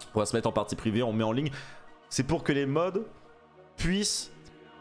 On va se mettre en partie privée, on met en ligne. C'est pour que les mods puissent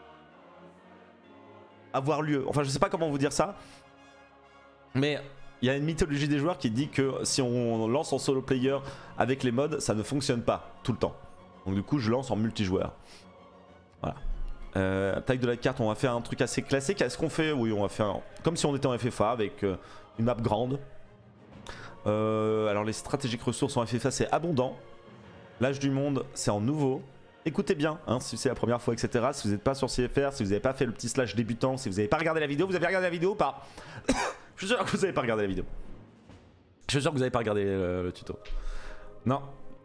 avoir lieu. Enfin, je sais pas comment vous dire ça. Mais il y a une mythologie des joueurs qui dit que si on lance en solo player avec les mods, ça ne fonctionne pas tout le temps. Donc du coup, je lance en multijoueur. Voilà. Taille de la carte, on va faire un truc assez classique. Est-ce qu'on fait... Oui, on va faire comme si on était en FFA avec une map grande. Alors les stratégiques ressources en FFA, c'est abondant. L'âge du monde, c'est en nouveau. Écoutez bien, hein, si c'est la première fois, etc. Si vous n'êtes pas sur CFR, si vous n'avez pas fait le petit slash débutant, si vous n'avez pas regardé la vidéo, vous avez regardé la vidéo ou pas? Je suis sûr que vous n'avez pas regardé la vidéo. Je suis sûr que vous n'avez pas regardé le tuto. Non.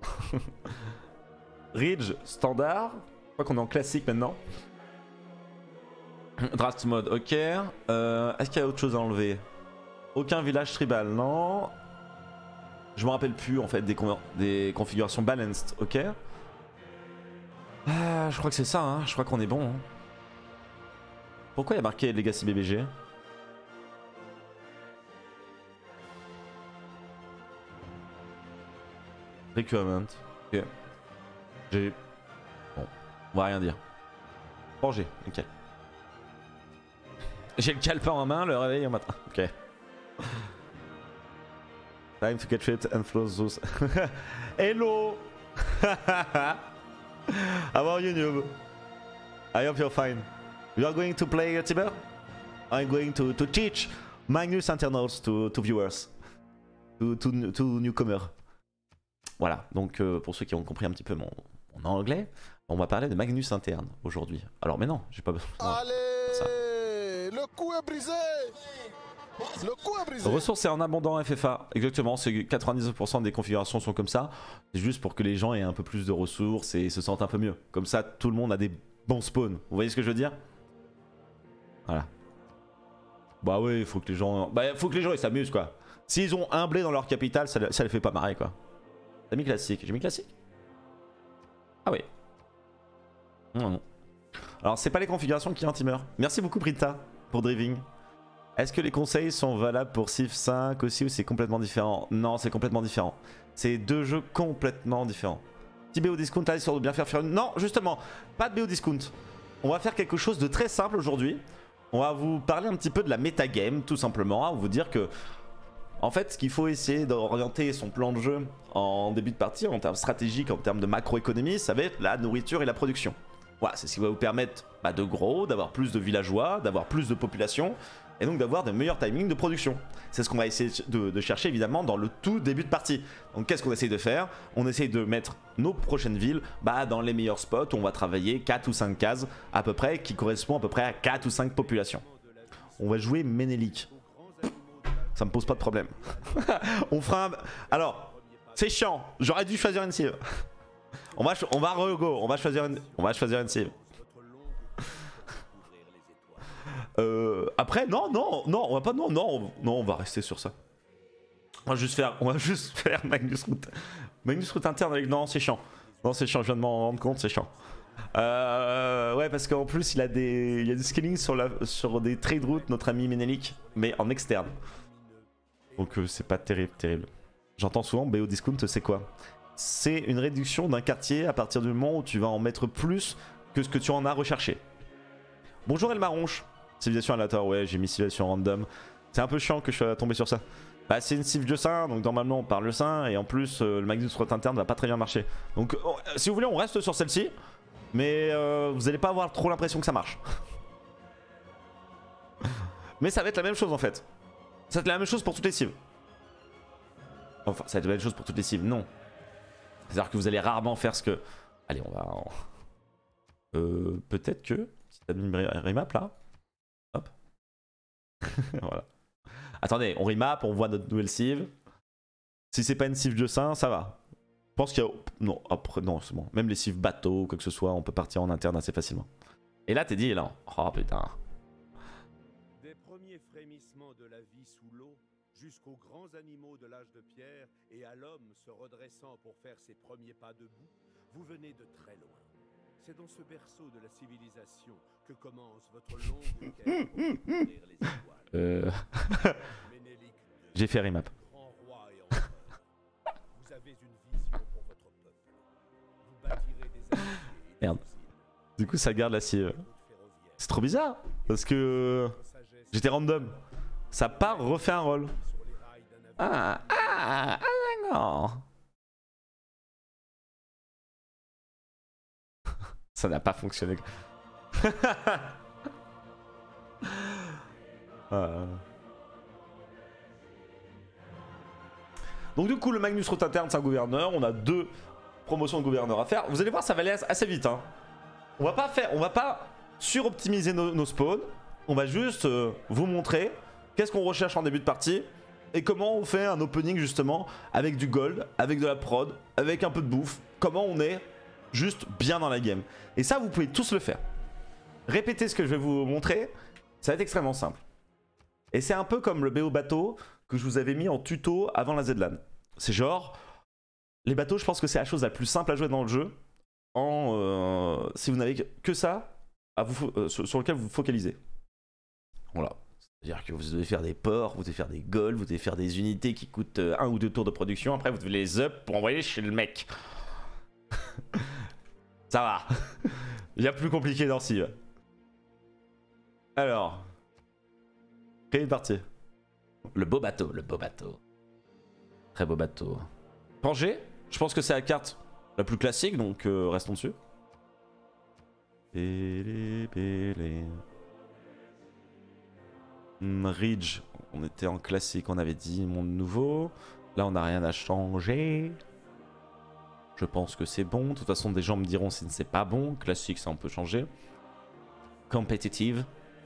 Ridge, standard. Je crois qu'on est en classique maintenant. Draft mode, ok. Est-ce qu'il y a autre chose à enlever? Aucun village tribal, non. Je me rappelle plus en fait des configurations balanced, ok. Ah, je crois que c'est ça, hein. Je crois qu'on est bon. Hein. Pourquoi il y a marqué Legacy BBG? Requirement, ok. J'ai... Bon, on va rien dire. Ranger, nickel. J'ai le calepin en main, le réveil en matin. Ok. Time to get fit and flow those. Hello. How are you, noob? I hope you're fine. You are going to play Tiber? I'm going to teach Magnus internals to viewers. To newcomers. Voilà, donc pour ceux qui ont compris un petit peu mon anglais, on va parler de Magnus interne aujourd'hui. Alors mais non, j'ai pas besoin de ça. Le coup est brisé. Le coup est brisé. Ressources c'est en abondant FFA, exactement, c'est 99% des configurations sont comme ça. C'est juste pour que les gens aient un peu plus de ressources et se sentent un peu mieux. Comme ça, tout le monde a des bons spawns. Vous voyez ce que je veux dire? Voilà. Bah oui, faut que les gens... Bah faut que les gens ils s'amusent quoi. S'ils ont un blé dans leur capitale, ça les fait pas marrer quoi. T'as mis classique. J'ai mis classique? Ah oui. Non. Alors c'est pas les configurations qui intimeur. Merci beaucoup Brita pour Driving. Est-ce que les conseils sont valables pour Civ 5 aussi ou c'est complètement différent? Non, c'est complètement différent. C'est deux jeux complètement différents. Petit BO discount là, histoire de bien faire une... Non, justement, pas de BO discount. On va faire quelque chose de très simple aujourd'hui. On va vous parler un petit peu de la metagame, tout simplement. Vous dire que... En fait, ce qu'il faut essayer d'orienter son plan de jeu en début de partie, en termes stratégiques, en termes de macroéconomie, ça va être la nourriture et la production. Voilà, c'est ce qui va vous permettre de gros, d'avoir plus de villageois, d'avoir plus de population, et donc d'avoir de meilleurs timings de production. C'est ce qu'on va essayer de chercher évidemment dans le tout début de partie. Donc qu'est-ce qu'on essaye de faire? On essaye de mettre nos prochaines villes dans les meilleurs spots où on va travailler 4 ou 5 cases à peu près, qui correspond à peu près à 4 ou 5 populations. On va jouer Ménélique. Ça me pose pas de problème. On fera un... Alors, c'est chiant. J'aurais dû choisir une cive. On va rego. On va choisir une cive. Après, non, on va pas... Non, on va rester sur ça. On va juste faire Magnus Route. Magnus Route interne avec... Non, c'est chiant. Non, c'est chiant, je viens de m'en rendre compte, c'est chiant. Ouais, parce qu'en plus, il y a du scaling sur des trade routes, notre ami Ménélique, mais en externe. Donc c'est pas terrible. J'entends souvent BO discount, c'est quoi? C'est une réduction d'un quartier à partir du moment où tu vas en mettre plus que ce que tu en as recherché. Bonjour Elmaronche. Civilisation aléatoire, ouais, j'ai mis civilisation random. C'est un peu chiant que je sois tombé sur ça. Bah c'est une civ de saint, donc normalement on parle le saint, et en plus le Magnus Route interne va pas très bien marcher. Donc si vous voulez on reste sur celle-ci, mais vous allez pas avoir trop l'impression que ça marche. Mais ça va être la même chose en fait. Ça va être la même chose pour toutes les cives. Enfin, ça va être la même chose pour toutes les cives, non. C'est-à-dire que vous allez rarement faire ce que... Allez, on va... peut-être que... Si t'as mis remap là... Hop. Voilà. Attendez, on remap, on voit notre nouvelle cive. Si c'est pas une cive de saint, ça va. Je pense qu'il y a... Non, après, non, c'est bon. Même les cives bateaux ou quoi que ce soit, on peut partir en interne assez facilement. Et là, t'es dit, là... Oh putain... Des premiers frémissements de la vie sous l'eau, jusqu'aux grands animaux de l'âge de pierre et à l'homme se redressant pour faire ses premiers pas debout, vous venez de très loin. C'est dans ce berceau de la civilisation que commence votre longue quête pour découvrir les étoiles. Ménélique II, J'ai fait remap. grand roi et empereur. Vous avez une vision pour votre peuple. Merde. Du coup ça garde la cible. C'est trop bizarre. Parce que j'étais random. Ça part refait un rôle. D'accord. Ça n'a pas fonctionné. Donc du coup le Magnus Route interne c'est un gouverneur. On a 2 promotions de gouverneur à faire. Vous allez voir ça va aller assez vite hein. On va pas suroptimiser nos spawns. On va juste vous montrer qu'est-ce qu'on recherche en début de partie. Et comment on fait un opening justement avec du gold, avec de la prod, avec un peu de bouffe. Comment on est juste bien dans la game. Et ça vous pouvez tous le faire. Répétez ce que je vais vous montrer. Ça va être extrêmement simple. Et c'est un peu comme le BO bateau que je vous avais mis en tuto avant la ZLAN. C'est genre, les bateaux je pense que c'est la chose la plus simple à jouer dans le jeu. Si vous n'avez que ça sur lequel vous vous focalisez. Voilà. C'est-à-dire que vous devez faire des ports, vous devez faire des golds, vous devez faire des unités qui coûtent 1 ou 2 tours de production. Après vous devez les up pour envoyer chez le mec. Ça va. Il y a plus compliqué dans Civ. Alors. Créer une partie. Le beau bateau, le beau bateau. Très beau bateau. Pangée, je pense que c'est la carte la plus classique, donc restons dessus. Ridge, on était en classique, on avait dit monde nouveau. Là on n'a rien à changer. Je pense que c'est bon. De toute façon des gens me diront si c'est pas bon. Classique ça on peut changer. Competitive.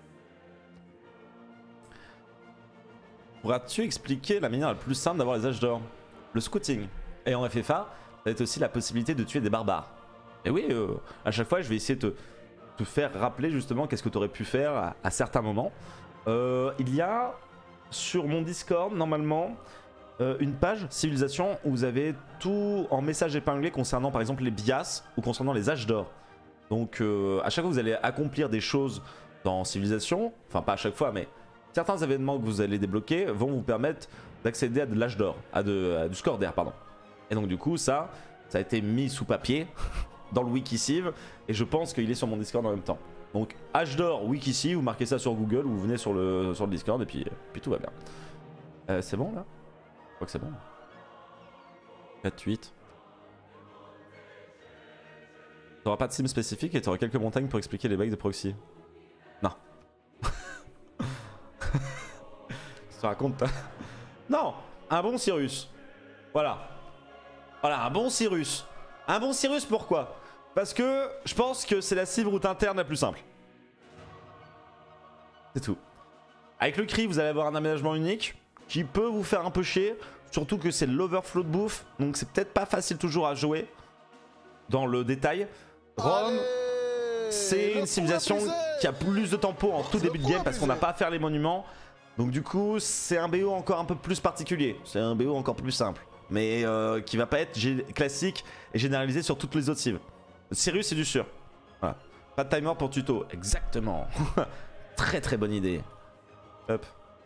Pourras-tu expliquer la manière la plus simple d'avoir les âges d'or? Le scouting. Et en FFA, ça va être aussi la possibilité de tuer des barbares. Et oui, à chaque fois je vais essayer de te faire rappeler justement qu'est-ce que tu aurais pu faire à certains moments. Il y a sur mon Discord normalement une page civilisation où vous avez tout en message épinglé concernant par exemple les bias ou concernant les âges d'or. Donc à chaque fois vous allez accomplir des choses dans civilisation, enfin pas à chaque fois mais certains événements que vous allez débloquer vont vous permettre d'accéder à de l'âge d'or, à du score d'air pardon. Et donc du coup ça a été mis sous papier dans le Wikiciv et je pense qu'il est sur mon Discord en même temps. Donc âge d'or Wikiciv, vous marquez ça sur Google ou vous venez sur le Discord et puis tout va bien. C'est bon là? Je crois que c'est bon. 4-8. T'auras pas de sim spécifique et t'auras quelques montagnes pour expliquer les bugs de proxy. Non. Ça raconte. Non, un bon Cyrus. Voilà. Voilà, un bon Cyrus. Un bon Cyrus pourquoi? Parce que je pense que c'est la civ route interne la plus simple. C'est tout. Avec le cri, vous allez avoir un aménagement unique qui peut vous faire un peu chier. Surtout que c'est l'overflow de bouffe. Donc c'est peut-être pas facile toujours à jouer dans le détail. Rome, c'est une civilisation qui a plus de tempo en tout début de game parce qu'on n'a pas à faire les monuments. Donc du coup, c'est un BO encore un peu plus particulier. C'est un BO encore plus simple. Mais qui va pas être classique et généralisé sur toutes les autres cives. Cyrus, c'est du sûr. Voilà. Pas de timer pour tuto. Exactement. Très très bonne idée. Hop.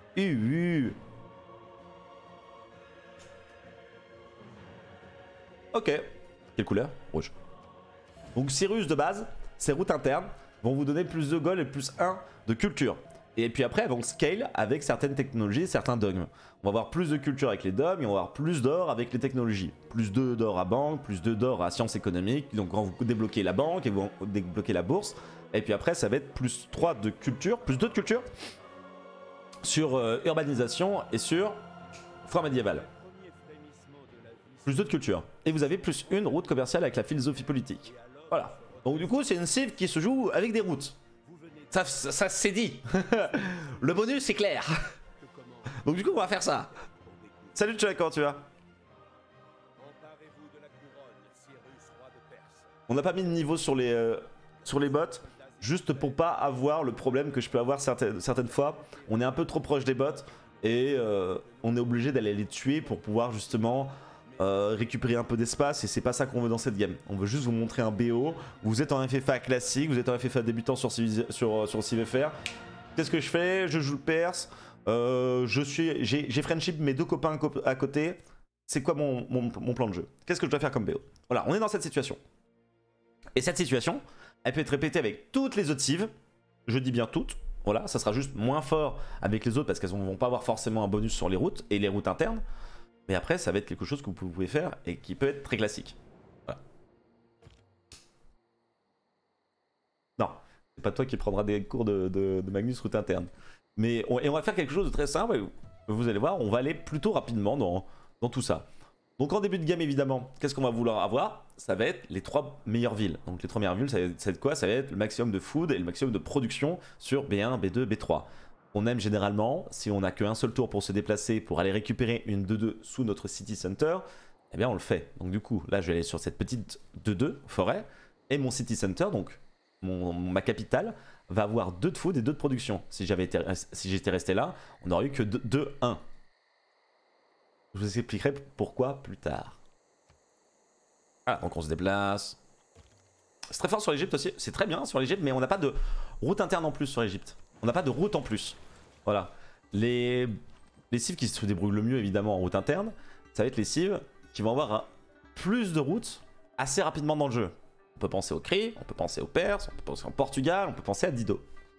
Ok. Quelle couleur? Rouge. Donc Cyrus de base, ces routes internes vont vous donner plus de gold et plus 1 de culture. Et puis après elles vont scale avec certaines technologies, certains dogmes. On va avoir plus de culture avec les dogmes et on va avoir plus d'or avec les technologies. Plus 2 d'or à banque, plus 2 d'or à sciences économiques. Donc quand vous débloquez la banque et vous débloquez la bourse. Et puis après ça va être plus 3 de culture, plus 2 de culture sur urbanisation et sur foire médiévale. Plus 2 de culture. Et vous avez plus 1 route commerciale avec la philosophie politique. Voilà. Donc du coup c'est une civ qui se joue avec des routes. Ça c'est dit. Le bonus c'est clair. Donc du coup on va faire ça. Salut Chuck, comment tu vas? On n'a pas mis de niveau sur les bots. Juste pour pas avoir le problème que je peux avoir certaines fois. On est un peu trop proche des bots. Et on est obligé d'aller les tuer pour pouvoir justement récupérer un peu d'espace. Et c'est pas ça qu'on veut dans cette game. On veut juste vous montrer un BO. Vous êtes en FFA classique, vous êtes en FFA débutant sur CiVFR. Qu'est-ce que je fais? Je joue le Perse. J'ai friendship mes 2 copains à côté. C'est quoi mon plan de jeu? Qu'est-ce que je dois faire comme BO? Voilà, on est dans cette situation. Et cette situation, elle peut être répétée avec toutes les autres cives. Je dis bien toutes. Voilà, ça sera juste moins fort avec les autres parce qu'elles ne vont pas avoir forcément un bonus sur les routes et les routes internes. Mais après, ça va être quelque chose que vous pouvez faire et qui peut être très classique. Voilà. Non, c'est pas toi qui prendras des cours de Magnus route interne. Mais on va faire quelque chose de très simple. Vous allez voir, on va aller plutôt rapidement dans tout ça. Donc en début de game, évidemment, qu'est-ce qu'on va vouloir avoir? Ça va être les 3 meilleures villes. Donc les 3 meilleures villes, ça va être quoi? Ça va être le maximum de food et le maximum de production sur B1, B2, B3. On aime généralement, si on n'a qu'un seul tour pour se déplacer, pour aller récupérer une 2-2 sous notre city center, eh bien on le fait. Donc du coup, là je vais aller sur cette petite 2-2 forêt, et mon city center, donc ma capitale, va avoir 2 de food et 2 de production. Si j'étais resté là, on n'aurait eu que 2-1. Je vous expliquerai pourquoi plus tard. Voilà, donc on se déplace. C'est très fort sur l'Egypte aussi, c'est très bien sur l'Egypte, mais on n'a pas de route interne en plus sur l'Egypte. On n'a pas de route en plus. Voilà. Les cives qui se débrouillent le mieux évidemment en route interne, ça va être les cives qui vont avoir plus de routes assez rapidement dans le jeu. On peut penser au Cri, on peut penser au Perse, on peut penser au Portugal, on peut penser à Dido.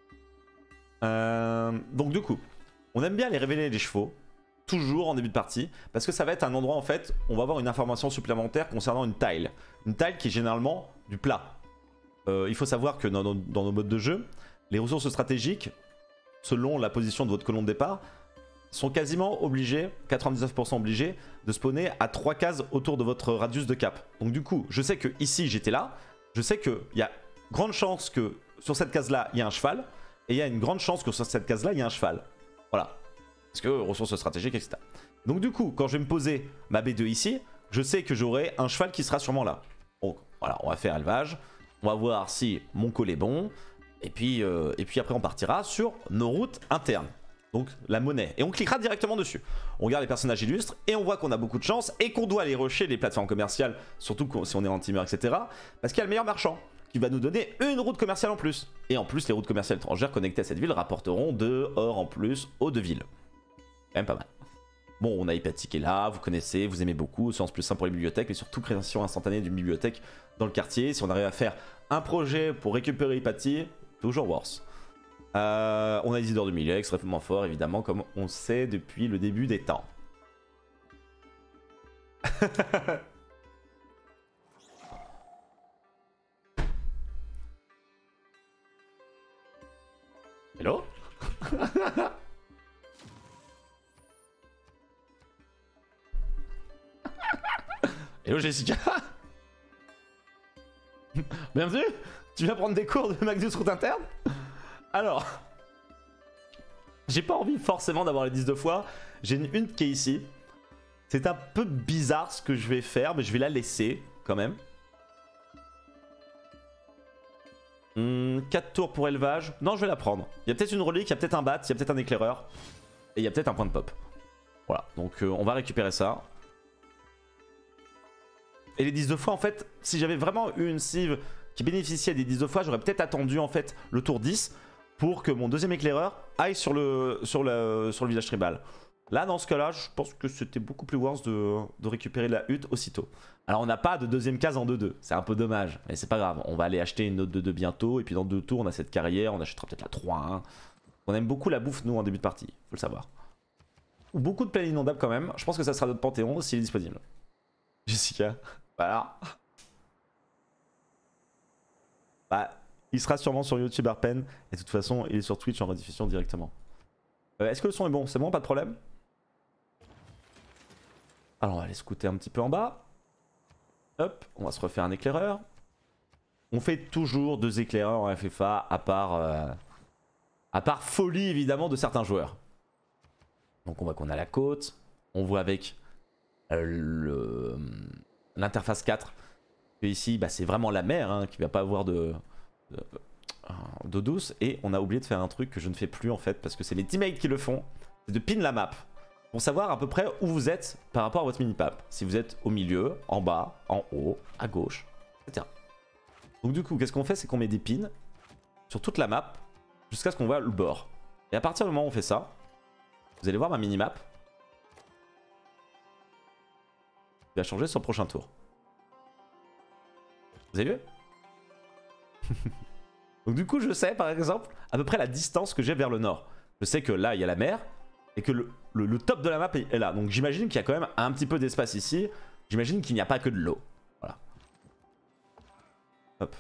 Donc du coup, on aime bien les révéler les chevaux. Toujours en début de partie, parce que ça va être un endroit en fait, on va avoir une information supplémentaire concernant une tile. Une tile qui est généralement du plat. Il faut savoir que dans nos modes de jeu, les ressources stratégiques, selon la position de votre colonne de départ, sont quasiment obligés, 99% obligés, de spawner à 3 cases autour de votre radius de cap. Donc du coup, je sais que ici j'étais là, je sais qu'il y a grande chance que sur cette case là il y a un cheval, et il y a une grande chance que sur cette case là il y a un cheval. Voilà. Parce que ressources stratégiques, etc. Donc du coup, quand je vais me poser ma B2 ici, je sais que j'aurai un cheval qui sera sûrement là. Donc voilà, on va faire élevage. On va voir si mon call est bon. Et puis après, on partira sur nos routes internes. Donc la monnaie. Et on cliquera directement dessus. On regarde les personnages illustres et on voit qu'on a beaucoup de chance et qu'on doit aller rusher les plateformes commerciales, surtout si on est anti-mur, etc. Parce qu'il y a le meilleur marchand qui va nous donner une route commerciale en plus. Et en plus, les routes commerciales étrangères connectées à cette ville rapporteront 2 or en plus aux 2 villes. Quand même pas mal. Bon, on a Hypatie qui est là, vous connaissez, vous aimez beaucoup, Science plus 1 pour les bibliothèques, mais surtout création instantanée d'une bibliothèque dans le quartier. Si on arrive à faire un projet pour récupérer Hypatie, toujours worse. On a Isidore de Milieu, extrêmement fort évidemment, comme on sait depuis le début des temps. Hello. Hello Jessica. Bienvenue. Tu viens prendre des cours de Magnus route interne? Alors, j'ai pas envie forcément d'avoir les 10 de fois. J'ai une hunt qui est ici. C'est un peu bizarre ce que je vais faire, mais je vais la laisser quand même. 4 tours pour élevage. Non, je vais la prendre. Il y a peut-être une relique, il y a peut-être un bat, il y a peut-être un éclaireur. Et il y a peut-être un point de pop. Voilà, donc on va récupérer ça. Et les 10 de fois, en fait, si j'avais vraiment eu une cive qui bénéficiait des 10 de fois, j'aurais peut-être attendu en fait le tour 10 pour que mon deuxième éclaireur aille sur le village tribal. Là, dans ce cas-là, je pense que c'était beaucoup plus worse de récupérer la hutte aussitôt. Alors, on n'a pas de deuxième case en 2-2. C'est un peu dommage, mais c'est pas grave. On va aller acheter une autre 2-2 bientôt. Et puis, dans 2 tours, on a cette carrière. On achètera peut-être la 3-1. On aime beaucoup la bouffe, nous, en début de partie. Faut le savoir. Beaucoup de plaines inondables quand même. Je pense que ça sera notre Panthéon s'il est disponible. Jessica. Voilà. Bah, il sera sûrement sur YouTube Arpen. Et de toute façon, il est sur Twitch en rediffusion directement. Est-ce que le son est bon? C'est bon, pas de problème? Alors, on va aller scouter un petit peu en bas. Hop, on va se refaire un éclaireur. On fait toujours 2 éclaireurs en FFA, à part folie évidemment de certains joueurs. Donc on voit qu'on a la côte. On voit avec l'interface 4 que ici bah, c'est vraiment la mer hein, qui va pas avoir d'eau douce. Et on a oublié de faire un truc que je ne fais plus en fait parce que c'est mes teammates qui le font. C'est de pin la map pour savoir à peu près où vous êtes par rapport à votre mini-map. Si vous êtes au milieu, en bas, en haut, à gauche, etc. Donc du coup, qu'est-ce qu'on fait? C'est qu'on met des pins sur toute la map jusqu'à ce qu'on voit le bord. Et à partir du moment où on fait ça, vous allez voir ma mini-map qui va changer sur le prochain tour. Vous avez vu? Donc du coup, je sais par exemple à peu près la distance que j'ai vers le nord. Je sais que là, il y a la mer et que le top de la map est là. Donc j'imagine qu'il y a quand même un petit peu d'espace ici. J'imagine qu'il n'y a pas que de l'eau. Voilà. Hop.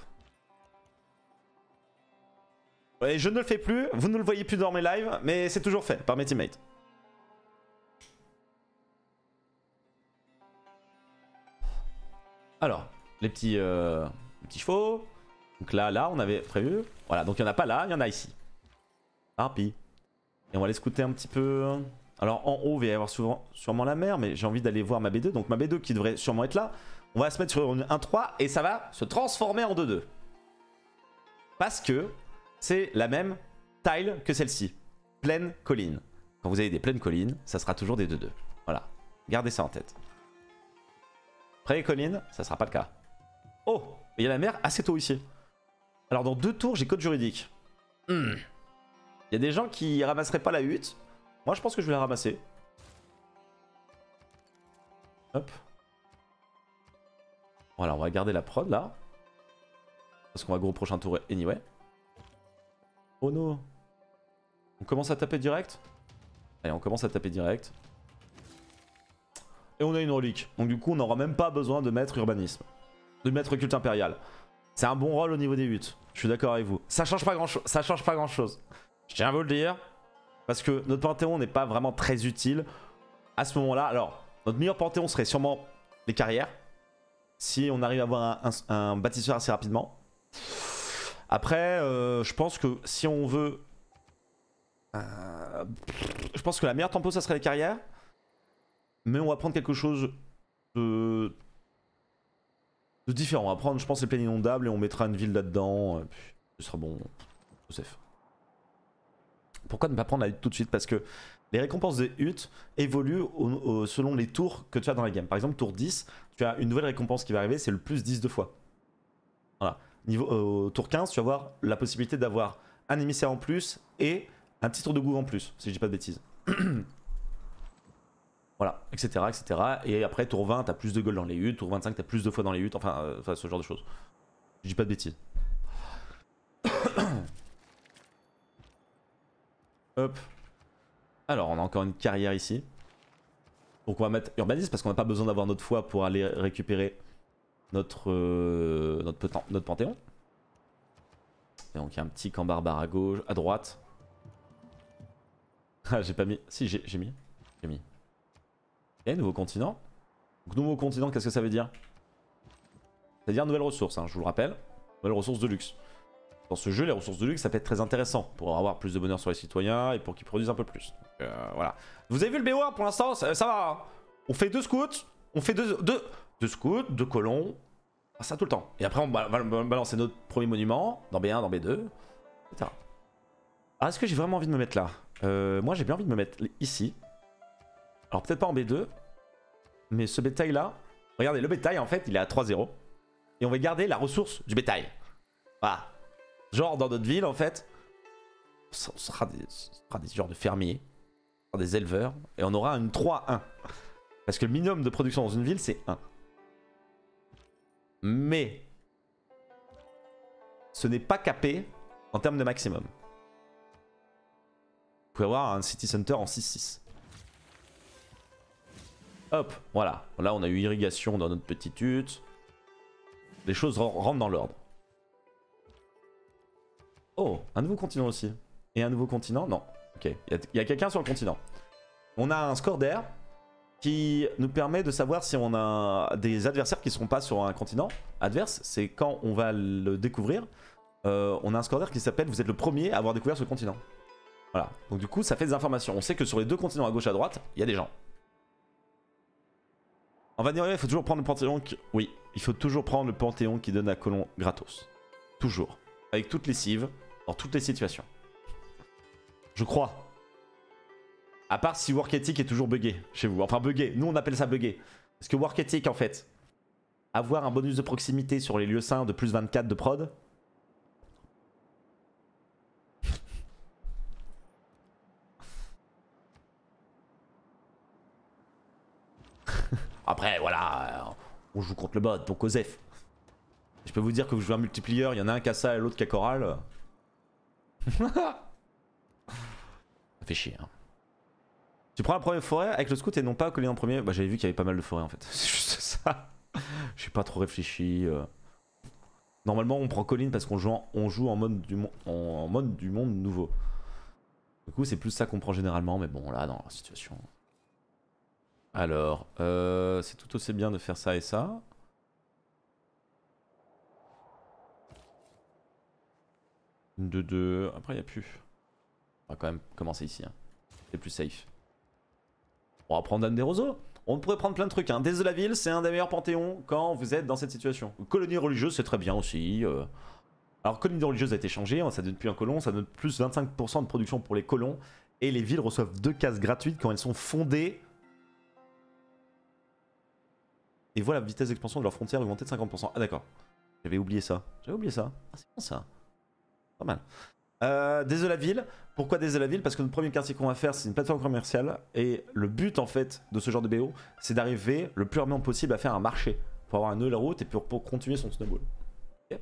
Et je ne le fais plus, vous ne le voyez plus dans mes lives, mais c'est toujours fait par mes teammates. Alors, les petits chevaux. Donc là, on avait prévu. Voilà, donc il n'y en a pas là, il y en a ici. Harpie. Et on va aller scouter un petit peu. Alors en haut, il va y avoir sûrement la mer, mais j'ai envie d'aller voir ma B2. Donc ma B2 qui devrait sûrement être là. On va se mettre sur une 1-3 et ça va se transformer en 2-2. Parce que c'est la même tile que celle-ci. Pleine colline. Quand vous avez des pleines collines, ça sera toujours des 2-2. Voilà. Gardez ça en tête. Près des collines, ça sera pas le cas. Oh, il y a la mer assez tôt ici. Alors dans 2 tours, j'ai code juridique. Il y a des gens qui ramasseraient pas la hutte. Moi, je pense que je vais la ramasser. Hop. Voilà, on va garder la prod là. Parce qu'on va go au prochain tour anyway. Oh no. On commence à taper direct. Allez, on commence à taper direct. Et on a une relique. Donc du coup, on n'aura même pas besoin de mettre urbanisme. De mettre culte impérial. C'est un bon rôle au niveau des huttes. Je suis d'accord avec vous. Ça change pas grand chose. Ça change pas grand chose. Je tiens à vous le dire. Parce que notre panthéon n'est pas vraiment très utile à ce moment-là. Alors, notre meilleur panthéon serait sûrement les carrières. Si on arrive à avoir un bâtisseur assez rapidement. Après, je pense que si on veut... je pense que la meilleure tempo, ça serait les carrières. Mais on va prendre quelque chose de différent. On va prendre, je pense, les plaines inondables et on mettra une ville là-dedans. Ce sera bon. Tout safe. Pourquoi ne pas prendre la hutte tout de suite? Parce que les récompenses des huttes évoluent selon les tours que tu as dans la game. Par exemple, tour 10, tu as une nouvelle récompense qui va arriver, c'est le plus 10 de fois. Voilà. Au tour 15, tu vas avoir la possibilité d'avoir un émissaire en plus et un titre de gouv en plus, si je dis pas de bêtises. Voilà, etc., etc. Et après, tour 20, t'as plus de gold dans les huttes, tour 25, t'as plus de fois dans les huttes, enfin, ce genre de choses. Je dis pas de bêtises. Hop. Alors, on a encore une carrière ici. Donc on va mettre urbanisme parce qu'on n'a pas besoin d'avoir notre foi pour aller récupérer notre panthéon. Et donc il y a un petit camp barbare à gauche, à droite. Ah, j'ai pas mis. Si, j'ai mis. J'ai mis. Et nouveau continent. Donc nouveau continent, qu'est-ce que ça veut dire? C'est-à-dire nouvelles ressources, hein, je vous le rappelle. Nouvelles ressources de luxe. Dans ce jeu, les ressources de luxe, ça peut être très intéressant pour avoir plus de bonheur sur les citoyens et pour qu'ils produisent un peu plus. Donc, voilà. Vous avez vu le BO1 pour l'instant, ça va. Hein. On fait 2 scouts, on fait 2 scouts, 2 colons. Ça tout le temps. Et après, on va balancer notre premier monument dans B1, dans B2, etc. Alors, est-ce que j'ai vraiment envie de me mettre là? Moi, j'ai bien envie de me mettre ici. Alors, peut-être pas en B2, mais ce bétail là. Regardez, le bétail en fait, il est à 3-0. Et on va garder la ressource du bétail. Voilà. Genre dans notre ville en fait, on sera des genres de fermiers, des éleveurs, et on aura une 3-1. Parce que le minimum de production dans une ville c'est 1. Mais ce n'est pas capé en termes de maximum. Vous pouvez avoir un city center en 6-6. Hop, voilà. Là on a eu irrigation dans notre petite hutte. Les choses rentrent dans l'ordre. Oh, un nouveau continent aussi. Et un nouveau continent? Non. Ok, il y a quelqu'un sur le continent. On a un score d'air qui nous permet de savoir si on a des adversaires qui ne seront pas sur un continent adverse. C'est quand on va le découvrir. On a un score d'air qui s'appelle « Vous êtes le premier à avoir découvert ce continent ». Voilà. Donc du coup, ça fait des informations. On sait que sur les 2 continents à gauche et à droite, il y a des gens. En Vanilla, il faut toujours prendre le panthéon qui... Oui, il faut toujours prendre le panthéon qui donne à colon gratos. Toujours. Avec toutes les cives, dans toutes les situations. Je crois. À part si Work Ethic est toujours buggé chez vous. Enfin buggé, nous on appelle ça buggé. Parce que Work Ethic en fait, avoir un bonus de proximité sur les lieux saints de plus 24 de prod. Après voilà, on joue contre le bot, donc Osef. Je peux vous dire que je joue un multiplayer, il y en a un qui a ça et l'autre qui a Coral. Ça fait chier. Hein. Tu prends la première forêt avec le scout et non pas coller en premier. Bah j'avais vu qu'il y avait pas mal de forêts en fait. C'est juste ça. Je suis pas trop réfléchi. Normalement on prend colline parce qu'on joue en mode du monde nouveau. Du coup c'est plus ça qu'on prend généralement, mais bon là dans la situation. Alors, c'est tout aussi bien de faire ça et ça. Une 2-2. Après il n'y a plus. On va quand même commencer ici. Hein. C'est plus safe. On va prendre Dan des Roseaux. On pourrait prendre plein de trucs. Hein. Dès la ville, c'est un des meilleurs panthéons quand vous êtes dans cette situation. Colonie religieuse, c'est très bien aussi. Alors, colonie religieuse a été changée. Ça donne plus un colon. Ça donne plus 25% de production pour les colons. Et les villes reçoivent 2 cases gratuites quand elles sont fondées. Et voilà la vitesse d'expansion de leurs frontières augmentée de 50%. Ah, d'accord. J'avais oublié ça. Ah, c'est bon ça. Pas mal. Dès la ville. Pourquoi dès la ville? Parce que notre premier quartier qu'on va faire, c'est une plateforme commerciale. Et le but en fait de ce genre de BO, c'est d'arriver le plus rapidement possible à faire un marché. Pour avoir un nœud la route et pour continuer son snowball. Okay.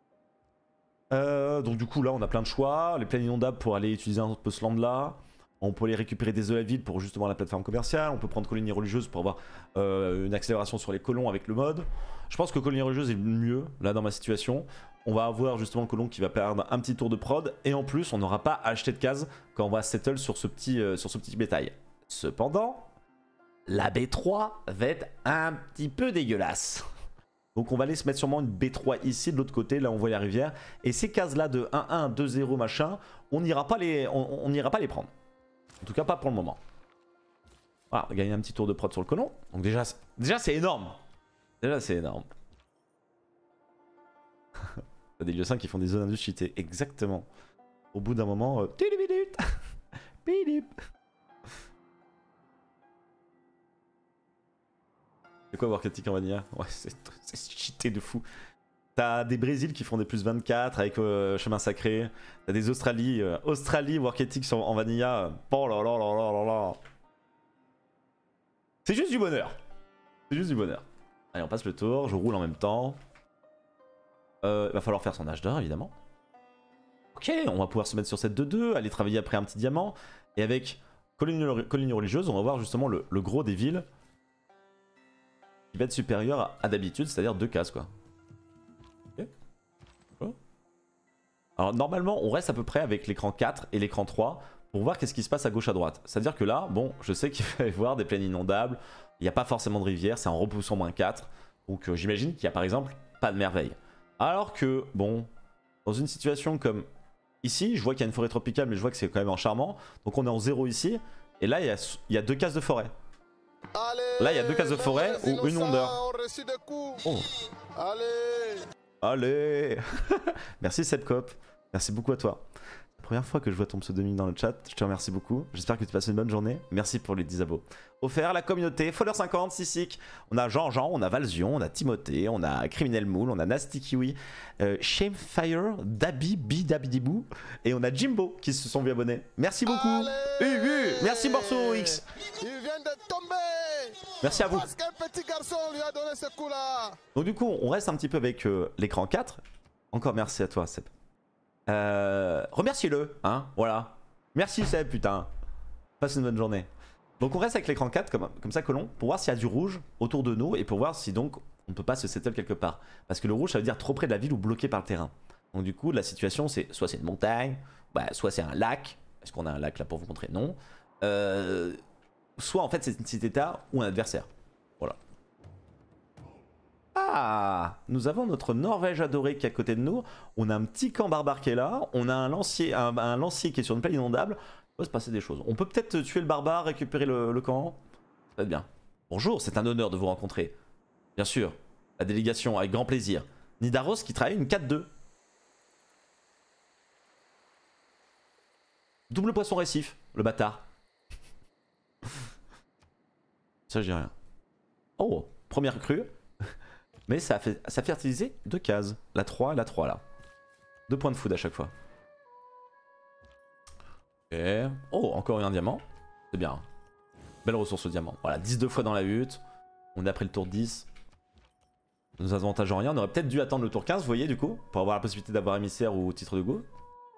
Donc du coup là on a plein de choix. Les plaines inondables pour aller utiliser un peu ce land là. On peut les récupérer dès la ville pour justement la plateforme commerciale. On peut prendre colonie religieuse pour avoir une accélération sur les colons avec le mode. Je pense que colonie religieuse est mieux là dans ma situation. On va avoir justement le colon qui va perdre un petit tour de prod. Et en plus on n'aura pas à acheter de cases quand on va settle sur ce petit bétail. Cependant, la B3 va être un petit peu dégueulasse. Donc on va aller se mettre sûrement une B3 ici de l'autre côté, là on voit la rivière. Et ces cases là de 1-1, 2-0 machin, on n'ira pas les prendre. En tout cas pas pour le moment. Voilà, on a gagné un petit tour de prod sur le colon. Donc déjà c'est énorme. Déjà c'est énorme. T'as des lieux 5 qui font des zones indus cheatées. Exactement. Au bout d'un moment... C'est quoi Warcatic en vanilla? Ouais, c'est cheaté de fou. T'as des Brésil qui font des plus 24 avec chemin sacré. T'as des Australie, Warcatic en vanilla. Oh là là là là là là. C'est juste du bonheur. C'est juste du bonheur. Allez, on passe le tour. Je roule en même temps. Il va falloir faire son âge d'or évidemment. Ok, on va pouvoir se mettre sur cette 2-2, aller travailler après un petit diamant. Et avec colonie religieuse, on va voir justement le gros des villes qui va être supérieur à d'habitude, c'est-à-dire 2 cases quoi. Okay. Oh. Alors normalement, on reste à peu près avec l'écran 4 et l'écran 3 pour voir qu'est-ce qui se passe à gauche à droite. C'est-à-dire que là, bon, je sais qu'il va y avoir des plaines inondables, il n'y a pas forcément de rivière, c'est en repoussant -4. Donc j'imagine qu'il n'y a par exemple pas de merveille. Alors que, bon, dans une situation comme ici, je vois qu'il y a une forêt tropicale, mais je vois que c'est quand même en charmant. Donc on est en 0 ici, et là il y a 2 cases de forêt. Là il y a 2 cases de forêt ou une ondeur. Oh. Allez. Merci Sepcop, merci beaucoup à toi. La première fois que je vois ton pseudonyme dans le chat, je te remercie beaucoup. J'espère que tu passes une bonne journée. Merci pour les 10 abos. Offert la communauté, Fowler50, Sissik, on a Jean-Jean, on a Valzion, on a Timothée, on a Criminel Moule, on a Nasty Kiwi, Shamefire, Dabi, Bidabidibou, et on a Jimbo qui se sont vu abonnés. Merci beaucoup. Merci Morceau X. Il vient de tomber. Merci à vous. Parce qu'un petit garçon lui a donné ce coup-là. Donc du coup, on reste un petit peu avec l'écran 4. Encore merci à toi, Seb. Remerciez-le, hein, voilà. Merci Seb, putain. Passe une bonne journée. Donc on reste avec l'écran 4 comme ça colon pour voir s'il y a du rouge autour de nous et pour voir si donc on ne peut pas se settle quelque part. Parce que le rouge ça veut dire trop près de la ville ou bloqué par le terrain. Donc du coup la situation c'est soit c'est une montagne, soit c'est un lac. Est-ce qu'on a un lac là pour vous montrer? Non. Soit en fait c'est une cité-état ou un adversaire. Voilà. Ah, nous avons notre Norvège adoré qui est à côté de nous. On a un petit camp barbare qui est là. On a un lancier qui est sur une plaine inondable. Il va se passer des choses. On peut peut-être tuer le barbare, récupérer le camp. Ça va être bien. Bonjour, c'est un honneur de vous rencontrer. Bien sûr, la délégation avec grand plaisir. Nidaros qui travaille une 4-2. Double poisson récif, le bâtard. Ça, je dis rien. Oh, première crue. Mais ça fait utiliser 2 cases. La 3 et la 3 là. 2 points de food à chaque fois. Ok. Oh, encore un diamant. C'est bien. Belle ressource au diamant. Voilà, 10 2 fois dans la hutte. On est après le tour 10. Nous avantage en rien. On aurait peut-être dû attendre le tour 15, vous voyez, du coup, pour avoir la possibilité d'avoir émissaire ou titre de go.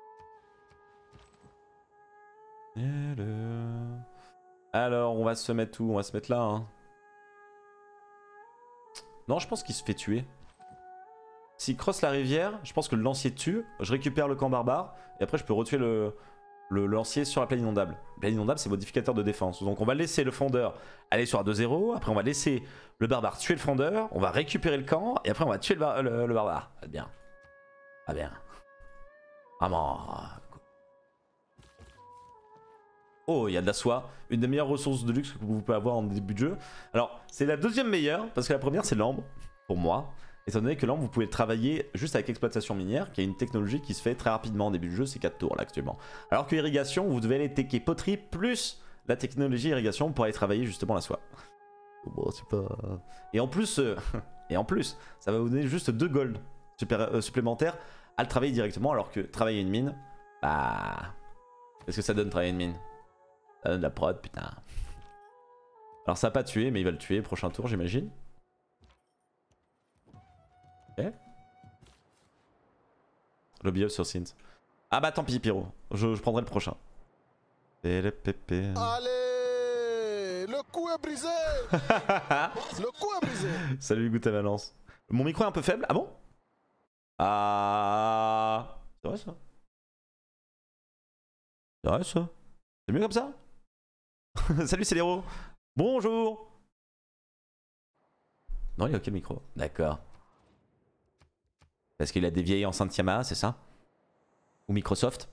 Alors, on va se mettre où? On va se mettre là, hein. Non, je pense qu'il se fait tuer. S'il crosse la rivière, je pense que le lancier tue. Je récupère le camp barbare. Et après, je peux retuer le lancier sur la plaine inondable. La plaine inondable, c'est modificateur de défense. Donc, on va laisser le fondeur aller sur un 2-0. Après, on va laisser le barbare tuer le fondeur. On va récupérer le camp. Et après, on va tuer le barbare. Ah, bien. Ah, bien. Vraiment. Oh, il y a de la soie, une des meilleures ressources de luxe que vous pouvez avoir en début de jeu. Alors, c'est la deuxième meilleure, parce que la première c'est l'ambre, pour moi. Étant donné que l'ambre, vous pouvez le travailler juste avec exploitation minière, qui est une technologie qui se fait très rapidement en début de jeu, c'est 4 tours là actuellement. Alors que irrigation, vous devez aller techer poterie plus la technologie irrigation pour aller travailler justement la soie. Bon, c'est pas... Et en plus, ça va vous donner juste 2 gold supplémentaires à le travailler directement, alors que travailler une mine, bah... Qu'est-ce que ça donne travailler une mine? Ça donne de la prod, putain. Alors ça va pas tuer, mais il va le tuer prochain tour, j'imagine. Ok. Lobby up sur Synth. Ah bah tant pis, Pyro. Je prendrai le prochain. Allez, le coup est brisé. Le coup est brisé. Salut Goutte à Valence. Mon micro est un peu faible. Ah bon? Ah... C'est vrai ça? C'est vrai ça? C'est mieux comme ça? Salut c'est l'héros. Bonjour. Non, il a ok le micro. D'accord. Parce qu'il a des vieilles enceintes Yamaha, c'est ça? Ou Microsoft?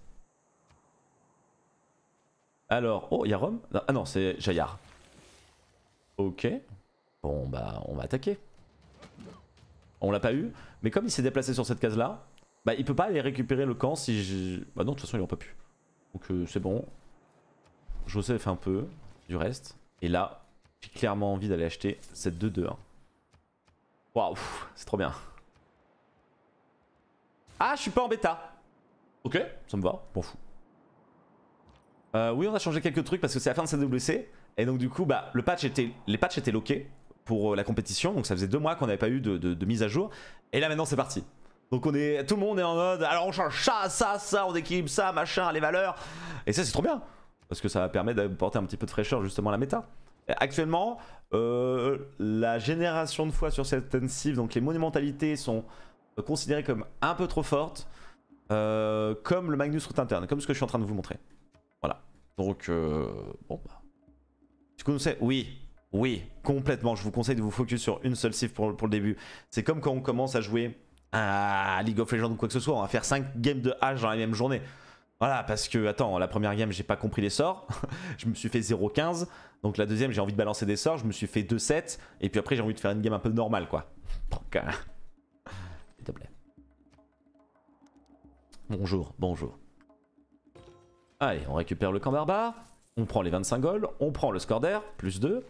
Alors, oh, il y a Rome? Ah non, c'est Jaillard. Ok. Bon, bah, on va attaquer. On l'a pas eu, mais comme il s'est déplacé sur cette case-là, bah, il peut pas aller récupérer le camp si je... Bah non, de toute façon, il en peut plus. Donc c'est bon. Joseph un peu du reste. Et là, j'ai clairement envie d'aller acheter cette 2-2-1. Waouh, c'est trop bien. Ah, je suis pas en bêta. Ok, ça me va, m'en fous. Oui, on a changé quelques trucs parce que c'est la fin de CWC. Et donc du coup, bah, les patchs étaient lockés pour la compétition. Donc ça faisait 2 mois qu'on n'avait pas eu de mise à jour. Et là maintenant c'est parti. Donc tout le monde est en mode, alors on change ça, on équilibre ça, machin, les valeurs. Et ça c'est trop bien. Parce que ça permet d'apporter un petit peu de fraîcheur justement à la méta. Actuellement, la génération de fois sur cette cible, donc les monumentalités sont considérées comme un peu trop fortes. Comme le Magnus Route Interne, comme ce que je suis en train de vous montrer. Voilà. Donc, bon bah. Tu connaissais? Oui, complètement. Je vous conseille de vous focus sur une seule cible pour le début. C'est comme quand on commence à jouer à League of Legends ou quoi que ce soit. On va faire 5 games de H dans la même journée. Voilà, parce que, attends, la première game, j'ai pas compris les sorts. Je me suis fait 0-15. Donc la deuxième, j'ai envie de balancer des sorts. Je me suis fait 2-7. Et puis après, j'ai envie de faire une game un peu normale, quoi. Donc, s'il te plaît. Bonjour. Allez, on récupère le camp barbare. On prend les 25 gold. On prend le score d'air, plus 2.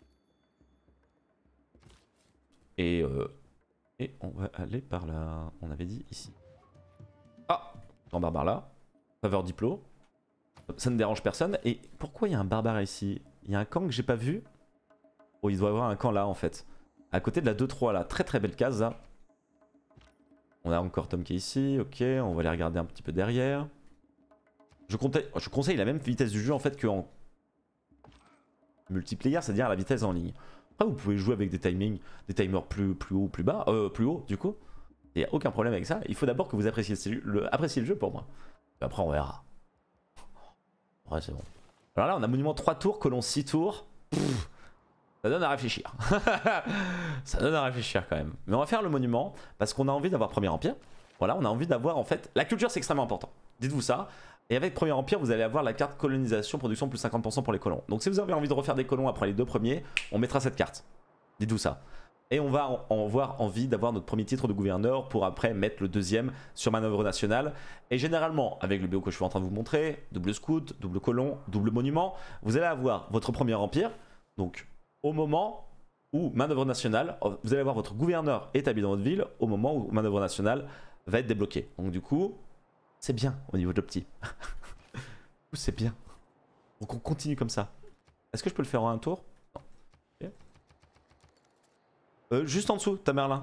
Et on va aller par là. On avait dit ici. Ah, camp barbare là. Faveur diplo. Ça ne dérange personne. Et pourquoi il y a un barbare ici? Il y a un camp que j'ai pas vu. Oh, il doit y avoir un camp là en fait. À côté de la 2-3 là. Très belle case là. On a encore Tom qui est ici. Ok, on va aller regarder un petit peu derrière. Je conseille la même vitesse du jeu en fait qu'en multiplayer, c'est-à-dire la vitesse en ligne. Après vous pouvez jouer avec des timers plus haut, plus bas, plus haut du coup. Il n'y a aucun problème avec ça. Il faut d'abord que vous appréciez le jeu pour moi. Et après on verra. Ouais c'est bon. Alors là on a monument 3 tours, colon 6 tours. Pff, ça donne à réfléchir. Ça donne à réfléchir quand même. Mais on va faire le monument parce qu'on a envie d'avoir Premier Empire. Voilà, on a envie d'avoir en fait... La culture c'est extrêmement important. Dites-vous ça. Et avec Premier Empire, vous allez avoir la carte colonisation, production plus 50% pour les colons. Donc si vous avez envie de refaire des colons après les 2 premiers, on mettra cette carte. Dites-vous ça. Et on va avoir envie d'avoir notre premier titre de gouverneur pour après mettre le deuxième sur manœuvre nationale. Et généralement, avec le BO que je suis en train de vous montrer, double scout, double colon, double monument, vous allez avoir votre Premier Empire. Donc au moment où manœuvre nationale, vous allez avoir votre gouverneur établi dans votre ville au moment où manœuvre nationale va être débloquée. Donc du coup, c'est bien au niveau de l'opti. C'est bien. Donc on continue comme ça. Est-ce que je peux le faire en un tour? Non. Okay. Juste en dessous, t'as Merlin.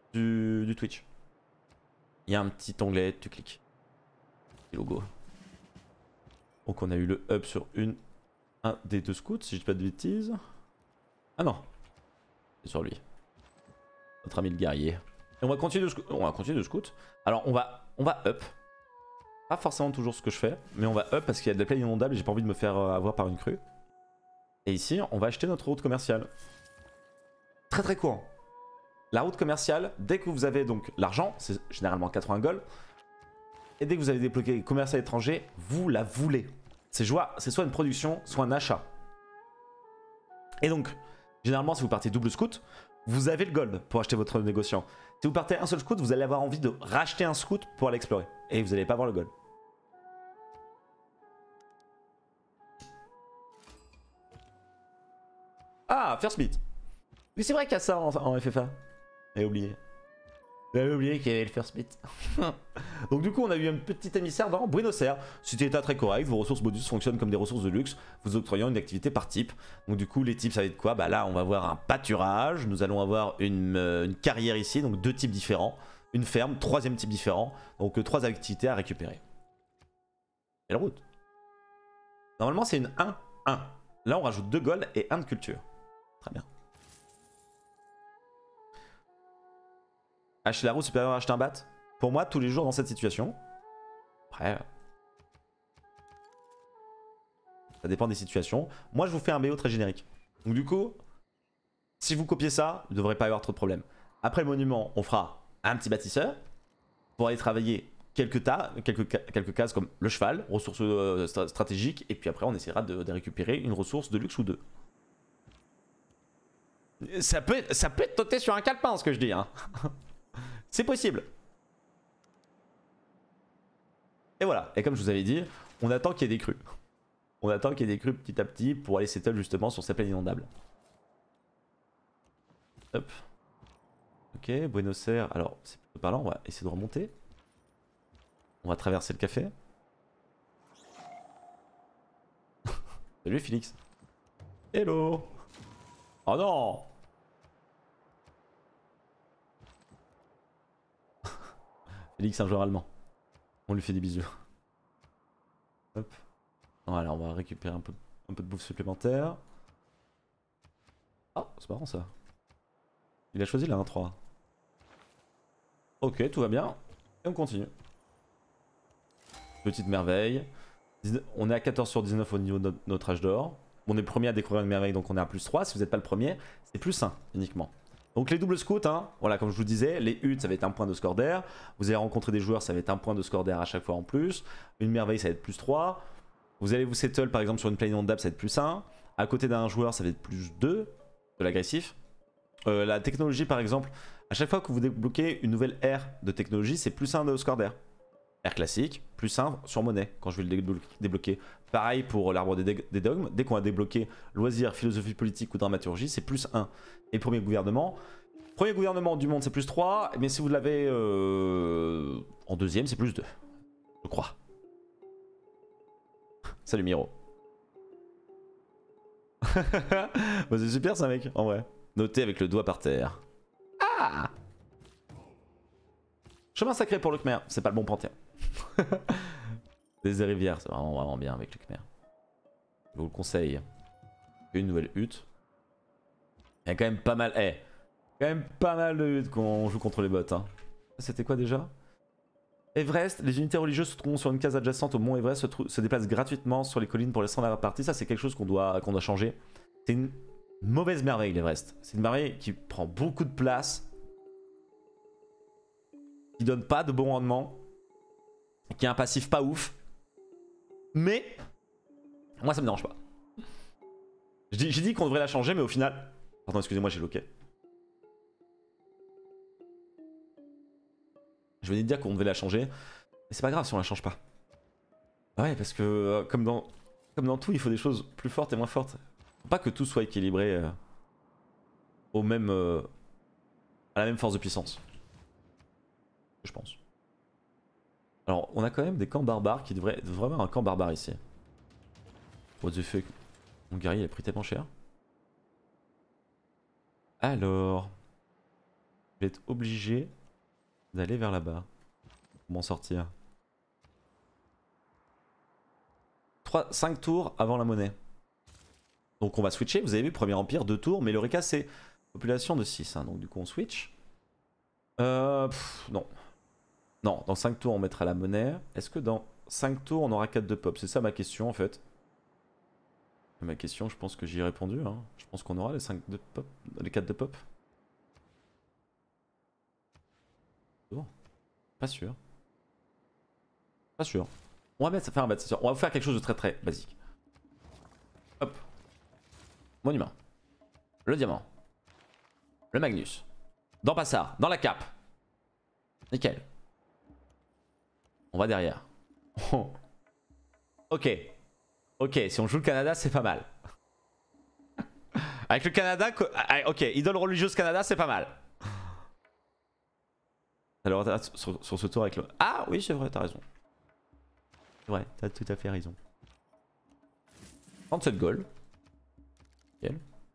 du Twitch. Il y a un petit onglet, tu cliques. Petit logo. Donc on a eu le hub sur un des 2 scouts, si je dis pas de bêtises. Ah non, c'est sur lui. Notre ami le guerrier. Et on va continuer de scout. Alors on va up. Pas forcément toujours ce que je fais, mais on va up parce qu'il y a de la plaine inondable et j'ai pas envie de me faire avoir par une crue. Et ici, on va acheter notre route commerciale. Très très courant. La route commerciale, dès que vous avez donc l'argent, c'est généralement 80 gold, et dès que vous avez débloqué commerce à l'étranger, vous la voulez. C'est soit une production, soit un achat. Et donc, généralement, si vous partez double scout, vous avez le gold pour acheter votre négociant. Si vous partez un seul scout, vous allez avoir envie de racheter un scout pour aller explorer. Et vous n'allez pas avoir le gold. Ah, First Beat. Oui, c'est vrai qu'il y a ça en FFA. J'avais oublié. J'avais oublié qu'il y avait le First Beat. Donc du coup, on a eu un petit émissaire dans Buenos Aires. C'était état très correct, vos ressources bonus fonctionnent comme des ressources de luxe, vous octroyant une activité par type. Donc du coup, les types, ça va être quoi? Bah là, on va avoir un pâturage, nous allons avoir une carrière ici, donc 2 types différents. Une ferme, 3e type différent. Donc 3 activités à récupérer. Et la route. Normalement, c'est une 1-1. Là, on rajoute 2 gold et 1 de culture. Très bien. Acheter la route supérieure à acheter un bat. Pour moi, tous les jours dans cette situation. Après, ça dépend des situations. Moi, je vous fais un BO très générique. Donc du coup, si vous copiez ça, il ne devrait pas y avoir trop de problèmes. Après le monument, on fera un petit bâtisseur pour aller travailler quelques cases comme le cheval, ressources stratégiques, et puis après on essaiera de récupérer une ressource de luxe ou 2. Ça peut être noté sur un calepin ce que je dis, hein. C'est possible. Et voilà, et comme je vous avais dit, on attend qu'il y ait des crues. On attend qu'il y ait des crues petit à petit pour aller settle justement sur ces plaines inondables. Hop. Ok, Buenos Aires. Alors, c'est plutôt par là, on va essayer de remonter. On va traverser le café. Salut Félix. Hello. Oh non. Félix, un joueur allemand. On lui fait des bisous. Hop. Voilà, on va récupérer un peu de bouffe supplémentaire. Ah, c'est marrant ça. Il a choisi la 1-3. Ok, tout va bien. Et on continue. Petite merveille. On est à 14 sur 19 au niveau de notre âge d'or. On est le premier à découvrir une merveille, donc on est à plus 3. Si vous n'êtes pas le premier, c'est plus 1 uniquement. Donc les doubles scouts, hein, voilà, comme je vous disais, les huttes ça va être 1 point de score d'air. Vous allez rencontrer des joueurs, ça va être 1 point de score d'air à chaque fois en plus. Une merveille, ça va être plus 3. Vous allez vous settle par exemple sur une plaine inondable, ça va être plus 1. À côté d'un joueur, ça va être plus 2 de l'agressif. La technologie par exemple, à chaque fois que vous débloquez une nouvelle ère de technologie, c'est plus 1 de score d'air. Ère classique, plus 1 sur monnaie quand je vais le débloquer. Pareil pour l'arbre des dogmes, dès qu'on va débloquer loisirs, philosophie politique ou dramaturgie, c'est plus 1. Et premier gouvernement du monde c'est plus 3, mais si vous l'avez en deuxième c'est plus 2, je crois. Salut Miro. Bah, c'est super ça mec, en vrai. Notez avec le doigt par terre. Ah! Chemin sacré pour le Khmer, c'est pas le bon panthéon. Des rivières, c'est vraiment bien avec le Khmer. Je vous le conseille. Une nouvelle hutte. Il y a quand même pas mal. Quand même pas mal de huttes qu'on joue contre les bots. Hein. C'était quoi déjà? Everest, les unités religieuses se trouveront sur une case adjacente au mont Everest, se déplacent gratuitement sur les collines pour les standards partie. Ça, c'est quelque chose qu'on doit changer. C'est une mauvaise merveille, l'Everest. C'est une merveille qui prend beaucoup de place, qui donne pas de bon rendement, qui a un passif pas ouf. Mais moi, ça me dérange pas. J'ai dit qu'on devrait la changer, mais au final... Pardon, excusez-moi, j'ai loqué. Je venais de dire qu'on devait la changer. Mais c'est pas grave si on la change pas. Ouais, parce que comme dans tout, il faut des choses plus fortes et moins fortes. Faut pas que tout soit équilibré au même, à la même force de puissance. Je pense. Alors, on a quand même des camps barbares qui devraient avoir un camp barbare ici. What the fuck? Mon guerrier il a pris tellement cher. Alors... Je vais être obligé d'aller vers là-bas. Pour m'en sortir. 5 tours avant la monnaie. Donc on va switcher. Vous avez vu, premier empire, 2 tours. Mais l'Eureka c'est population de 6. Hein, donc du coup on switch. Non. Non, dans 5 tours on mettra la monnaie. Est-ce que dans 5 tours on aura 4 de pop? C'est ça ma question en fait. Ma question, je pense que j'y ai répondu. Hein. Je pense qu'on aura les 5 de pop, les 4 de pop. Bon. Pas sûr. Pas sûr. On va faire un bâtisseur. On va faire quelque chose de très très basique. Hop. Monument. Le diamant. Le Magnus. Dans Passard. Dans la cape. Nickel. On va derrière. Ok. Ok, si on joue le Canada, c'est pas mal. Avec le Canada... Ok, idole religieuse Canada, c'est pas mal. Alors, sur ce tour avec le... Ah oui, c'est vrai, t'as raison. C'est vrai, t'as tout à fait raison. 37 gold. Nickel.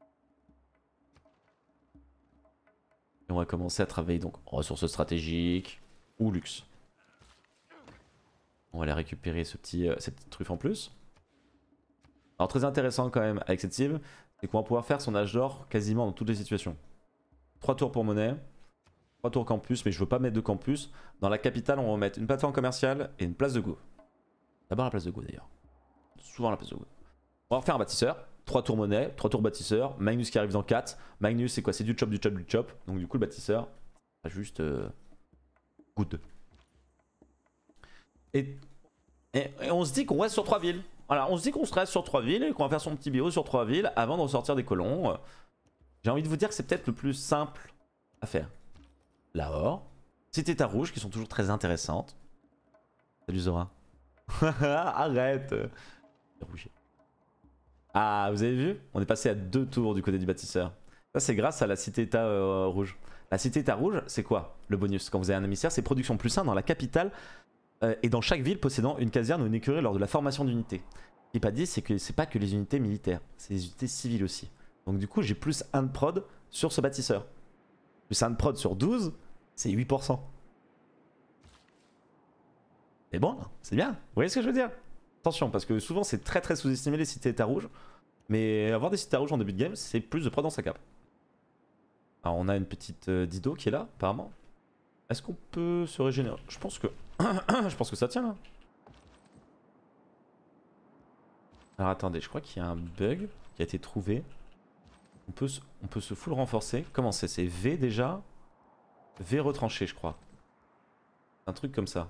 Et on va commencer à travailler donc ressources stratégiques ou luxe. On va aller récupérer cette petite truffe en plus. Alors très intéressant quand même avec cette cible, c'est qu'on va pouvoir faire son âge d'or quasiment dans toutes les situations. 3 tours pour monnaie, 3 tours campus, mais je veux pas mettre de campus. Dans la capitale, on va mettre une plateforme commerciale et une place de go. D'abord la place de go d'ailleurs. Souvent la place de go. On va refaire un bâtisseur, 3 tours monnaie, 3 tours bâtisseur, Magnus qui arrive dans 4. Magnus c'est quoi? C'est du chop, du chop, du chop. Donc du coup le bâtisseur, ça juste good. Et on se dit qu'on reste sur 3 villes. Voilà, on se dit qu'on se reste sur 3 villes et qu'on va faire son petit bio sur 3 villes avant de ressortir des colons. J'ai envie de vous dire que c'est peut-être le plus simple à faire. Lahore, Cité à Rouge qui sont toujours très intéressantes. Salut Zora. Arrête. Ah, vous avez vu? On est passé à 2 tours du côté du bâtisseur. Ça c'est grâce à la Cité-État rouge. La Cité-État rouge, c'est quoi le bonus? Quand vous avez un émissaire, c'est production plus 1 dans la capitale et dans chaque ville possédant une caserne ou une écurie lors de la formation d'unités. Ce qui n'est pas dit, c'est que c'est pas que les unités militaires, c'est les unités civiles aussi. Donc du coup, j'ai plus 1 de prod sur ce bâtisseur. Plus 1 de prod sur 12, c'est 8%. Mais bon, c'est bien. Vous voyez ce que je veux dire? Attention, parce que souvent c'est très très sous-estimé les cités états rouges. Mais avoir des cités rouges en début de game, c'est plus de prod dans sa cape. Alors on a une petite Dido qui est là, apparemment. Est-ce qu'on peut se régénérer? Je pense que... je pense que ça tient là. Alors attendez, je crois qu'il y a un bug qui a été trouvé. On peut se full renforcer. Comment c'est? C'est V déjà? V retranché, je crois. Un truc comme ça.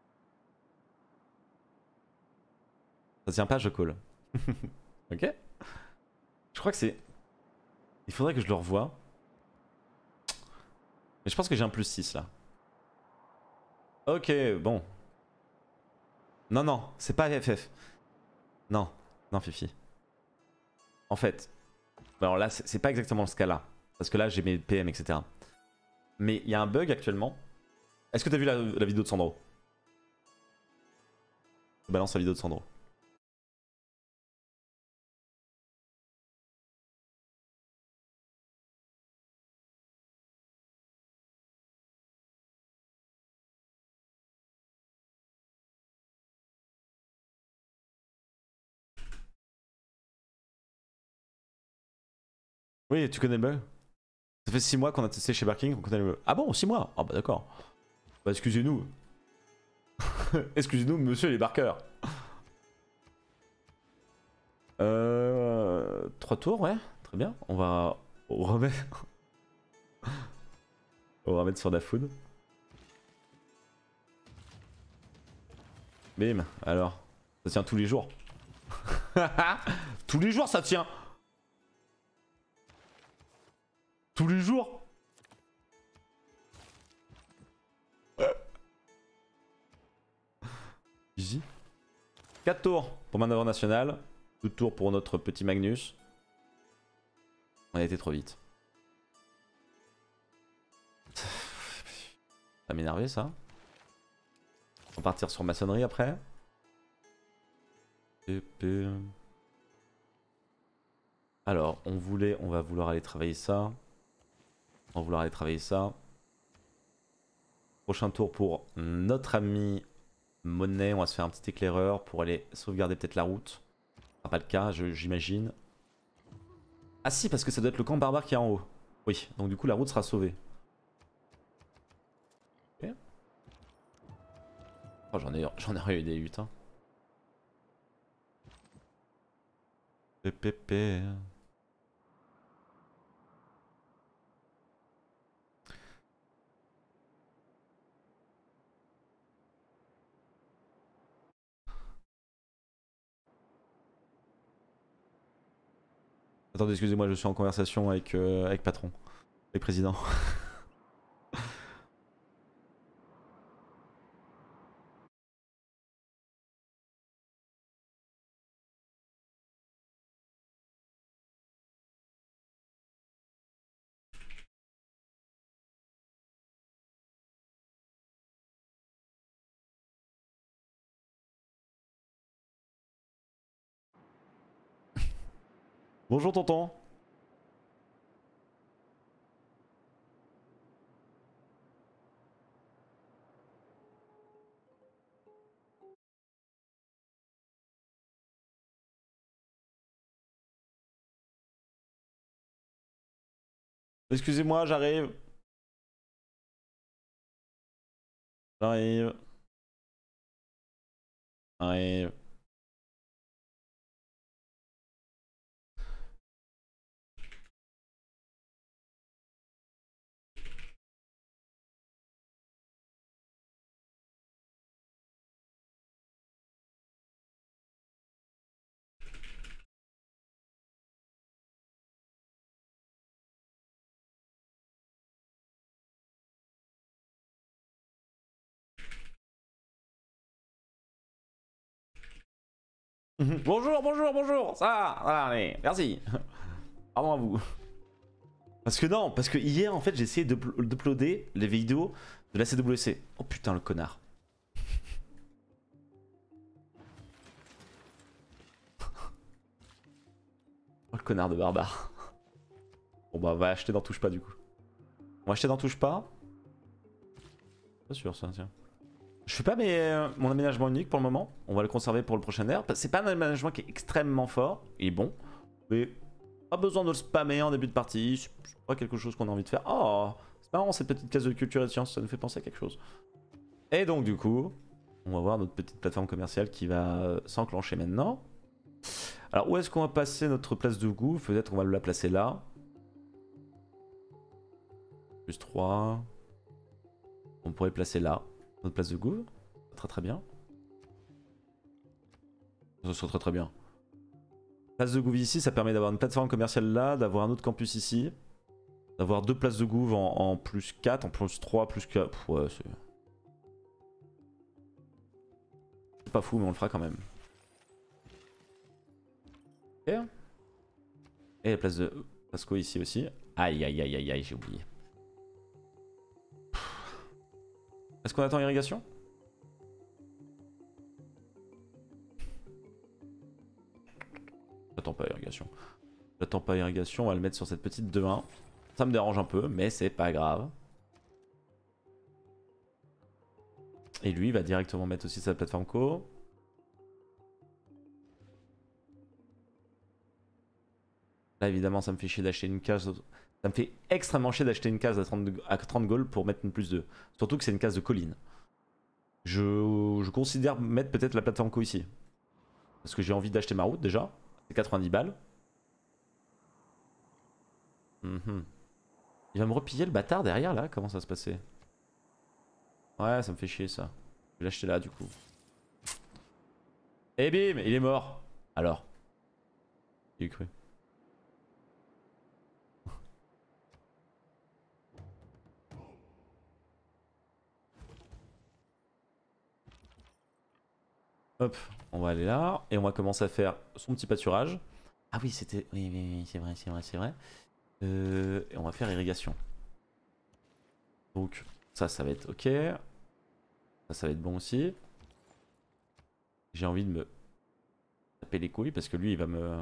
Ça tient pas, je call. Ok. Je crois que c'est... Il faudrait que je le revoie. Mais je pense que j'ai un plus 6 là. Ok, bon. Non, non, c'est pas FF. Non, non Fifi. En fait, alors là, c'est pas exactement ce cas-là. Parce que là, j'ai mes PM, etc. Mais il y a un bug actuellement. Est-ce que t'as vu la vidéo de Sandro? Je balance la vidéo de Sandro. Oui, tu connais le bug? Ça fait 6 mois qu'on a testé chez Barking, on connaît le bug. Ah bon, 6 mois? Ah bah d'accord. Bah excusez-nous. Excusez-nous, monsieur les barqueurs. 3 tours, ouais, très bien. On va remettre... on va remettre sur la food. Bim, alors. Ça tient tous les jours. Tous les jours ça tient. Tous les jours. Easy. 4 tours pour manœuvre nationale. 2 tours pour notre petit Magnus. On a été trop vite. Ça va m'énerver ça. On va partir sur maçonnerie après. Alors, on va vouloir aller travailler ça. On va vouloir aller travailler ça. Prochain tour pour notre ami Monet. On va se faire un petit éclaireur pour aller sauvegarder peut-être la route. Ce sera pas le cas, j'imagine. Ah si, parce que ça doit être le camp barbare qui est en haut. Oui, donc du coup la route sera sauvée. Okay. Oh, j'en ai eu des 8. Hein. PPP. Attendez, excusez-moi, je suis en conversation avec patron, avec président. Bonjour tonton. Excusez-moi, j'arrive. J'arrive. J'arrive. Bonjour, bonjour, bonjour. Ça va, voilà, allez, merci. Pardon à vous. Parce que non, parce que hier en fait j'ai essayé d'uploader les vidéos de la CWC. Oh putain le connard. Oh le connard de barbare. Bon bah on va acheter dans Touche Pas du coup. On va acheter dans Touche Pas. Pas sûr ça, tiens. Je fais pas mon aménagement unique pour le moment. On va le conserver pour le prochain air. C'est pas un aménagement qui est extrêmement fort. Il est bon. Mais pas besoin de le spammer en début de partie. C'est pas quelque chose qu'on a envie de faire. Oh, c'est marrant cette petite case de culture et de science. Ça nous fait penser à quelque chose. Et donc du coup, on va voir notre petite plateforme commerciale qui va s'enclencher maintenant. Alors où est-ce qu'on va passer notre place de goût? Peut-être qu'on va la placer là. Plus 3. On pourrait placer là. Notre place de goût. Très très bien. Ça serait très très bien. Place de Gouv ici, ça permet d'avoir une plateforme commerciale là, d'avoir un autre campus ici, d'avoir 2 places de Gouv en plus 4, en plus 3, plus 4. Pff, ouais, c'est pas fou, mais on le fera quand même. Okay. Et la place de Pasco ici aussi. Aïe aïe aïe aïe aïe, j'ai oublié. Est-ce qu'on attend irrigation? J'attends pas irrigation. J'attends pas irrigation, on va le mettre sur cette petite 2-1. Ça me dérange un peu, mais c'est pas grave. Et lui, il va directement mettre aussi sa plateforme co. Là, évidemment, ça me fait chier d'acheter une case. Ça me fait extrêmement chier d'acheter une case à 30 gold pour mettre une plus 2. Surtout que c'est une case de colline. Je considère mettre peut-être la plateforme co ici. Parce que j'ai envie d'acheter ma route déjà. C'est 90 balles. Il va me repiller le bâtard derrière là? Comment ça se passait? Ouais, ça me fait chier ça. Je vais l'acheter là du coup. Et bim, il est mort. Alors. J'ai cru. Hop, on va aller là. Et on va commencer à faire son petit pâturage. Ah oui, c'était... Oui, oui, oui, c'est vrai, c'est vrai, c'est vrai. Et on va faire irrigation. Donc, ça va être ok. Ça va être bon aussi. J'ai envie de me taper les couilles parce que lui, il va me...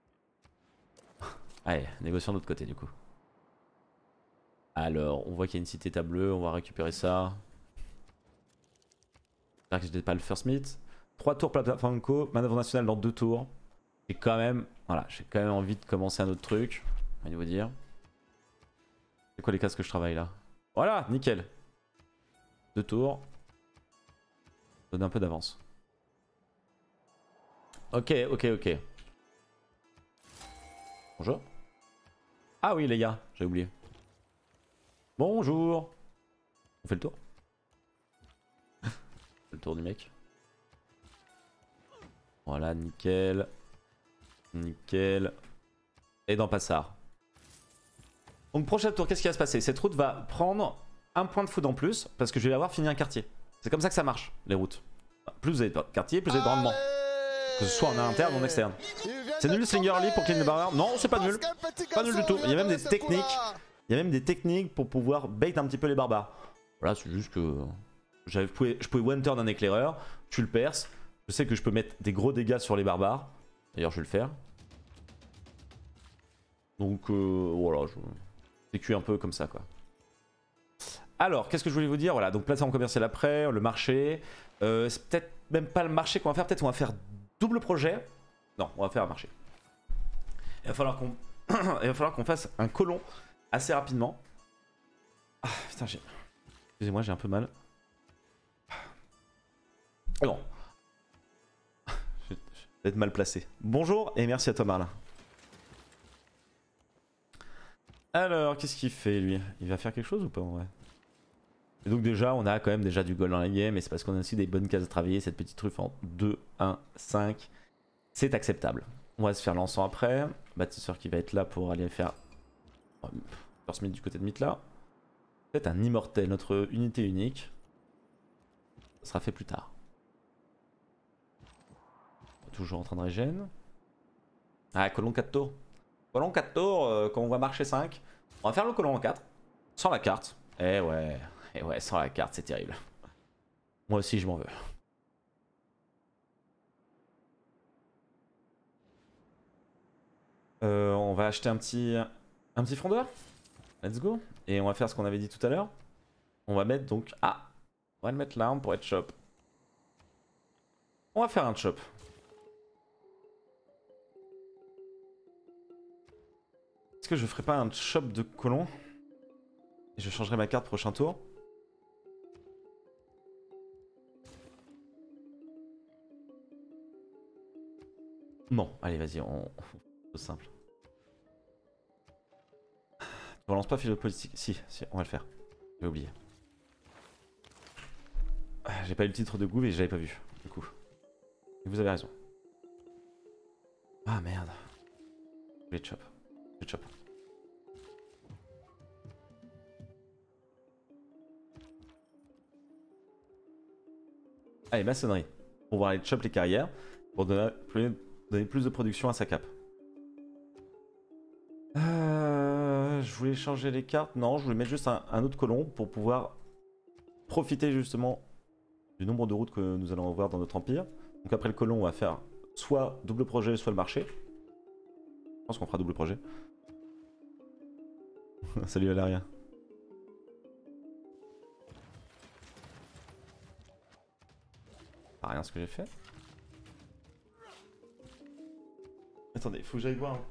Allez, négociant de l'autre côté du coup. Alors, on voit qu'il y a une cité bleue, on va récupérer ça. J'espère que j'étais pas le first meet. 3 tours plateforme co, manœuvre nationale dans 2 tours. J'ai quand même, voilà, j'ai quand même envie de commencer un autre truc. À vous dire. C'est quoi les cases que je travaille là? Voilà, nickel. 2 tours. Donne un peu d'avance. Ok. Bonjour. Ah oui les gars, j'ai oublié. Bonjour. On fait le tour. Le tour du mec. Voilà, nickel. Nickel. Et dans Passard. Donc prochain tour, qu'est-ce qui va se passer? Cette route va prendre un point de food en plus parce que je vais avoir fini un quartier. C'est comme ça que ça marche, les routes. Plus vous avez de quartier, plus vous avez de rendement. Que ce soit en interne ou en externe. C'est nul Slinger Lee pour clean the barrier? Non, c'est pas nul. Pas nul du tout. Il y a même des techniques. Il y a même des techniques pour pouvoir bait un petit peu les barbares. Voilà, c'est juste que je pouvais one turn un éclaireur, tu le perces. Je sais que je peux mettre des gros dégâts sur les barbares. D'ailleurs, je vais le faire. Donc voilà, je vécu un peu comme ça quoi. Alors, qu'est-ce que je voulais vous dire? Voilà, donc plateforme commerciale après, le marché. C'est peut-être même pas le marché qu'on va faire, peut-être on va faire double projet. Non, on va faire un marché. Il va falloir qu'on fasse un colon assez rapidement. Ah putain, excusez-moi, j'ai un peu mal. Bon. Je vais être mal placé. Bonjour et merci à toi Marlin. Alors, qu'est-ce qu'il fait lui? Il va faire quelque chose ou pas en vrai? Et donc déjà, on a quand même déjà du gold dans la game, et c'est parce qu'on a aussi des bonnes cases à travailler. Cette petite truffe en 2, 1, 5, c'est acceptable. On va se faire l'encens après. Bâtisseur qui va être là pour aller faire First Meet du côté de Mythe là. Peut-être un immortel, notre unité unique. Ça sera fait plus tard. Toujours en train de régène. Ah, colon 4 tours. Colon 4 tours, quand on va marcher 5. On va faire le colon en 4. Sans la carte. Eh ouais. Et ouais, sans la carte, c'est terrible. Moi aussi, je m'en veux. On va acheter un petit frondeur. Let's go. Et on va faire ce qu'on avait dit tout à l'heure. On va mettre donc... Ah, on va le mettre là pour être chop. On va faire un chop. Est-ce que je ferai pas un chop de colon? Et je changerai ma carte prochain tour. Non, allez vas-y, on simple. On lance pas philo-politique. Si, on va le faire. J'ai oublié. J'ai pas eu le titre de Gouv et je l'avais pas vu, du coup. Et vous avez raison. Ah merde. Je vais chop. Je vais chop. Allez, maçonnerie. On va aller chop les carrières pour donner plus de production à sa cape. Je voulais changer les cartes. Non, je voulais mettre juste un autre colon pour pouvoir profiter justement du nombre de routes que nous allons avoir dans notre empire. Donc après le colon, on va faire soit double projet, soit le marché. Je pense qu'on fera double projet. Salut Alaria. Ah, rien ce que j'ai fait. Attendez, faut que j'aille voir.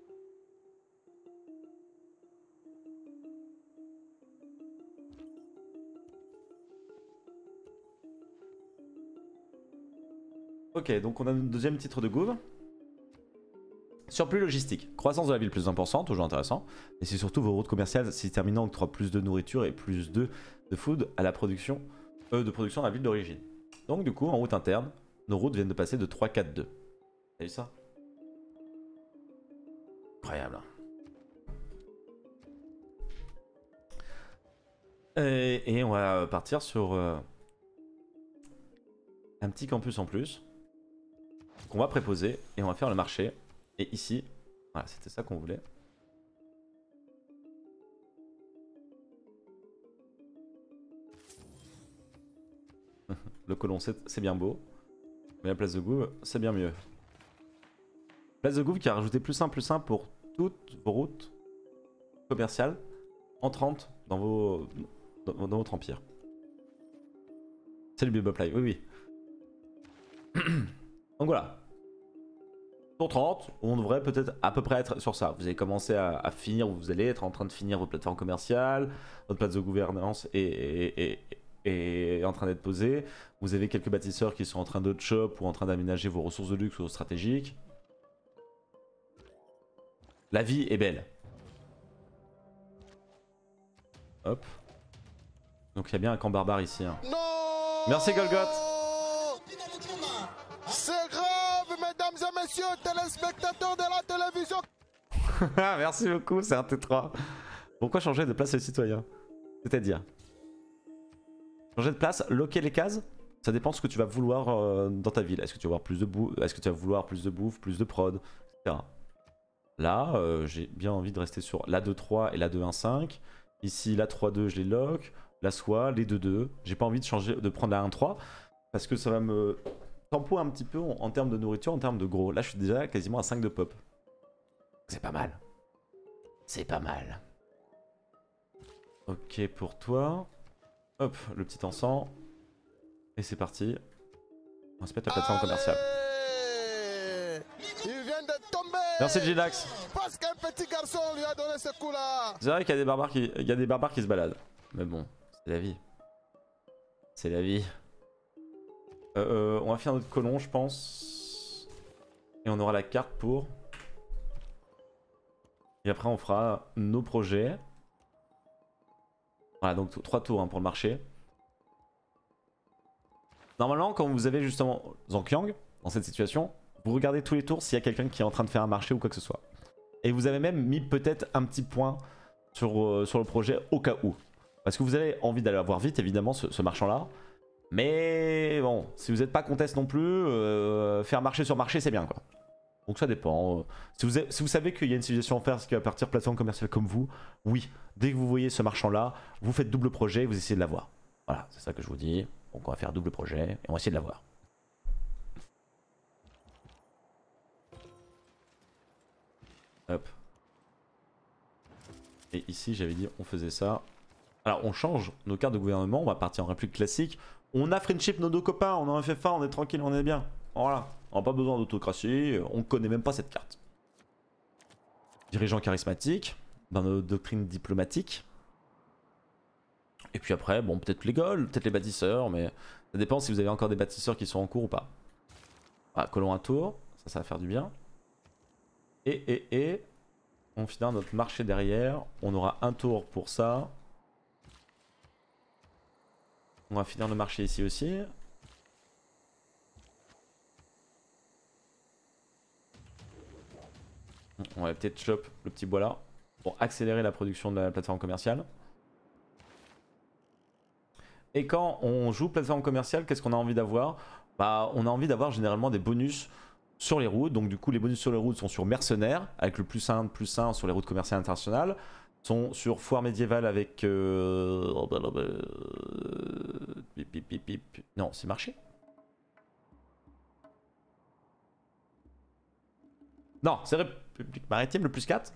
Ok, donc on a notre deuxième titre de Gouv. Surplus logistique. Croissance de la ville plus 1%, toujours intéressant. Et c'est surtout vos routes commerciales si terminant octroient plus de nourriture et plus de food à la production de la ville d'origine. Donc du coup, en route interne, nos routes viennent de passer de 3, 4, 2. T'as vu ça? Incroyable. Et on va partir sur un petit campus en plus qu'on va préposer et on va faire le marché. Et ici, voilà, c'était ça qu'on voulait. Le colon, c'est bien beau. Mais la place de Gouv, c'est bien mieux. Place de Gouv qui a rajouté plus 1 pour toutes vos routes commerciales entrantes dans votre empire. Salut Bebop Live, oui. Donc voilà. Tour 30, on devrait peut-être à peu près être sur ça. Vous avez commencé à finir, vous allez être en train de finir vos plateformes commerciales, votre place de gouvernance est en train d'être posée. Vous avez quelques bâtisseurs qui sont en train de shop ou en train d'aménager vos ressources de luxe ou stratégiques. La vie est belle. Hop. Donc il y a bien un camp barbare ici. Hein. Non. Merci Golgoth. C'est grave, mesdames et messieurs, téléspectateurs de la télévision. Merci beaucoup, c'est un T3. Pourquoi changer de place les citoyens? C'est-à-dire changer de place, loquer les cases, ça dépend de ce que tu vas vouloir dans ta ville. Est-ce que tu vas vouloir plus de bouffe, est-ce que tu vas vouloir plus de bouffe, plus de prod, etc. Là, j'ai bien envie de rester sur la 2-3 et la 2-1-5. Ici, la 3-2, je les lock. La SOA, les 2-2. J'ai pas envie de changer, de prendre la 1-3 parce que ça va me tempo un petit peu en termes de nourriture, en termes de gros. Là, je suis déjà quasiment à 5 de pop. C'est pas mal. C'est pas mal. Ok pour toi. Hop, le petit encens. Et c'est parti. On va se mettre la plateforme commerciale. Il vient de tomber. Merci Gilax. Parce qu'un petit garçon lui a donné ce coup-là. C'est vrai qu'il y a des barbares qui se baladent. Mais bon, c'est la vie. C'est la vie. On va faire notre colon, je pense. Et on aura la carte pour. Et après, on fera nos projets. Voilà, donc 3 tours hein, pour le marché. Normalement, quand vous avez justement Zhangqiang dans cette situation, vous regardez tous les tours s'il y a quelqu'un qui est en train de faire un marché ou quoi que ce soit. Et vous avez même mis peut-être un petit point sur le projet au cas où. Parce que vous avez envie d'aller avoir vite, évidemment, ce marchand-là. Mais bon, si vous n'êtes pas conteste non plus, faire marché sur marché, c'est bien, quoi. Donc ça dépend. Si vous savez qu'il y a une civilisation en faire qui va partir plateforme commerciale comme vous, oui, dès que vous voyez ce marchand-là, vous faites double projet et vous essayez de l'avoir. Voilà, c'est ça que je vous dis. Donc on va faire double projet et on va essayer de l'avoir. Hop. Et ici, j'avais dit on faisait ça. Alors on change nos cartes de gouvernement, on va partir en république classique. On a friendship nos deux copains, on a un FFA, on est tranquille, on est bien. Voilà, on n'a pas besoin d'autocratie, on connaît même pas cette carte. Dirigeant charismatique, dans nos doctrines diplomatiques. Et puis après, bon, peut-être les Gauls, peut-être les bâtisseurs, mais ça dépend si vous avez encore des bâtisseurs qui sont en cours ou pas. Voilà, collons un tour, ça va faire du bien. Et on finira notre marché derrière, on aura un tour pour ça. On va finir le marché ici aussi. On va peut-être chop le petit bois là pour accélérer la production de la plateforme commerciale. Et quand on joue plateforme commerciale, qu'est-ce qu'on a envie d'avoir? Bah, on a envie d'avoir généralement des bonus sur les routes. Donc du coup, les bonus sur les routes sont sur mercenaires, avec le +1 sur les routes commerciales internationales. Sont sur foire médiévale avec... Non, c'est marché. Non, c'est République maritime, le +4.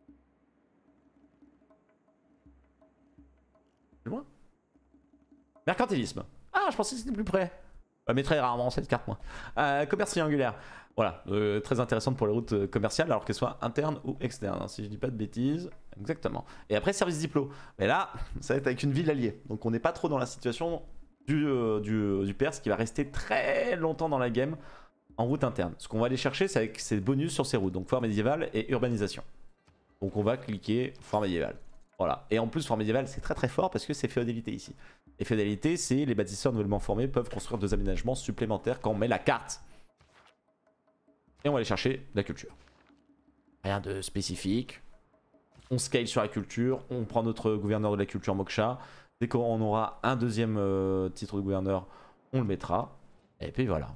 Plus loin. Mercantilisme. Ah, je pensais que c'était plus près. Mais très rarement cette carte, moi. Commerce triangulaire. Voilà, très intéressante pour les routes commerciales, alors qu'elles soient internes ou externes, hein, si je dis pas de bêtises. Exactement. Et après, service diplo. Mais là, ça va être avec une ville alliée. Donc on n'est pas trop dans la situation du Perse qui va rester très longtemps dans la game en route interne. Ce qu'on va aller chercher, c'est avec ses bonus sur ces routes. Donc foire médiévale et urbanisation. Donc on va cliquer foire médiévale. Voilà. Et en plus, foire médiévale, c'est très très fort parce que c'est féodalité ici. Et féodalité, c'est les bâtisseurs nouvellement formés peuvent construire 2 aménagements supplémentaires quand on met la carte. Et on va aller chercher de la culture. Rien de spécifique. On scale sur la culture. On prend notre gouverneur de la culture Moksha. Dès qu'on aura un deuxième titre de gouverneur, on le mettra. Et puis voilà.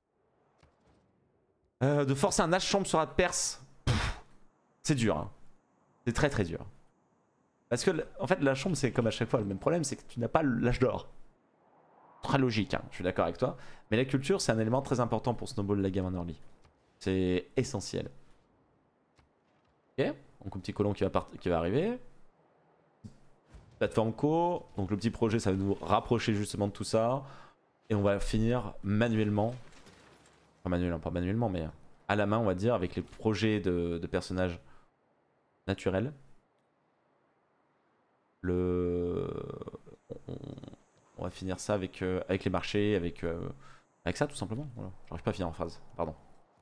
De forcer un H-chambre sur la Perse, c'est dur. Hein. C'est très très dur. Parce que en fait, la chambre, c'est comme à chaque fois le même problème, c'est que tu n'as pas l'âge d'or. Très logique, hein, je suis d'accord avec toi. Mais la culture, c'est un élément très important pour snowball la game en early. C'est essentiel. Ok, donc un petit colon qui va arriver. Plateforme co, donc le petit projet, ça va nous rapprocher justement de tout ça. Et on va finir manuellement pas manuellement, mais à la main, on va dire, avec les projets de personnages naturels. On, on va finir ça avec les marchés, avec ça tout simplement. Voilà. J'arrive pas à finir en phrase, pardon.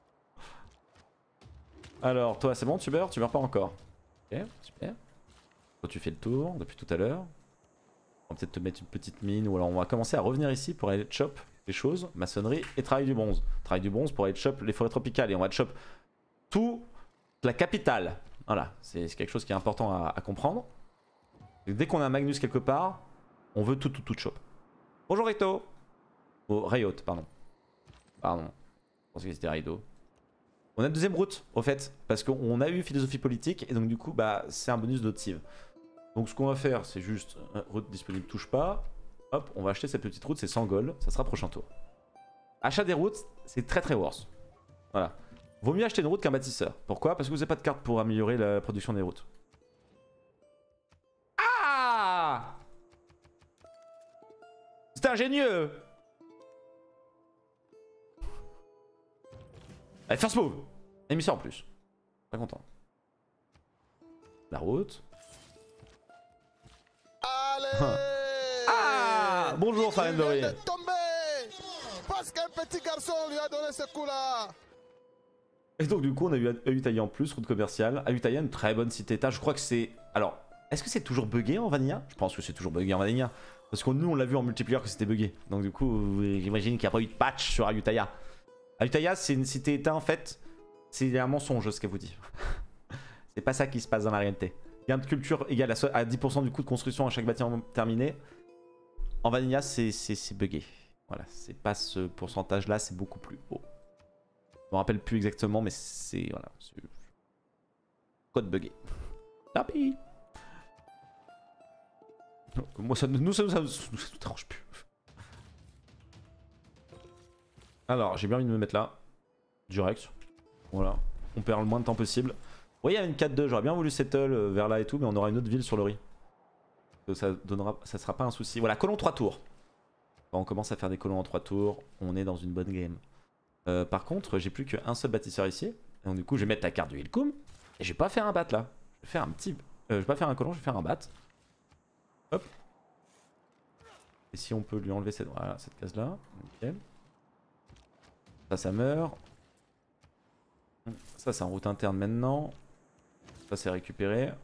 Alors, toi, c'est bon, tu meurs? Tu meurs pas encore. Ok, super. Toi, tu fais le tour depuis tout à l'heure. On va peut-être te mettre une petite mine, ou alors on va commencer à revenir ici pour aller chop les choses. Maçonnerie et travail du bronze. Travail du bronze pour aller chop les forêts tropicales. Et on va chop tout la capitale. Voilà, c'est quelque chose qui est important à comprendre. Et dès qu'on a un Magnus quelque part, on veut tout chop. Bonjour Rito. Oh, Riot, pardon. Pardon. Je pensais que c'était Raido. On a une deuxième route, au fait, parce qu'on a eu philosophie politique, et donc du coup, bah, c'est un bonus d'Otive. Donc ce qu'on va faire, c'est juste, route disponible, touche pas. Hop, on va acheter cette petite route, c'est 100 gold, ça sera prochain tour. Achat des routes, c'est très worse. Voilà. Vaut mieux acheter une route qu'un bâtisseur. Pourquoi? Parce que vous n'avez pas de carte pour améliorer la production des routes. Ah! C'est ingénieux! Allez, first move! Et mis ça en plus. Pas content. La route. Allez! Ah! Bonjour, Farendori. Il vient de tomber parce qu'un petit garçon lui a donné ce coup-là. Et donc du coup on a eu Ayutthaya en plus, route commerciale. Ayutthaya, une très bonne cité-état. Je crois que c'est... Alors, est-ce que c'est toujours buggé en Vanilla? Je pense que c'est toujours buggé en Vanilla. Parce que nous on l'a vu en multiplayer que c'était buggé. Donc du coup j'imagine qu'il n'y a pas eu de patch sur Ayutthaya. Ayutthaya c'est une cité-état en fait. C'est un mensonge ce qu'elle vous dit. C'est pas ça qui se passe dans la réalité. Gain de culture égal à 10% du coût de construction à chaque bâtiment terminé. En Vanilla c'est buggé. Voilà, c'est pas ce pourcentage là, c'est beaucoup plus haut. Je me rappelle plus exactement, mais c'est... Voilà. Code buggé. Tapis. Moi, ça nous dérange plus. Alors, j'ai bien envie de me mettre là. Durex. Voilà. On perd le moins de temps possible. Oui, il y a une 4-2. J'aurais bien voulu settle vers là et tout, mais on aura une autre ville sur le riz. Ça sera pas un souci. Voilà, colon 3 tours. Quand on commence à faire des colons en 3 tours, on est dans une bonne game. Par contre, j'ai plus qu'un seul bâtisseur ici. Et donc du coup, je vais mettre la carte du Hilkum. Et je vais pas faire un bat là. Je vais faire un petit... je vais pas faire un colon, je vais faire un bat. Hop. Et si on peut lui enlever cette, voilà, cette case là. Nickel. Ça meurt. Ça, c'est en route interne maintenant. Ça, c'est récupéré.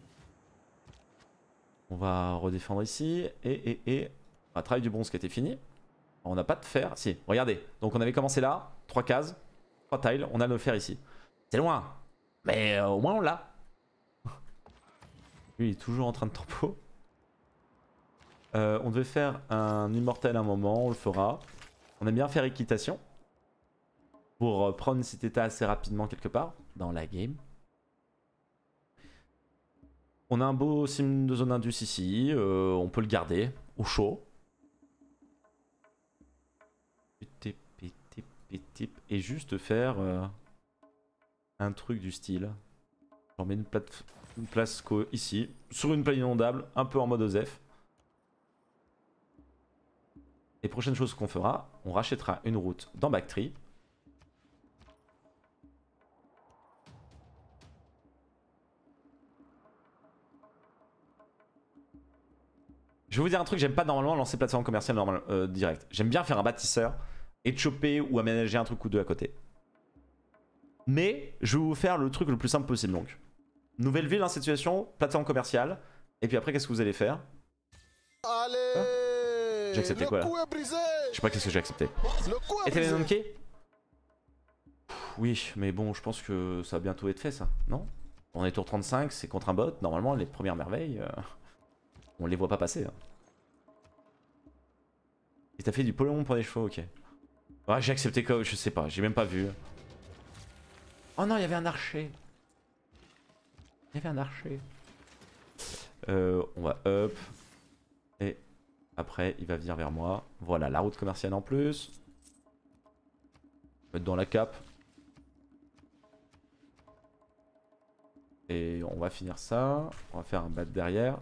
On va redéfendre ici. Et... Un travail du bronze qui a été fini. On n'a pas de fer. Si, regardez. Donc on avait commencé là. 3 cases. 3 tiles. On a le fer ici. C'est loin. Mais au moins on l'a. Lui il est toujours en train de tempo. On devait faire un immortel à un moment. On le fera. On aime bien faire équitation. Pour prendre une cité-état assez rapidement quelque part. Dans la game. On a un beau sim de zone indus ici. On peut le garder. Au chaud. Et juste faire un truc du style. J'en mets une place ici, sur une plaine inondable, un peu en mode OZEF. Et prochaine chose qu'on fera, on rachètera une route dans Bactry. Je vais vous dire un truc, j'aime pas normalement lancer plateforme commerciale direct. J'aime bien faire un bâtisseur et choper ou aménager un truc ou deux à côté. Mais je vais vous faire le truc le plus simple possible donc. Nouvelle ville dans cette situation, plateforme commerciale. Et puis après, qu'est-ce que vous allez faire? Allez! J'ai accepté quoi là? Je sais pas qu'est-ce que j'ai accepté. Et t'es les Nonkey? Oui, mais bon, je pense que ça va bientôt être fait ça, non? On est tour 35, c'est contre un bot. Normalement, les premières merveilles, on les voit pas passer. Hein. Et t'as fait du polon pour les chevaux, ok. Ouais, j'ai accepté quoi? Je sais pas, j'ai même pas vu. Oh non, il y avait un archer. Il y avait un archer. On va up. Et après, il va venir vers moi. Voilà, la route commerciale en plus. Mettre dans la cape. Et on va finir ça. On va faire un bat derrière.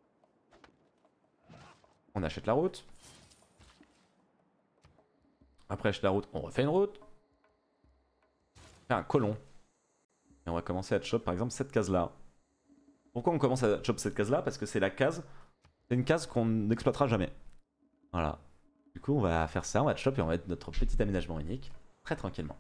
On achète la route. Après la route, on refait une route. On fait un colon. Et on va commencer à chop par exemple cette case là. Pourquoi on commence à chop cette case là? Parce que c'est la case, c'est une case qu'on n'exploitera jamais. Voilà. Du coup on va faire ça, on va chop et on va mettre notre petit aménagement unique. Très tranquillement.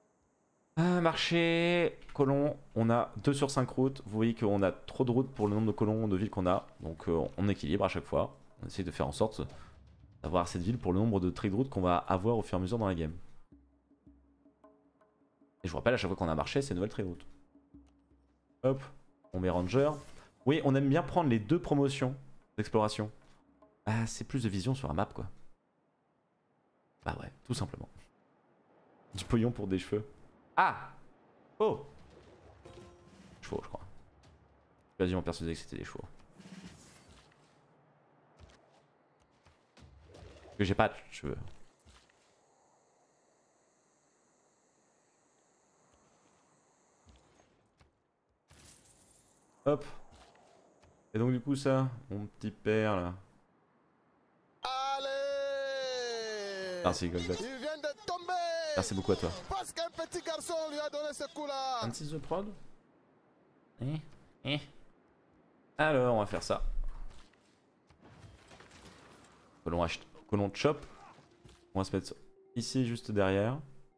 Marché, colon, on a 2 sur 5 routes. Vous voyez qu'on a trop de routes pour le nombre de colons de villes qu'on a. Donc on équilibre à chaque fois. On essaye de faire en sorte d'avoir cette ville pour le nombre de trade routes qu'on va avoir au fur et à mesure dans la game. Et je vous rappelle, à chaque fois qu'on a un marché, c'est une nouvelle trade route. Hop, on met Ranger. Oui, on aime bien prendre les 2 promotions d'exploration. Ah, c'est plus de vision sur la map quoi. Bah ouais, tout simplement. Du pognon pour des cheveux. Ah! Oh! Chevaux, je crois. Je suis quasiment persuadé que c'était des chevaux. Parce que j'ai pas de cheveux. Hop. Et donc du coup ça, mon petit père là. Allez! Merci Golgot. Il vient de tomber! Merci beaucoup à toi. Parce qu'un petit garçon lui a donné ce coup-là! 26 de prod. Alors on va faire ça. Colon chop. On va se mettre ici juste derrière.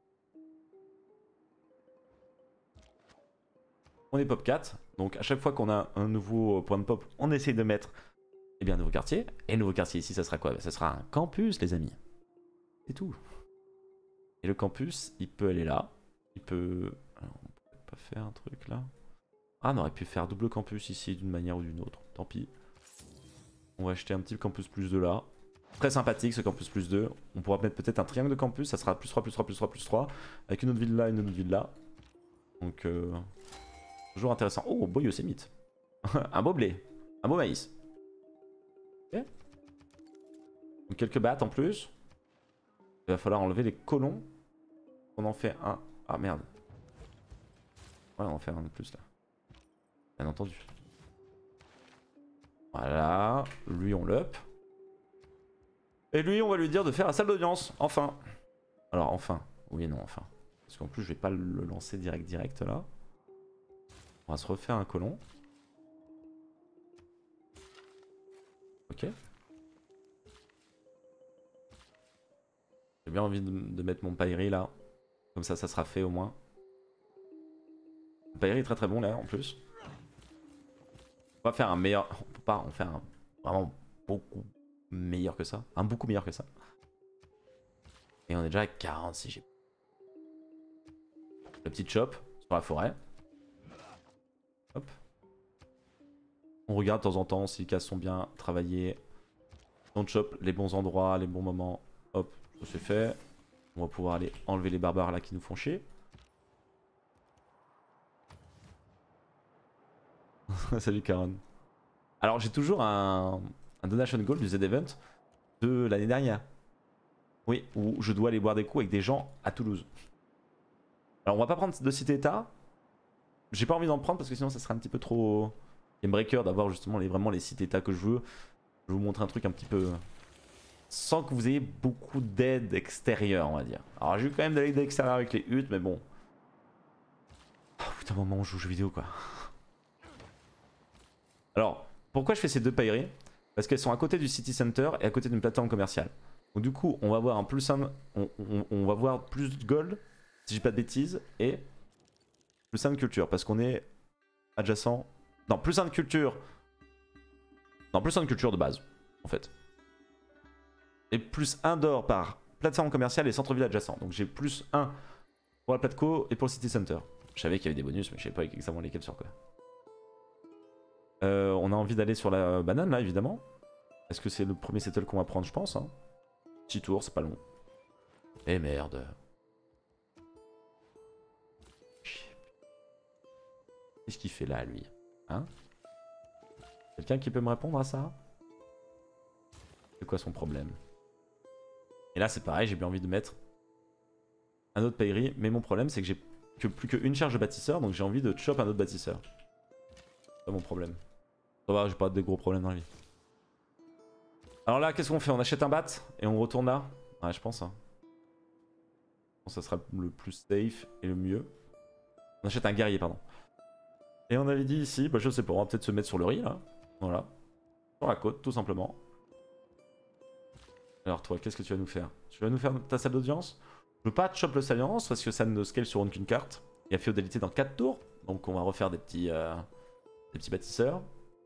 On est pop 4. Donc à chaque fois qu'on a un nouveau point de pop, on essaye de mettre un nouveau quartier. Et le nouveau quartier ici, ça sera quoi? Ça sera un campus les amis. C'est tout. Et le campus, il peut aller là. Il peut... Alors, on peut pas faire un truc là. Ah, on aurait pu faire double campus ici d'une manière ou d'une autre. Tant pis. On va acheter un petit campus plus 2 là. Très sympathique ce campus plus 2. On pourra mettre peut-être un triangle de campus. Ça sera plus 3, plus 3, plus 3, plus 3. Avec une autre ville là, une autre ville là. Donc, toujours intéressant. Oh, beau Yosemite. Un beau blé. Un beau maïs. Ok. Donc, quelques battes en plus. Il va falloir enlever les colons. On en fait un. Ah merde. Ouais, on en fait un de plus là. Bien entendu. Voilà. Lui, on l'up. Et lui, on va lui dire de faire la salle d'audience. Enfin. Alors, enfin. Oui et non, enfin. Parce qu'en plus, je vais pas le lancer direct là. On va se refaire un colon. Ok. J'ai bien envie de mettre mon paillerie là. Comme ça, ça sera fait au moins. Le paillerie est très très bon là en plus. On va faire un meilleur. On peut pas en faire un vraiment beaucoup meilleur que ça. Un beaucoup meilleur que ça. Et on est déjà à 46 GP. Le petit chop sur la forêt. Hop. On regarde de temps en temps si les cases sont bien travaillées. On chop les bons endroits, les bons moments. Hop, ça c'est fait. On va pouvoir aller enlever les barbares là qui nous font chier. Salut Karen. Alors j'ai toujours un donation goal du Z-Event de l'année dernière. Oui, où je dois aller boire des coups avec des gens à Toulouse. Alors on va pas prendre de cité-état. J'ai pas envie d'en prendre parce que sinon ça serait un petit peu trop game breaker d'avoir justement vraiment les cité-état que je veux. Je vais vous montrer un truc un petit peu... sans que vous ayez beaucoup d'aide extérieure, on va dire. Alors j'ai eu quand même de l'aide extérieure avec les huttes, mais bon. Oh, putain, un moment on joue aux jeux vidéo quoi. Alors, pourquoi je fais ces deux pailleries? Parce qu'elles sont à côté du City Center et à côté d'une plateforme commerciale. Donc du coup, on va avoir un plus 1, on va voir plus de gold, si j'ai pas de bêtises, et plus 1 de culture, parce qu'on est adjacent... Non, plus 1 de culture... Non, plus 1 de culture de base, en fait. Et plus 1 d'or par plateforme commerciale et centre-ville adjacent. Donc j'ai plus 1 pour la Platco et pour le City Center. Je savais qu'il y avait des bonus, mais je savais pas exactement lesquels sur quoi. On a envie d'aller sur la banane là, évidemment. Est-ce que c'est le premier settle qu'on va prendre? Je pense. Hein. Petit tour, c'est pas long. Eh merde. Qu'est-ce qu'il fait là, lui? Hein? Quelqu'un qui peut me répondre à ça? C'est quoi son problème? Et là, c'est pareil, j'ai bien envie de mettre un autre paillerie. Mais mon problème, c'est que j'ai plus qu'une charge de bâtisseur. Donc j'ai envie de chop un autre bâtisseur. C'est pas mon problème. Ça va, j'ai pas de gros problèmes dans la vie. Alors là, qu'est-ce qu'on fait? On achète un bat et on retourne là? Ouais, je pense. Hein. Ça sera le plus safe et le mieux. On achète un guerrier, pardon. Et on avait dit ici, bah je sais pas, on va peut-être se mettre sur le riz là. Voilà. Sur la côte, tout simplement. Alors toi, qu'est-ce que tu vas nous faire? Tu vas nous faire ta salle d'audience? Je veux pas te choper le salience parce que ça ne scale sur aucune carte. Il y a féodalité dans 4 tours. Donc on va refaire des petits bâtisseurs.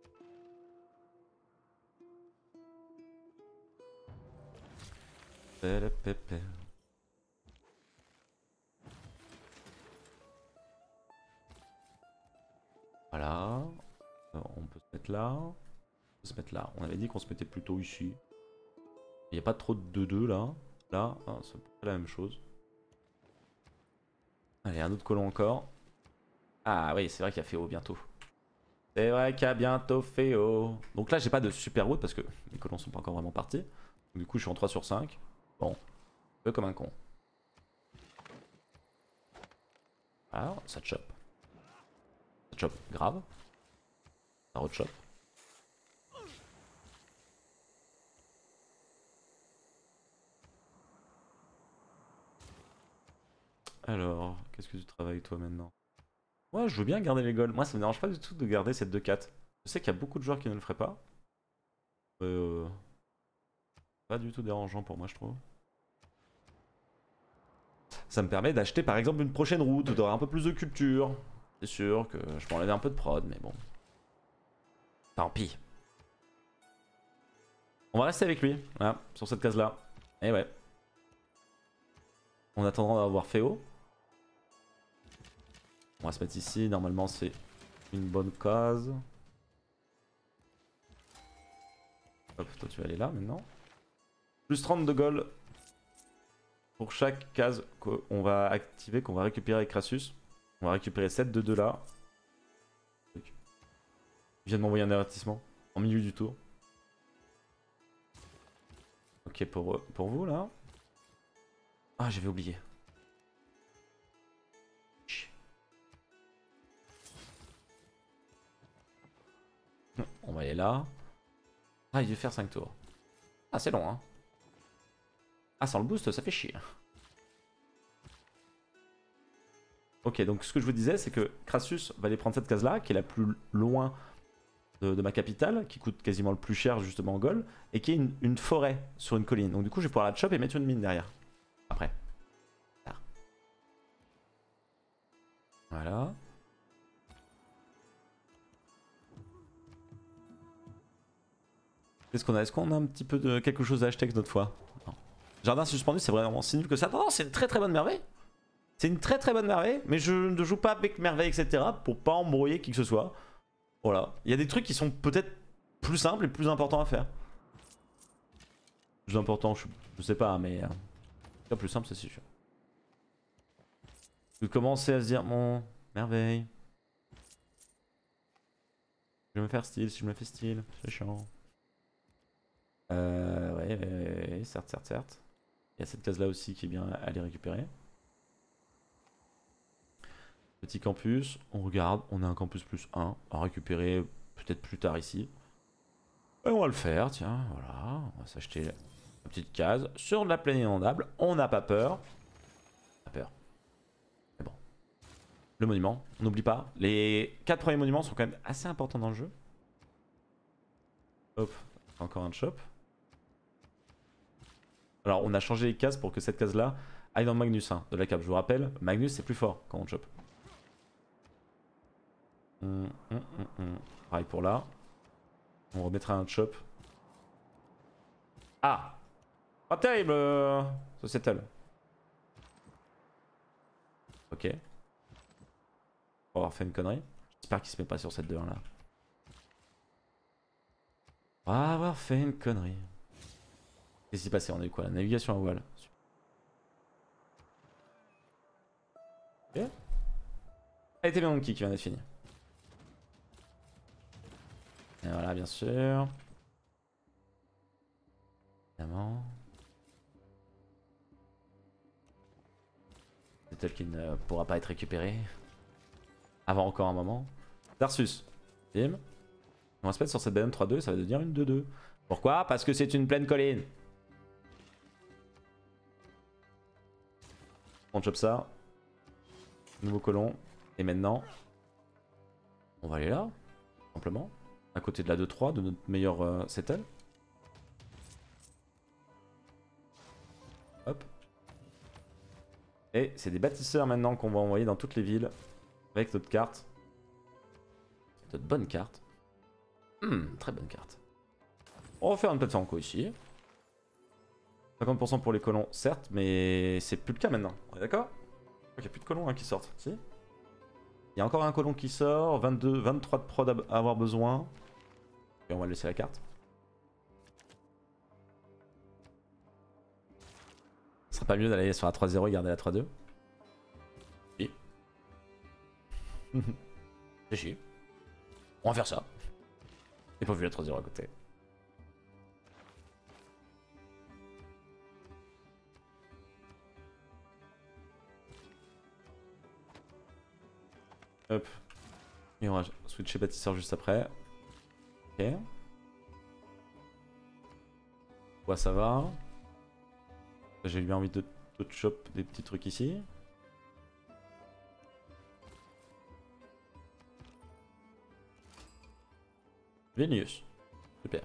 Voilà. Alors, on peut se mettre là. On peut se mettre là. On avait dit qu'on se mettait plutôt ici. Il n'y a pas trop de 2-2 là. Là, c'est la même chose. Allez, un autre colon encore. Ah oui, c'est vrai qu'il y a Féo bientôt. C'est vrai qu'il y a bientôt Féo. Donc là, j'ai pas de super wood parce que mes colons sont pas encore vraiment partis. Du coup, je suis en 3 sur 5. Bon, un peu comme un con. Alors, ça chope. Ça chope grave. Ça rechope. Alors, qu'est-ce que tu travailles toi maintenant? Ouais, je veux bien garder les golds. Moi, ça me dérange pas du tout de garder cette 2-4. Je sais qu'il y a beaucoup de joueurs qui ne le feraient pas. Pas du tout dérangeant pour moi, je trouve. Ça me permet d'acheter par exemple une prochaine route, d'avoir un peu plus de culture. C'est sûr que je peux enlever un peu de prod, mais bon. Tant pis. On va rester avec lui, là, sur cette case-là. Et ouais. On attendra d'avoir Féo. On va se mettre ici, normalement c'est une bonne case. Hop, toi tu vas aller là maintenant. Plus 30 de gold pour chaque case qu'on va activer, qu'on va récupérer avec Crassus. On va récupérer 7 de 2 là. Il vient de m'envoyer un avertissement en milieu du tour. Ok, pour vous là. Ah, j'avais oublié. On va aller là. Ah, il veut faire 5 tours. Ah, c'est long, hein. Ah, sans le boost, ça fait chier. Ok, donc ce que je vous disais, c'est que Crassus va aller prendre cette case-là, qui est la plus loin de ma capitale, qui coûte quasiment le plus cher justement en gold, et qui est une forêt sur une colline. Donc du coup, je vais pouvoir la chop et mettre une mine derrière. Après. Là. Voilà. Qu'est-ce qu'on a? Est-ce qu'on a un petit peu de quelque chose à acheter que d'autres fois? Non. Jardin suspendu, c'est vraiment si nul que ça. Non, c'est une très très bonne merveille. C'est une très très bonne merveille, mais je ne joue pas avec merveille, etc. pour pas embrouiller qui que ce soit. Voilà. Il y a des trucs qui sont peut-être plus simples et plus importants à faire. Plus important, je sais pas, mais plus simple, c'est sûr. De commencer à se dire, bon, merveille. Je vais me faire style, si je me fais style, c'est chiant. Ouais, certes. Il y a cette case là aussi qui est bien à aller récupérer. Petit campus, on regarde, on a un campus plus 1 à récupérer peut-être plus tard ici. Et on va le faire, tiens, voilà. On va s'acheter la petite case sur de la plaine inondable. On n'a pas peur. Pas peur. Mais bon. Le monument, on n'oublie pas. Les 4 premiers monuments sont quand même assez importants dans le jeu. Hop, encore un chop. Alors on a changé les cases pour que cette case là aille dans Magnus hein, de la cape. Je vous rappelle, Magnus c'est plus fort quand on chope. Pareil pour là. On remettra un chop. Ah, pas terrible ce settle. Ok. On va avoir fait une connerie. J'espère qu'il se met pas sur cette 2-1 là. On va avoir fait une connerie. Qu'est-ce qui s'est passé? On a eu quoi? La navigation à voile. Ok. Allez, t'es bien Monkey qui vient d'être fini. Et voilà, bien sûr. Évidemment. C'est elle qui ne pourra pas être récupéré. Avant encore un moment. Darsus. Bim. On va se mettre sur cette BM 3-2, ça va devenir une 2-2. Pourquoi? Parce que c'est une pleine colline. On chope ça. Nouveau colon. Et maintenant, on va aller là, simplement. À côté de la 2-3, de notre meilleur settle. Hop. Et c'est des bâtisseurs maintenant qu'on va envoyer dans toutes les villes. Avec notre carte. Notre bonne carte. Très bonne carte. On va faire une plateforme co ici. 50% pour les colons, certes, mais c'est plus le cas maintenant. On est d'accord? Il n'y a plus de colons hein, qui sortent. Si, il y a encore un colon qui sort. 22, 23 de prod à avoir besoin. Et on va laisser la carte. Ce serait pas mieux d'aller sur la 3-0 et garder la 3-2? Si. C'est chier. On va faire ça. Et pas vu la 3-0 à côté. Hop. Et on va switcher bâtisseur juste après. Ok. Ouais, ça va. J'ai bien envie de chop des petits trucs ici. Vénus. Super.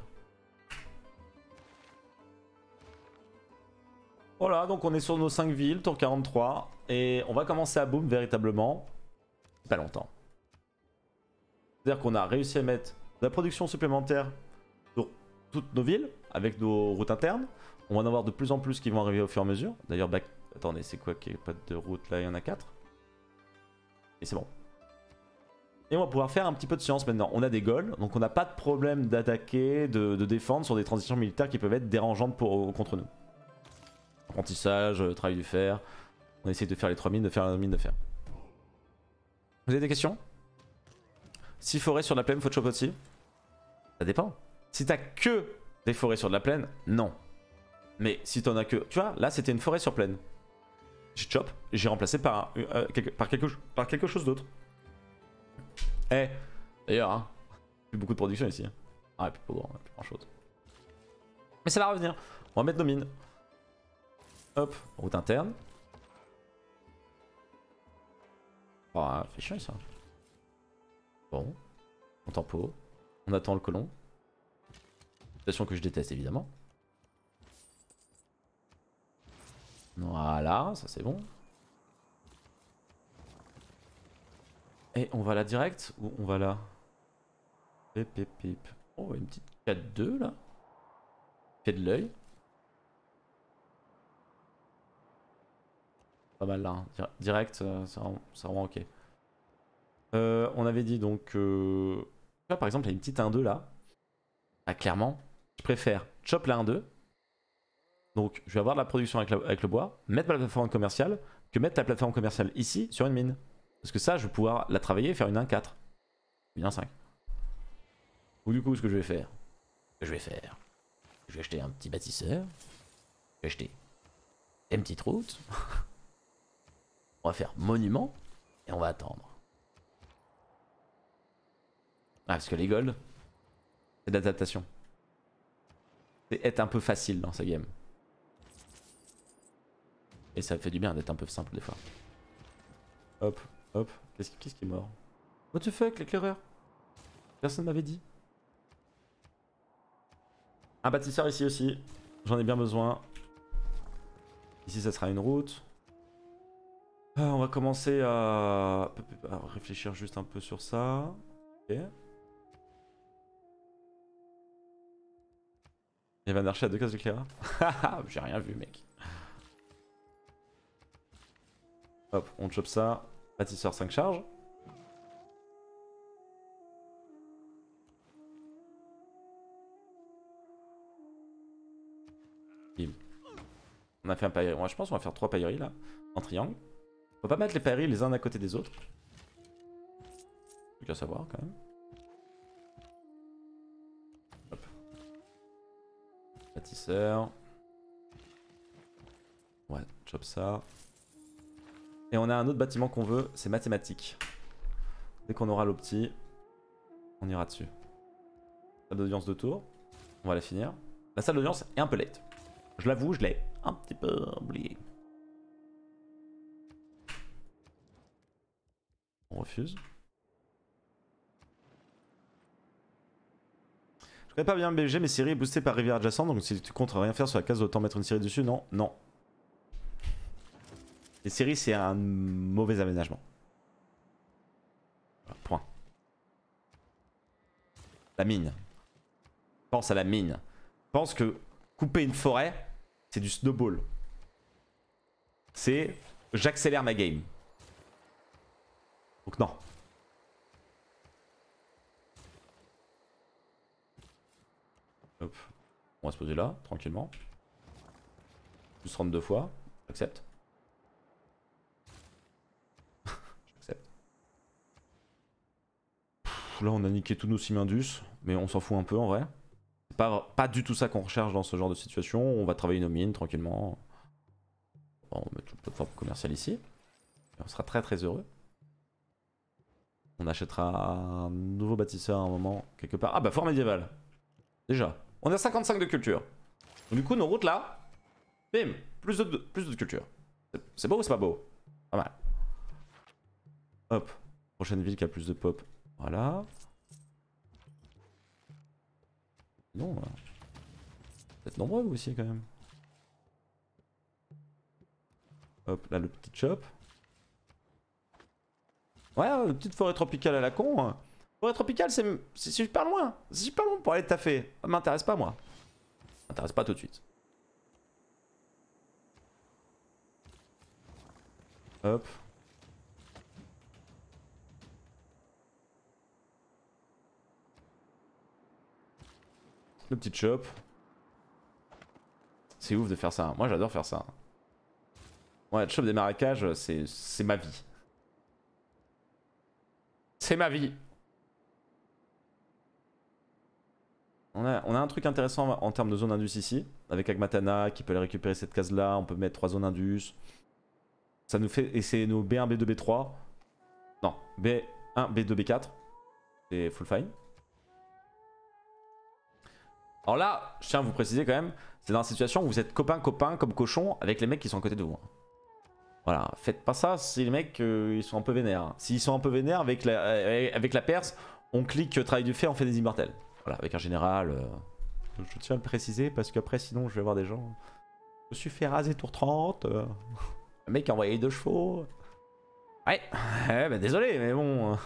Voilà, donc on est sur nos 5 villes, tour 43. Et on va commencer à boom véritablement. Pas longtemps. C'est-à-dire qu'on a réussi à mettre de la production supplémentaire sur toutes nos villes, avec nos routes internes. On va en avoir de plus en plus qui vont arriver au fur et à mesure. D'ailleurs, attendez, c'est quoi qu'il n'y ait pas de route là? Il y en a 4. Et c'est bon. Et on va pouvoir faire un petit peu de science maintenant. On a des goals, donc on n'a pas de problème d'attaquer, de défendre sur des transitions militaires qui peuvent être dérangeantes contre nous. Apprentissage, travail du fer. On essaie de faire les 3 mines, de faire la mine de fer. Vous avez des questions? Si forêt sur de la plaine, faut chop aussi? Ça dépend. Si t'as que des forêts sur de la plaine, non. Mais si t'en as que... Tu vois, là c'était une forêt sur plaine. J'ai chop et j'ai remplacé par quelque chose d'autre. Eh, d'ailleurs, hein, plus beaucoup de production ici. Ah, plus grand chose. Mais ça va revenir. On va mettre nos mines. Hop, route interne. Oh, fait chiant ça. Bon, on tempo. On attend le colon. Situation que je déteste évidemment. Voilà, ça c'est bon. Et on va là direct ou on va là? Pip pip pip. Oh, une petite 4-2 là. Fait de l'œil. Pas mal là. Hein. Direct, ça rend ok. On avait dit donc... Là, par exemple, il y a une petite 1-2 là. Ah, clairement, je préfère chop la 1-2. Donc, je vais avoir de la production avec le bois, mettre ma plateforme commerciale, que mettre la plateforme commerciale ici sur une mine. Parce que ça, je vais pouvoir la travailler et faire une 1-4. Une 1-5. Ou du coup, ce que je vais faire, je vais acheter un petit bâtisseur. Je vais acheter une petite route. On va faire monument et on va attendre. Ah, parce que les golds, c'est d'adaptation. C'est être un peu facile dans sa game. Et ça fait du bien d'être un peu simple des fois. Hop, hop. Qu'est-ce qui est mort? What the fuck, l'éclaireur? Personne m'avait dit. Un bâtisseur ici aussi. J'en ai bien besoin. Ici, ça sera une route. On va commencer à réfléchir juste un peu sur ça. Ok. Il va marcher à 2 cases d'éclaireur. J'ai rien vu, mec. Hop, on chope ça. Bâtisseur 5 charges. Bim. On a fait un paillerie. Je pense qu'on va faire 3 pailleries là, en triangle. On va pas mettre les pailleries les uns à côté des autres. Truc à savoir quand même. Hop. Bâtisseur. Ouais, chop ça. Et on a un autre bâtiment qu'on veut, c'est mathématiques. Dès qu'on aura l'opti, on ira dessus. Salle d'audience de tour, on va la finir. La salle d'audience est un peu late. Je l'avoue, je l'ai un petit peu oublié. refuse. Je connais pas bien le BG, mais Syrie est boostée par rivière adjacente, donc si tu comptes rien faire sur la case, autant mettre une Syrie dessus. Non, non. Les Syries, c'est un mauvais aménagement. Voilà, point. La mine. Pense à la mine. Pense que couper une forêt, c'est du snowball. C'est j'accélère ma game. Donc non. Hop. On va se poser là, tranquillement. Plus 32 fois. J'accepte. J'accepte. Là, on a niqué tous nos Simindus, mais on s'en fout un peu en vrai. C'est pas du tout ça qu'on recherche dans ce genre de situation. On va travailler nos mines tranquillement. Bon, on va mettre une plateforme commerciale ici. Et on sera très très heureux. On achètera un nouveau bâtisseur à un moment, quelque part. Ah bah fort médiéval. Déjà. On est à 55 de culture. Donc, du coup, nos routes là, bim, plus de culture. C'est beau ou c'est pas beau? Pas mal. Hop. Prochaine ville qui a plus de pop. Voilà. Non. Peut-être nombreux vous aussi quand même. Hop, là le petit chop. Ouais, petite forêt tropicale à la con. Forêt tropicale, c'est super loin. C'est super loin pour aller taffer. Ça m'intéresse pas, moi. Ça m'intéresse pas tout de suite. Hop. Le petit chop. C'est ouf de faire ça. Moi, j'adore faire ça. Ouais, le chop des marécages, c'est ma vie. C'est ma vie. On a un truc intéressant en termes de zone indus ici. Avec Agmatana qui peut aller récupérer cette case là. On peut mettre 3 zones indus. Ça nous fait. Et c'est nos B1, B2, B3. Non, B1, B2, B4. C'est full fine. Alors là, je tiens à vous préciser quand même. C'est dans la situation où vous êtes copain-copain comme cochon avec les mecs qui sont à côté de vous. Voilà, faites pas ça si les mecs ils sont un peu vénères. S'ils sont un peu vénères avec la Perse, on clique travail du fait, on fait des immortels. Voilà, avec un général. Je tiens à le préciser parce qu'après sinon je vais voir des gens. Je me suis fait raser tour 30. Le mec a envoyé 2 chevaux. Ouais, bah désolé, mais bon.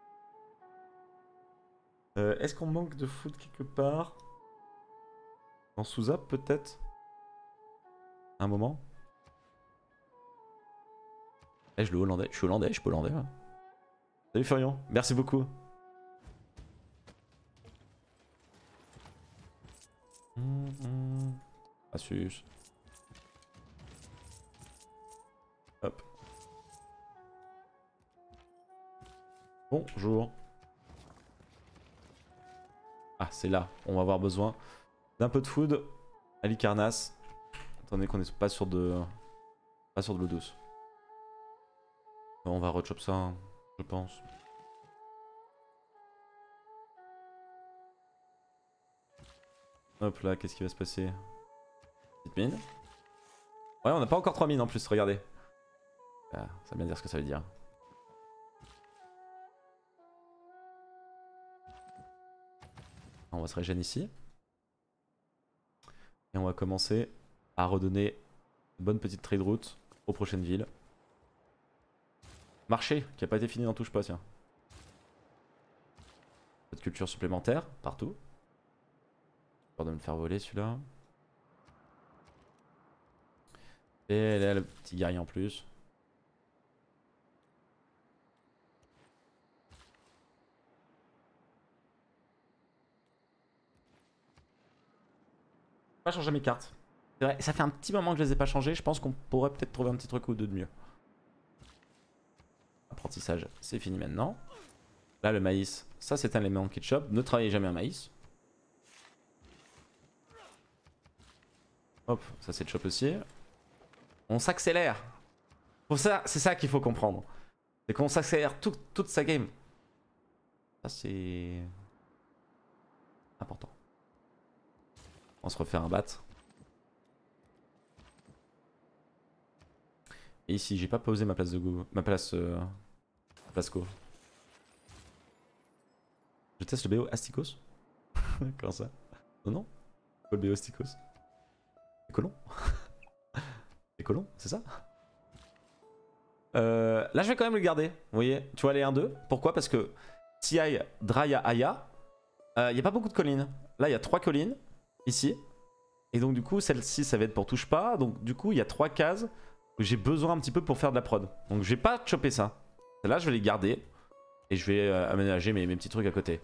Est-ce qu'on manque de foot quelque part? En sous-app peut-être? Un moment. Eh, je suis hollandais, je suis pas hollandais. Là. Salut Furion, merci beaucoup. Asus. Hop. Bonjour. Ah, c'est là. On va avoir besoin d'un peu de food. Alicarnas. Attendez qu'on n'est pas sur de... Pas sur de l'eau douce. On va rechop ça, hein, je pense. Hop là, qu'est-ce qui va se passer? Petite mine. Ouais, on n'a pas encore 3 mines en plus, regardez. Ah, ça veut bien dire ce que ça veut dire. On va se régénérer ici. Et on va commencer à redonner une bonne petite trade route aux prochaines villes. Marché, qui n'a pas été fini n'en touche pas, tiens. Pas de culture supplémentaire, partout. Peur de me faire voler celui-là. Et là, le petit guerrier en plus. Pas changer mes cartes. C'est vrai, ça fait un petit moment que je les ai pas changées. Je pense qu'on pourrait peut-être trouver un petit truc ou deux de mieux. Apprentissage, c'est fini maintenant. Là, le maïs, ça c'est un élément qui chope. Ne travaillez jamais un maïs. Hop, ça c'est chop aussi. On s'accélère. C'est ça qu'il faut comprendre. C'est qu'on s'accélère toute sa game. Ça c'est important. On se refait un bat. Et ici, j'ai pas posé ma place de go. Ma place. Place go. teste le BO Asticos. Comment ça? Non, non. Quoi le BO Asticos? C'est colon. C'est colon, c'est ça? Là je vais quand même le garder, vous voyez, tu vois les 1-2. Pourquoi? Parce que TI, Draya, Aya, il n'y a pas beaucoup de collines. Là il y a 3 collines, ici. Et donc du coup celle-ci ça va être pour touche pas. Donc du coup il y a 3 cases que j'ai besoin un petit peu pour faire de la prod. Donc je vais pas choper ça. Là je vais les garder. Et je vais aménager mes petits trucs à côté.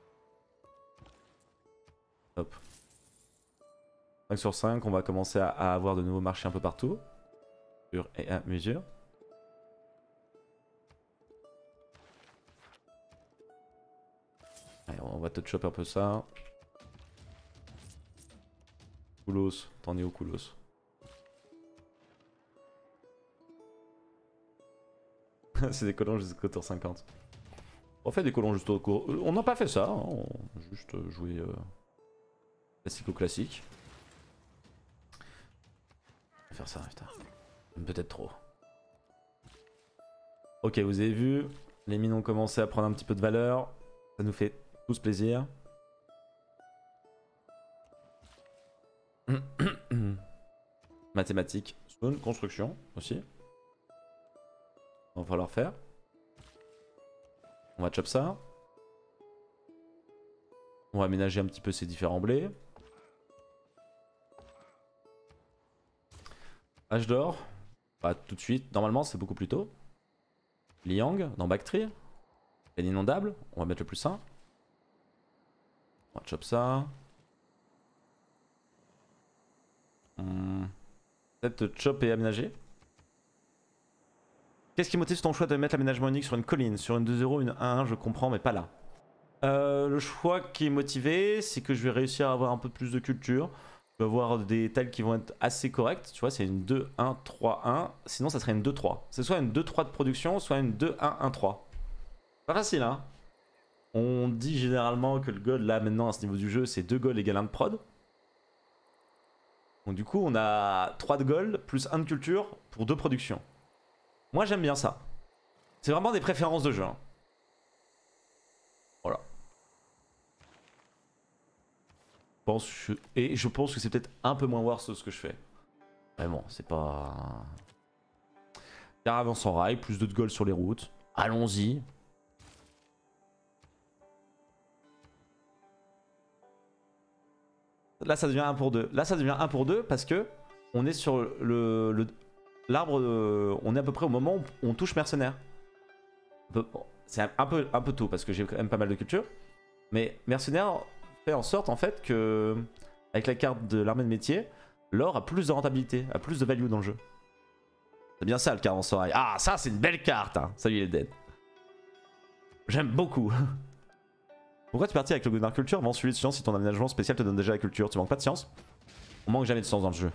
Hop. 5 sur 5, on va commencer à avoir de nouveaux marchés un peu partout. Sur et à mesure. Allez, on va te choper un peu ça. Koulos, t'en es où Koulos? C'est des colons jusqu'au tour 50. On fait des colons juste au cours. On n'a pas fait ça, hein. On a juste joué classico-classique. On va faire ça, putain. Peut-être trop. Ok, vous avez vu, les mines ont commencé à prendre un petit peu de valeur. Ça nous fait tous plaisir. Mathématiques, zone, construction aussi. On va falloir faire. On va chop ça. On va aménager un petit peu ces différents blés. H d'or. Pas tout de suite. Normalement, c'est beaucoup plus tôt. Liang dans Bactri. Peine inondable. On va mettre le plus sain. On va chop ça. Peut-être chop et aménager. Qu'est-ce qui motive ton choix de mettre l'aménagement unique sur une colline? Sur une 2-0, une 1-1, je comprends, mais pas là. Le choix qui est motivé, c'est que je vais réussir à avoir un peu plus de culture. Je vais avoir des tiles qui vont être assez correctes. Tu vois, c'est une 2-1-3-1. Sinon, ça serait une 2-3. C'est soit une 2-3 de production, soit une 2-1-1-3. Pas facile, hein. On dit généralement que le gold, là, maintenant, à ce niveau du jeu, c'est 2 gold égale 1 de prod. Donc du coup, on a 3 de gold plus 1 de culture pour 2 productions. Moi j'aime bien ça. C'est vraiment des préférences de jeu. Hein. Voilà. Je pense que c'est peut-être un peu moins worse ce que je fais. Mais bon, c'est pas... Caravane sans rail, plus de gold sur les routes. Allons-y. Là ça devient 1 pour 2. Là ça devient 1 pour 2 parce que on est sur l'arbre, on est à peu près au moment où on touche mercenaire. C'est un peu tôt parce que j'ai quand même pas mal de culture. Mais mercenaire fait en sorte en fait que, avec la carte de l'armée de métier, l'or a plus de rentabilité, a plus de value dans le jeu. C'est bien ça le caravanserai. Ah ça c'est une belle carte hein. Salut les dead. J'aime beaucoup. Pourquoi tu es parti avec le Goodmar Culture avant celui de science si ton aménagement spécial te donne déjà la culture? Tu manques pas de science? On manque jamais de science dans le jeu.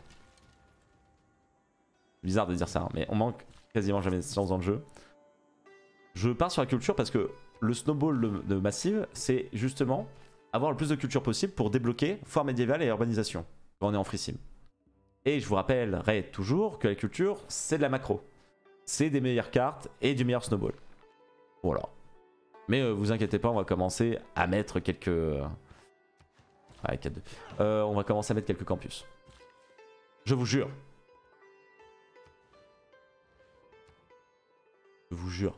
Bizarre de dire ça, hein, mais on manque quasiment jamais de science dans le jeu. Je pars sur la culture parce que le snowball de Massive, c'est justement avoir le plus de culture possible pour débloquer foire médiévale et urbanisation quand on est en free sim. Et je vous rappellerai toujours que la culture, c'est de la macro. C'est des meilleures cartes et du meilleur snowball. Voilà. Mais vous inquiétez pas, on va commencer à mettre quelques... Ouais, 4-2. On va commencer à mettre quelques campus. Je vous jure. Je vous jure.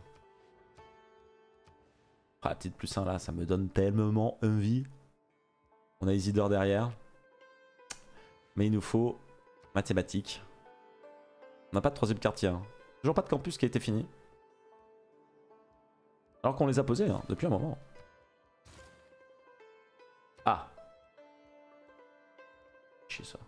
Ah, la petite plus 1 là, ça me donne tellement envie. On a Isidore derrière. Mais il nous faut mathématiques. On n'a pas de troisième quartier. Hein. Toujours pas de campus qui a été fini. Alors qu'on les a posés hein, depuis un moment. Ah. Chier ça.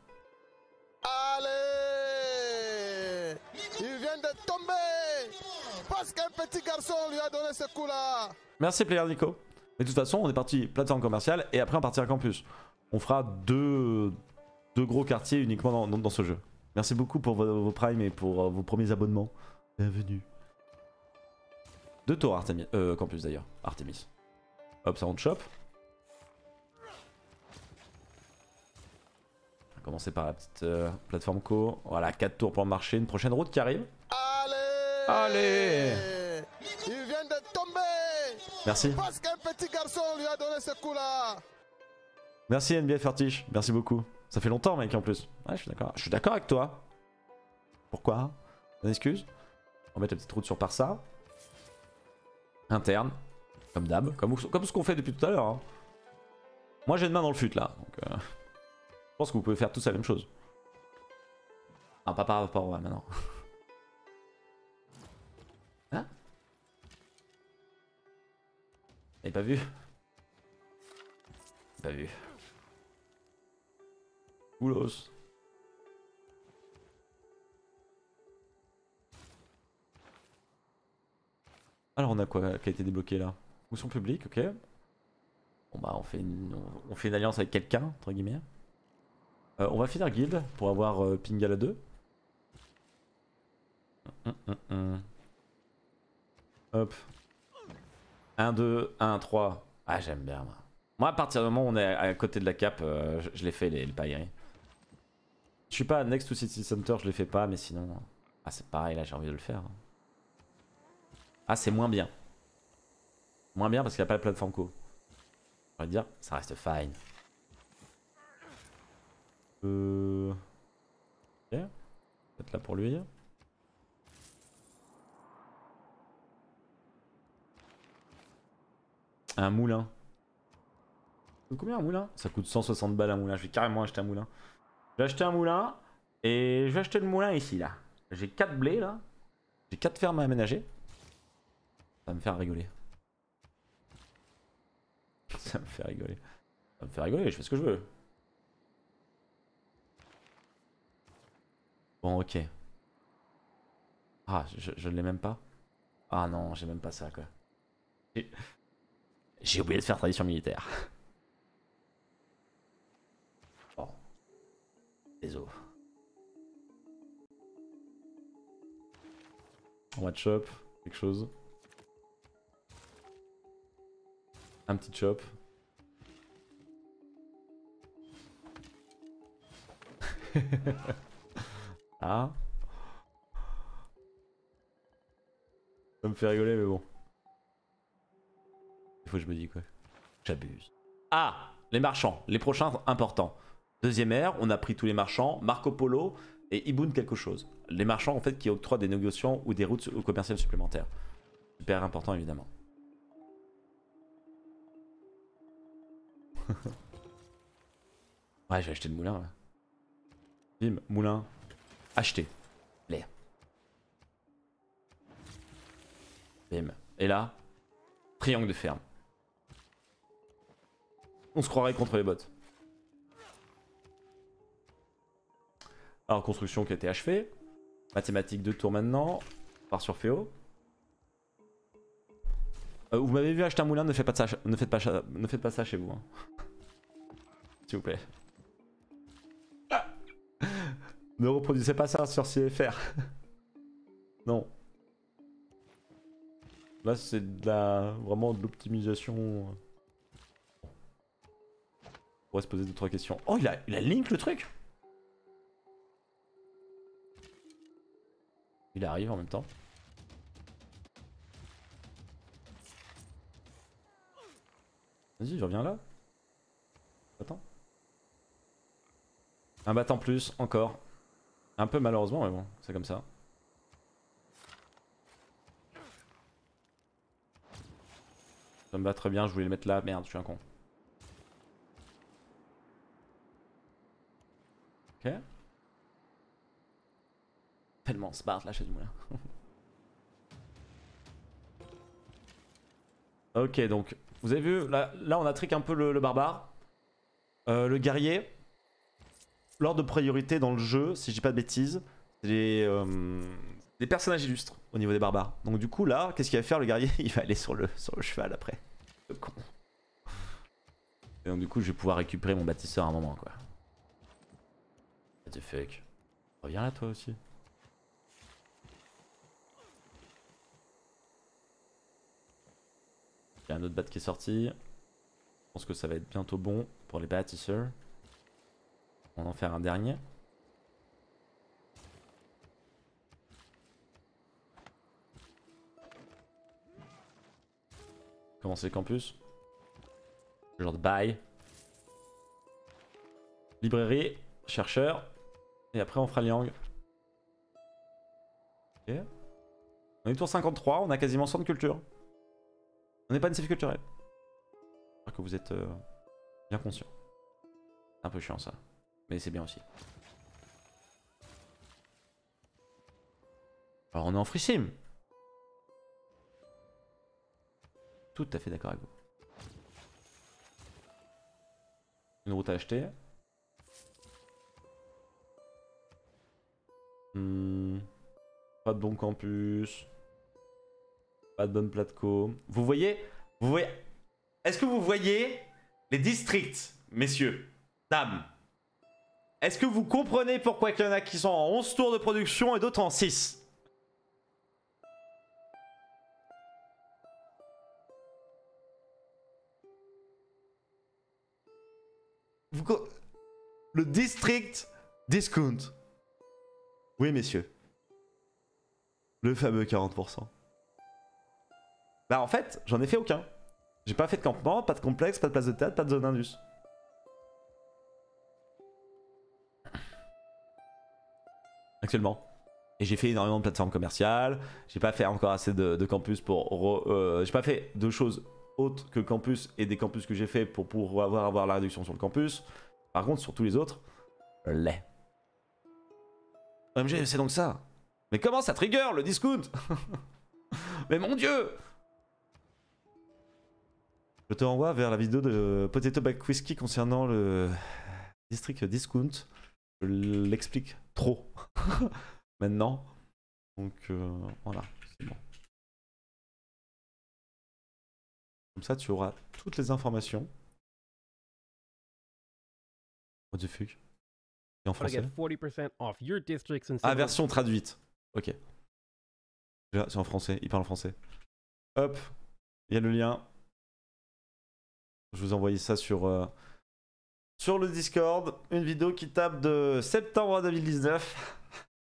Allez! Il vient de tomber! Parce qu'un petit garçon lui a donné ce coup-là! Merci Player Nico. Mais de toute façon, on est parti plateforme commerciale et après on partira campus. On fera deux gros quartiers uniquement dans ce jeu. Merci beaucoup pour vos primes et pour vos premiers abonnements. Bienvenue. 2 tours Artemis, campus d'ailleurs, Artemis. Hop, ça on chope. On va commencer par la petite plateforme co. Voilà, 4 tours pour le marché. Une prochaine route qui arrive. Allez! Allez! Il vient de tomber! Merci. Parce qu'un petit garçon lui a donné ce coup-là. Merci NBA Fertiche, merci beaucoup. Ça fait longtemps mec en plus. Ouais, je suis d'accord. Je suis d'accord avec toi. Pourquoi? Une excuse? On va mettre la petite route sur par ça. Interne. Comme d'hab. Comme ce qu'on fait depuis tout à l'heure. Hein. Moi j'ai une main dans le fut là. Donc, je pense que vous pouvez faire tous la même chose. Ah, pas par rapport à maintenant. Hein? T'avais pas vu? Pas vu. Oulos. Alors on a quoi qui a été débloqué là? Mousson public, ok. Bon bah on fait une alliance avec quelqu'un, entre guillemets. On va finir guild pour avoir Pingala 2. Hop. 1, 2, 1, 3. Ah j'aime bien moi. Moi à partir du moment où on est à côté de la cape, je l'ai fait les pailleries. Je suis pas à Next to City Center, je les fais pas, mais sinon... Ah c'est pareil là, j'ai envie de le faire. Ah c'est moins bien. Moins bien parce qu'il n'y a pas de plateforme co. On va dire, ça reste fine. Ok. Peut-être là pour lui. Un moulin. Ça coûte combien un moulin? Ça coûte 160 balles un moulin. Je vais carrément acheter un moulin. Je vais acheter un moulin. Et je vais acheter le moulin ici là. J'ai 4 blés là. J'ai 4 fermes à aménager. Ça va me faire rigoler. Ça me fait rigoler. Ça me fait rigoler, je fais ce que je veux. Bon, ok. Ah, je l'ai même pas. Ah non, j'ai même pas ça quoi. J'ai oublié de faire tradition militaire. Bon. Désolé. On va chop quelque chose. Un petit chop. Ah. Ça me fait rigoler mais bon. Il faut que je me dise quoi. J'abuse. Ah, les marchands, les prochains importants. Deuxième ère, on a pris tous les marchands, Marco Polo et Ibun quelque chose. Les marchands en fait qui octroient des négociations ou des routes commerciales supplémentaires. Super important évidemment. Ouais, j'ai acheté le moulin. Là. Bim, moulin. Acheté. L'air. Bim. Et là, triangle de ferme. On se croirait contre les bots. Alors, construction qui a été achevée. Mathématiques 2 tours maintenant. On part sur Féo. Vous m'avez vu acheter un moulin, ne faites pas ça, ne faites pas ça chez vous. Hein. S'il vous plaît. Ne reproduisez pas ça sur CFR. Non. Là c'est vraiment de l'optimisation. On pourrait se poser 2-3 questions. Oh il a link le truc. Il arrive en même temps. Vas-y, je reviens là. Attends. Un bat en plus, encore. Un peu malheureusement, mais bon, c'est comme ça. Ça me va très bien, je voulais le mettre là. Merde, je suis un con. Ok. Tellement smart là chez du moulin. Ok, donc, vous avez vu, là on a trick un peu le barbare. Le guerrier. L'ordre de priorité dans le jeu, si je dis pas de bêtises, c'est les personnages illustres au niveau des barbares. Donc du coup là, qu'est-ce qu'il va faire le guerrier? Il va aller sur le cheval après. Le con. Et donc du coup je vais pouvoir récupérer mon bâtisseur à un moment quoi. What the fuck. Reviens là toi aussi. Il y a un autre bat qui est sorti. Je pense que ça va être bientôt bon pour les bâtisseurs. On va en faire un dernier. Commencer le campus. Le genre de bail. Librairie, chercheur. Et après on fera Liang. Ok. On est tour 53, on a quasiment 100 de culture. On n'est pas une cible culturelle. J'espère que vous êtes bien conscient. C'est un peu chiant ça. Mais c'est bien aussi. Alors on est en free sim. Tout à fait d'accord avec vous. Une route à acheter. Pas de bon campus. Pas de bonne platco. Vous voyez? Est-ce que vous voyez les districts, messieurs, dames? Est-ce que vous comprenez pourquoi il y en a qui sont en 11 tours de production et d'autres en 6? Le district discount. Oui, messieurs. Le fameux 40%. Bah en fait, j'en ai fait aucun. J'ai pas fait de campement, pas de complexe, pas de place de théâtre, pas de zone indus. Actuellement. Et j'ai fait énormément de plateformes commerciales. J'ai pas fait encore assez de campus pour... j'ai pas fait de choses autres que campus et des campus que j'ai fait pour pouvoir avoir la réduction sur le campus. Par contre, sur tous les autres, lait. OMG, c'est donc ça. Mais comment ça trigger le discount? Mais mon dieu! Je te renvoie vers la vidéo de Potato Back Whisky concernant le district discount. Je l'explique trop maintenant. Donc voilà, c'est bon. Comme ça, tu auras toutes les informations. What the fuck? Et en français? Ah, version traduite. Ok. C'est en français, il parle en français. Hop, il y a le lien. Je vous envoie ça sur le Discord. Une vidéo qui tape de septembre 2019.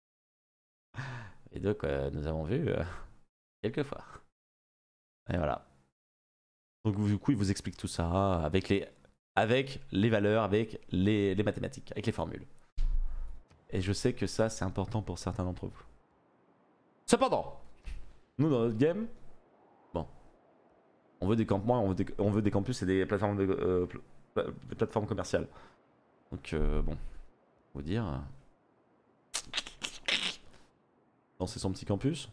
Et donc, nous avons vu quelques fois. Et voilà. Donc du coup, il vous explique tout ça avec les valeurs, avec les mathématiques, avec les formules. Et je sais que ça, c'est important pour certains d'entre vous. Cependant, nous, dans notre game, bon, on veut des campements, on veut des campus et des plateformes, des plateformes commerciales. Donc, bon, faut dire... lancer son petit campus.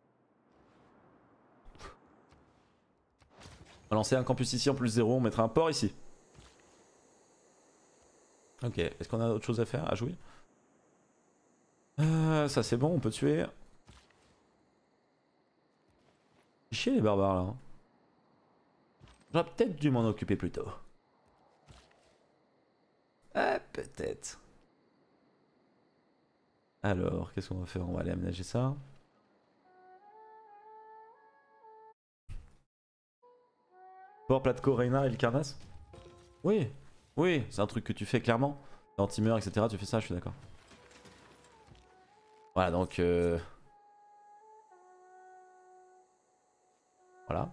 On va lancer un campus ici en plus 0, on mettra un port ici. Ok, est-ce qu'on a autre chose à faire, à jouer? Ça c'est bon, on peut tuer. Chier les barbares là. J'aurais peut-être dû m'en occuper plus tôt. Ah, peut-être. Alors, qu'est-ce qu'on va faire? On va aller aménager ça. Port Platco, Reina et Ilcarnas? Oui, oui, c'est un truc que tu fais clairement. Dans Timer, etc. Tu fais ça, je suis d'accord. Voilà, donc... Voilà.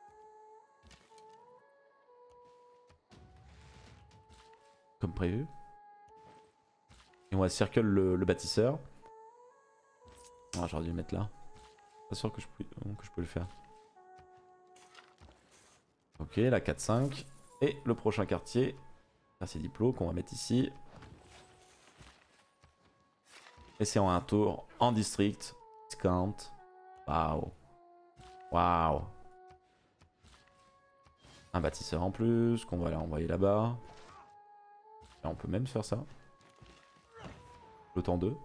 Comme prévu. Et on va circle le bâtisseur. Ah, j'aurais dû le mettre là. Pas sûr que je peux le faire. Ok, la 4-5. Et le prochain quartier. Quartier Diplo qu'on va mettre ici. Et c'est en un tour en district. Discount. Waouh. Waouh. Un bâtisseur en plus qu'on va aller envoyer là-bas. Et on peut même faire ça. Le temps 2.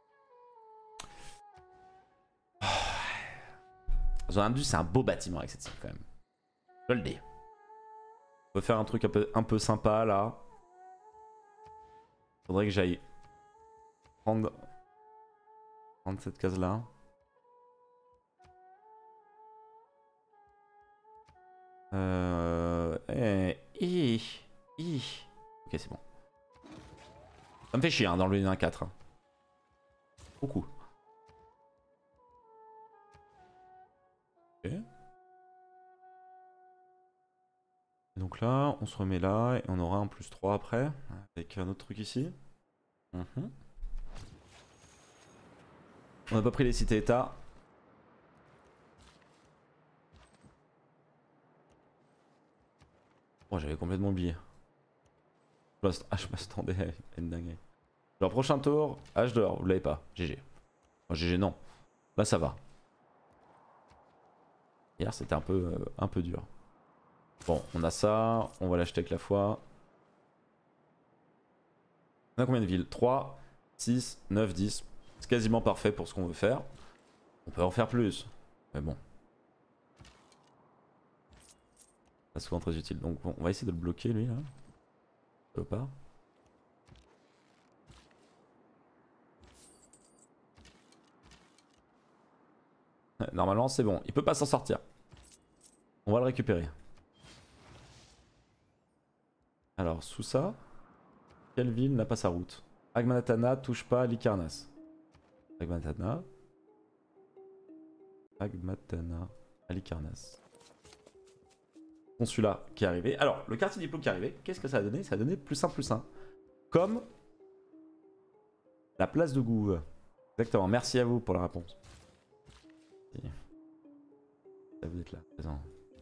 Zone Indus, c'est un beau bâtiment avec cette cible quand même. Je le dis. On peut faire un truc un peu sympa là. Faudrait que j'aille prendre cette case là. Ok, c'est bon. Ça me fait chier hein, d'enlever une 1-4. Hein. Beaucoup. Ok. Donc là, on se remet là et on aura un +3 après, avec un autre truc ici. On n'a pas pris les cités-états. Oh, j'avais complètement oublié. Je m'attendais à une dinguerie. Genre prochain tour, H dehors, vous l'avez pas. GG. Oh, GG non. Là ça va. Hier c'était un peu dur. Bon, on a ça, on va l'acheter avec la foi. On a combien de villes? 3, 6, 9, 10. C'est quasiment parfait pour ce qu'on veut faire. On peut en faire plus. Mais bon. Pas souvent très utile. Donc bon, on va essayer de le bloquer lui là. Ça veut pas. Normalement c'est bon, il peut pas s'en sortir. On va le récupérer. Alors sous ça, quelle ville n'a pas sa route? Agmanatana touche pas Halicarnasse. Agmanatana, Halicarnasse. Consulat qui est arrivé. Alors le quartier diplôme qui est arrivé, qu'est-ce que ça a donné? Ça a donné +1/+1. Comme la place de Gouve. Exactement, merci à vous pour la réponse. Ça vous êtes là, présent.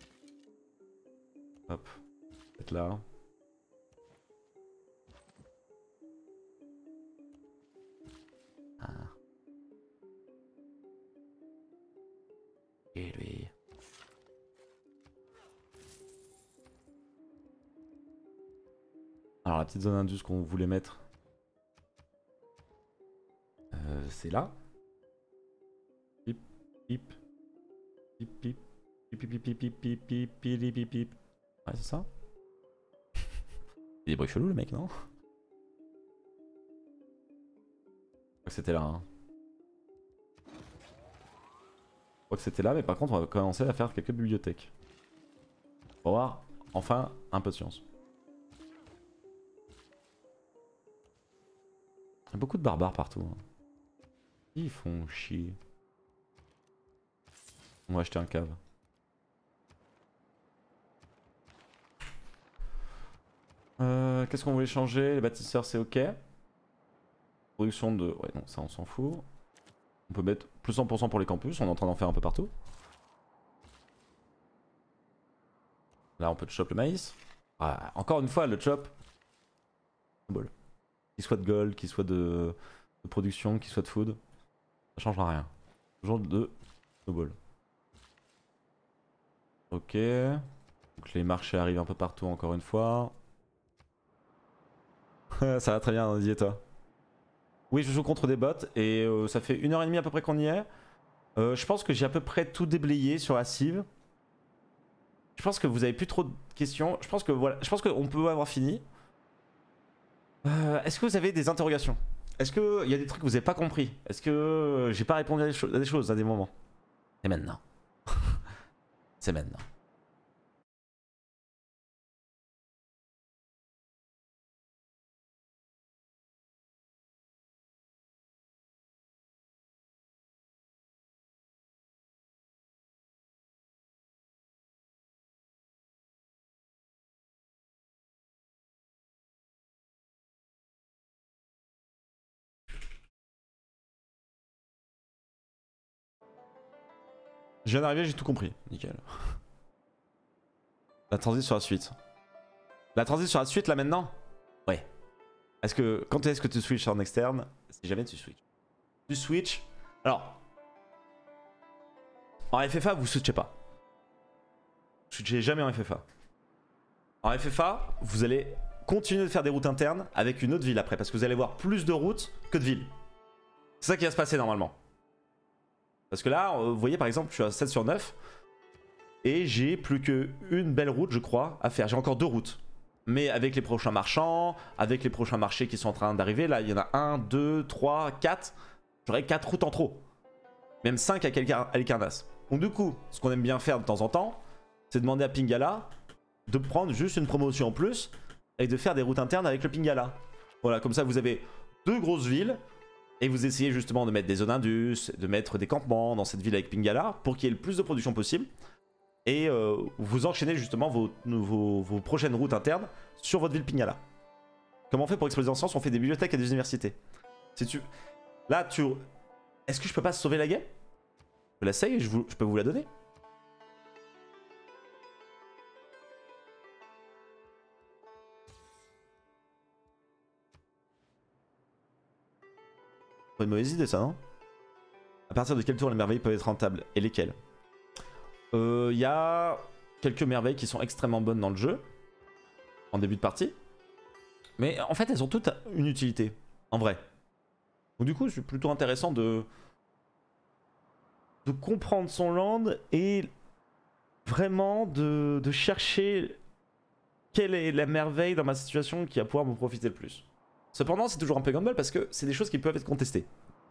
Hop, vous êtes là. Ah. Et lui. Alors la petite zone indus qu'on voulait mettre, c'est là. Pip, pip. Pip pip pip pip pip pip pip pip pip pip pip. Ouais c'est ça. Il est des bruits chelous le mec non? Je crois que c'était là hein. Je crois que c'était là mais par contre on va commencer à faire quelques bibliothèques. Pour avoir enfin un peu de science. Il y a beaucoup de barbares partout hein. Ils font chier. On va acheter un cave. Qu'est-ce qu'on voulait changer? Les bâtisseurs c'est ok. Production de... Ouais non ça on s'en fout. On peut mettre plus 100% pour les campus, on est en train d'en faire un peu partout. Là on peut chop le maïs. Ah, encore une fois le chop. Symbole. Qu'il soit de gold, qu'il soit de production, qu'il soit de food. Ça changera rien. Toujours de snowball. Ok. Donc les marchés arrivent un peu partout encore une fois. Ça va très bien Andy et toi? Oui je joue contre des bots et ça fait 1h30 à peu près qu'on y est. Je pense que j'ai à peu près tout déblayé sur la cive. Je pense que vous avez plus trop de questions. Je pense que voilà, je pense qu'on peut avoir fini. Est-ce que vous avez des interrogations? Est-ce qu'il y a des trucs que vous n'avez pas compris? Est-ce que j'ai pas répondu à des choses à des moments? C'est maintenant. C'est maintenant. Je viens d'arriver, j'ai tout compris. Nickel. La transit sur la suite. La transit sur la suite là maintenant? Ouais. Est-ce que quand est-ce que tu switches en externe? Si jamais tu switches. Tu switches. Alors. En FFA vous switchez pas. Vous switchez jamais en FFA. En FFA vous allez continuer de faire des routes internes avec une autre ville après. Parce que vous allez voir plus de routes que de villes. C'est ça qui va se passer normalement. Parce que là, vous voyez par exemple, je suis à 7 sur 9. Et j'ai plus qu'une belle route, je crois, à faire. J'ai encore 2 routes. Mais avec les prochains marchands, avec les prochains marchés qui sont en train d'arriver, là, il y en a 1, 2, 3, 4. J'aurais 4 routes en trop. Même 5 à Halicarnasse. Donc du coup, ce qu'on aime bien faire de temps en temps, c'est demander à Pingala de prendre juste une promotion en plus et de faire des routes internes avec le Pingala. Voilà, comme ça vous avez 2 grosses villes. Et vous essayez justement de mettre des zones indus, de mettre des campements dans cette ville avec Pingala pour qu'il y ait le plus de production possible. et vous enchaînez justement vos prochaines routes internes sur votre ville Pignala. Comment on fait pour exploser en sciences? On fait des bibliothèques et des universités. Si tu... Là, tu... Est-ce que je peux pas sauver la game? Je l'essaye, je peux vous la donner. C'est une mauvaise idée ça, non? À partir de quel tour les merveilles peuvent être rentables? Et lesquelles? Y a quelques merveilles qui sont extrêmement bonnes dans le jeu, en début de partie. Mais en fait, elles ont toutes une utilité, en vrai. Donc du coup, c'est plutôt intéressant de comprendre son land et vraiment de chercher quelle est la merveille dans ma situation qui va pouvoir me profiter le plus. Cependant, c'est toujours un peu gamble parce que c'est des choses qui peuvent être contestées.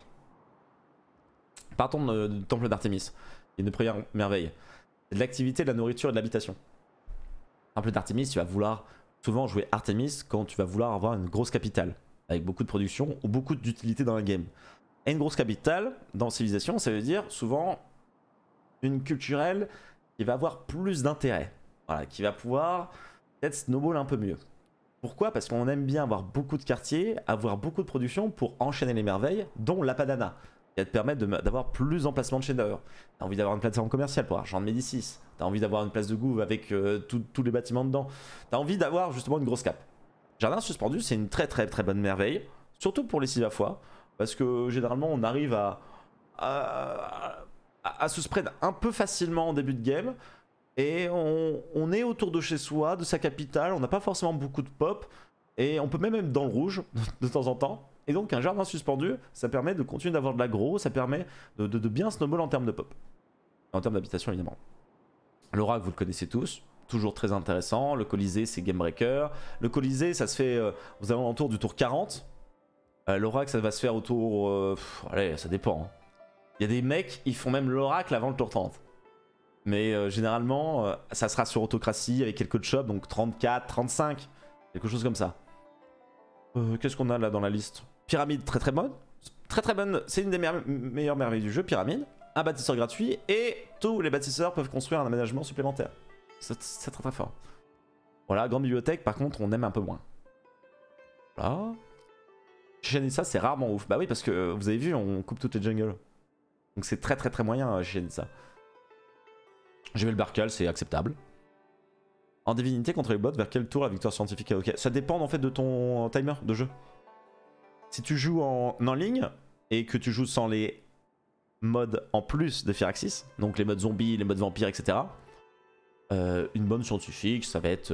Partons du temple d'Artémis. Il y a une première merveille. C'est de l'activité, de la nourriture et de l'habitation. Temple d'Artémis, tu vas vouloir souvent jouer Artémis quand tu vas vouloir avoir une grosse capitale, avec beaucoup de production ou beaucoup d'utilité dans la game. Et une grosse capitale, dans Civilisation, ça veut dire souvent une culturelle qui va avoir plus d'intérêt. Voilà, qui va pouvoir peut-être snowball un peu mieux. Pourquoi? Parce qu'on aime bien avoir beaucoup de quartiers, avoir beaucoup de production pour enchaîner les merveilles, dont la Padana, qui va te permettre d'avoir plus d'emplacements de chef-d'œuvre. T'as envie d'avoir une plateforme commerciale pour Argent de Médicis. T'as envie d'avoir une place de Gouv avec tous les bâtiments dedans. T'as envie d'avoir justement une grosse cape. Jardin suspendu, c'est une très bonne merveille, surtout pour les cives à foi, parce que généralement on arrive à se spread un peu facilement en début de game, et on est autour de chez soi, de sa capitale, on n'a pas forcément beaucoup de pop, et on peut même être dans le rouge de temps en temps. Et donc un jardin suspendu, ça permet de continuer d'avoir de l'aggro, ça permet de bien snowball en termes de pop. En termes d'habitation évidemment. L'Oracle, vous le connaissez tous, toujours très intéressant. Le Colisée, c'est Game Breaker. Le Colisée, ça se fait aux alentours du tour 40. L'Oracle, ça va se faire autour... allez, ça dépend. Hein. Il y a des mecs, ils font même l'Oracle avant le tour 30. Mais généralement, ça sera sur Autocratie avec quelques shops, donc 34, 35, quelque chose comme ça. Qu'est-ce qu'on a là dans la liste? Pyramide, très bonne. Très bonne, c'est une des meilleures merveilles du jeu, Pyramide. Un bâtisseur gratuit et tous les bâtisseurs peuvent construire un aménagement supplémentaire. C'est très fort. Voilà, grande bibliothèque, par contre, on aime un peu moins. Voilà. Chichen-Itza, c'est rarement ouf. Bah oui, parce que vous avez vu, on coupe toutes les jungles. Donc c'est très moyen, Chichen-Itza. J'ai vu le Barcal, c'est acceptable. En divinité contre les bots, vers quel tour la victoire scientifique est ok? Ça dépend en fait de ton timer de jeu. Si tu joues en ligne et que tu joues sans les modes en plus de Firaxis, donc les modes zombies, les modes vampires, etc. Une bonne scientifique, ça va être...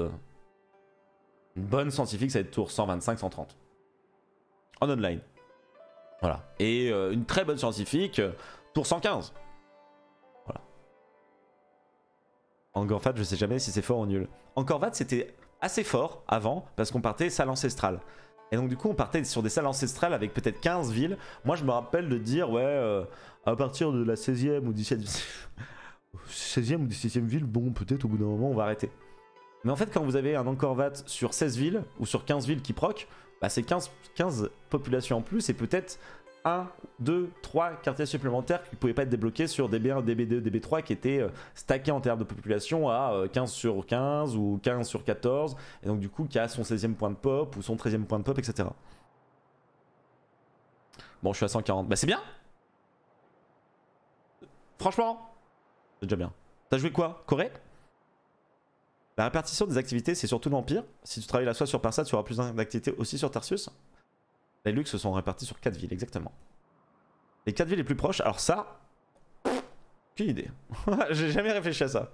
une bonne scientifique, ça va être tour 125-130. En online. Voilà. Et une très bonne scientifique, tour 115. Voilà. Angkor-Wat, je sais jamais si c'est fort ou nul. Angkor-Wat, c'était assez fort avant, parce qu'on partait salle ancestrale. Et donc du coup on partait sur des salles ancestrales avec peut-être 15 villes. Moi je me rappelle de dire ouais à partir de la 16e ou 17e 16e ou 17e ville, bon peut-être au bout d'un moment on va arrêter. Mais en fait quand vous avez un Angkor-Wat sur 16 villes ou sur 15 villes qui proc, bah c'est 15 populations en plus et peut-être 1, 2, 3 quartiers supplémentaires qui ne pouvaient pas être débloqués sur DB1, DB2, DB3 qui étaient stackés en termes de population à 15 sur 15 ou 15 sur 14 et donc du coup qui a son 16e point de pop ou son 13e point de pop, etc. Bon, je suis à 140. Bah c'est bien. Franchement, c'est déjà bien. T'as joué quoi? Corée? La répartition des activités, c'est surtout l'Empire. Si tu travailles la soie sur Parsa, tu auras plus d'activités aussi sur Tarsus. Les luxes sont répartis sur 4 villes, exactement. Les 4 villes les plus proches, alors ça... Aucune idée. J'ai jamais réfléchi à ça.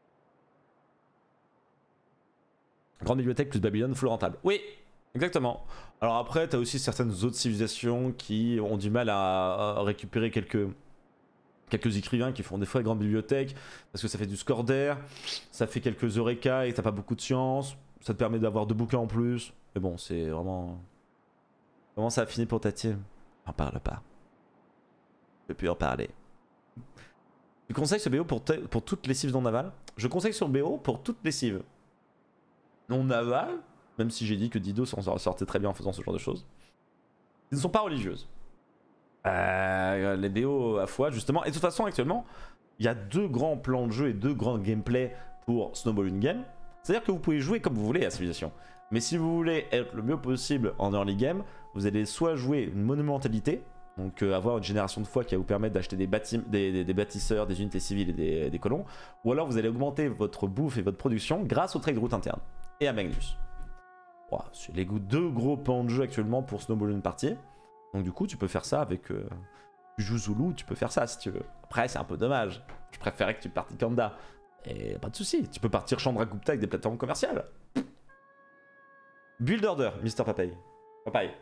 Grande bibliothèque plus Babylone, full rentable. Oui, exactement. Alors après, t'as aussi certaines autres civilisations qui ont du mal à récupérer quelques écrivains qui font des fois de grandes bibliothèques parce que ça fait du score d'air, ça fait quelques eureka et t'as pas beaucoup de science, ça te permet d'avoir 2 bouquins en plus. Mais bon, c'est vraiment... Comment ça a fini pour ta team? N'en parle pas. Je peux plus en parler. Tu conseilles ce BO pour toutes les cives non navales? Je conseille sur BO pour toutes les cives non navales, même si j'ai dit que Dido s'en sortait très bien en faisant ce genre de choses. Ils ne sont pas religieuses. Les BO à foi justement. Et de toute façon actuellement, il y a 2 grands plans de jeu et 2 grands gameplays pour Snowball Game. C'est-à-dire que vous pouvez jouer comme vous voulez à Civilization. Mais si vous voulez être le mieux possible en early game, vous allez soit jouer une monumentalité, donc avoir une génération de foi qui va vous permettre d'acheter des bâtisseurs, des unités civiles et des colons, ou alors vous allez augmenter votre bouffe et votre production grâce au trade route interne et à Magnus. Wow, c'est les 2 gros plans de jeu actuellement pour Snowball une partie. Donc du coup tu peux faire ça avec... tu joues Zulu, tu peux faire ça si tu veux. Après c'est un peu dommage, je préférais que tu partes Kanda. Et pas de soucis, tu peux partir Chandragupta avec des plateformes commerciales. Build Order, Mr. Papay. Papay.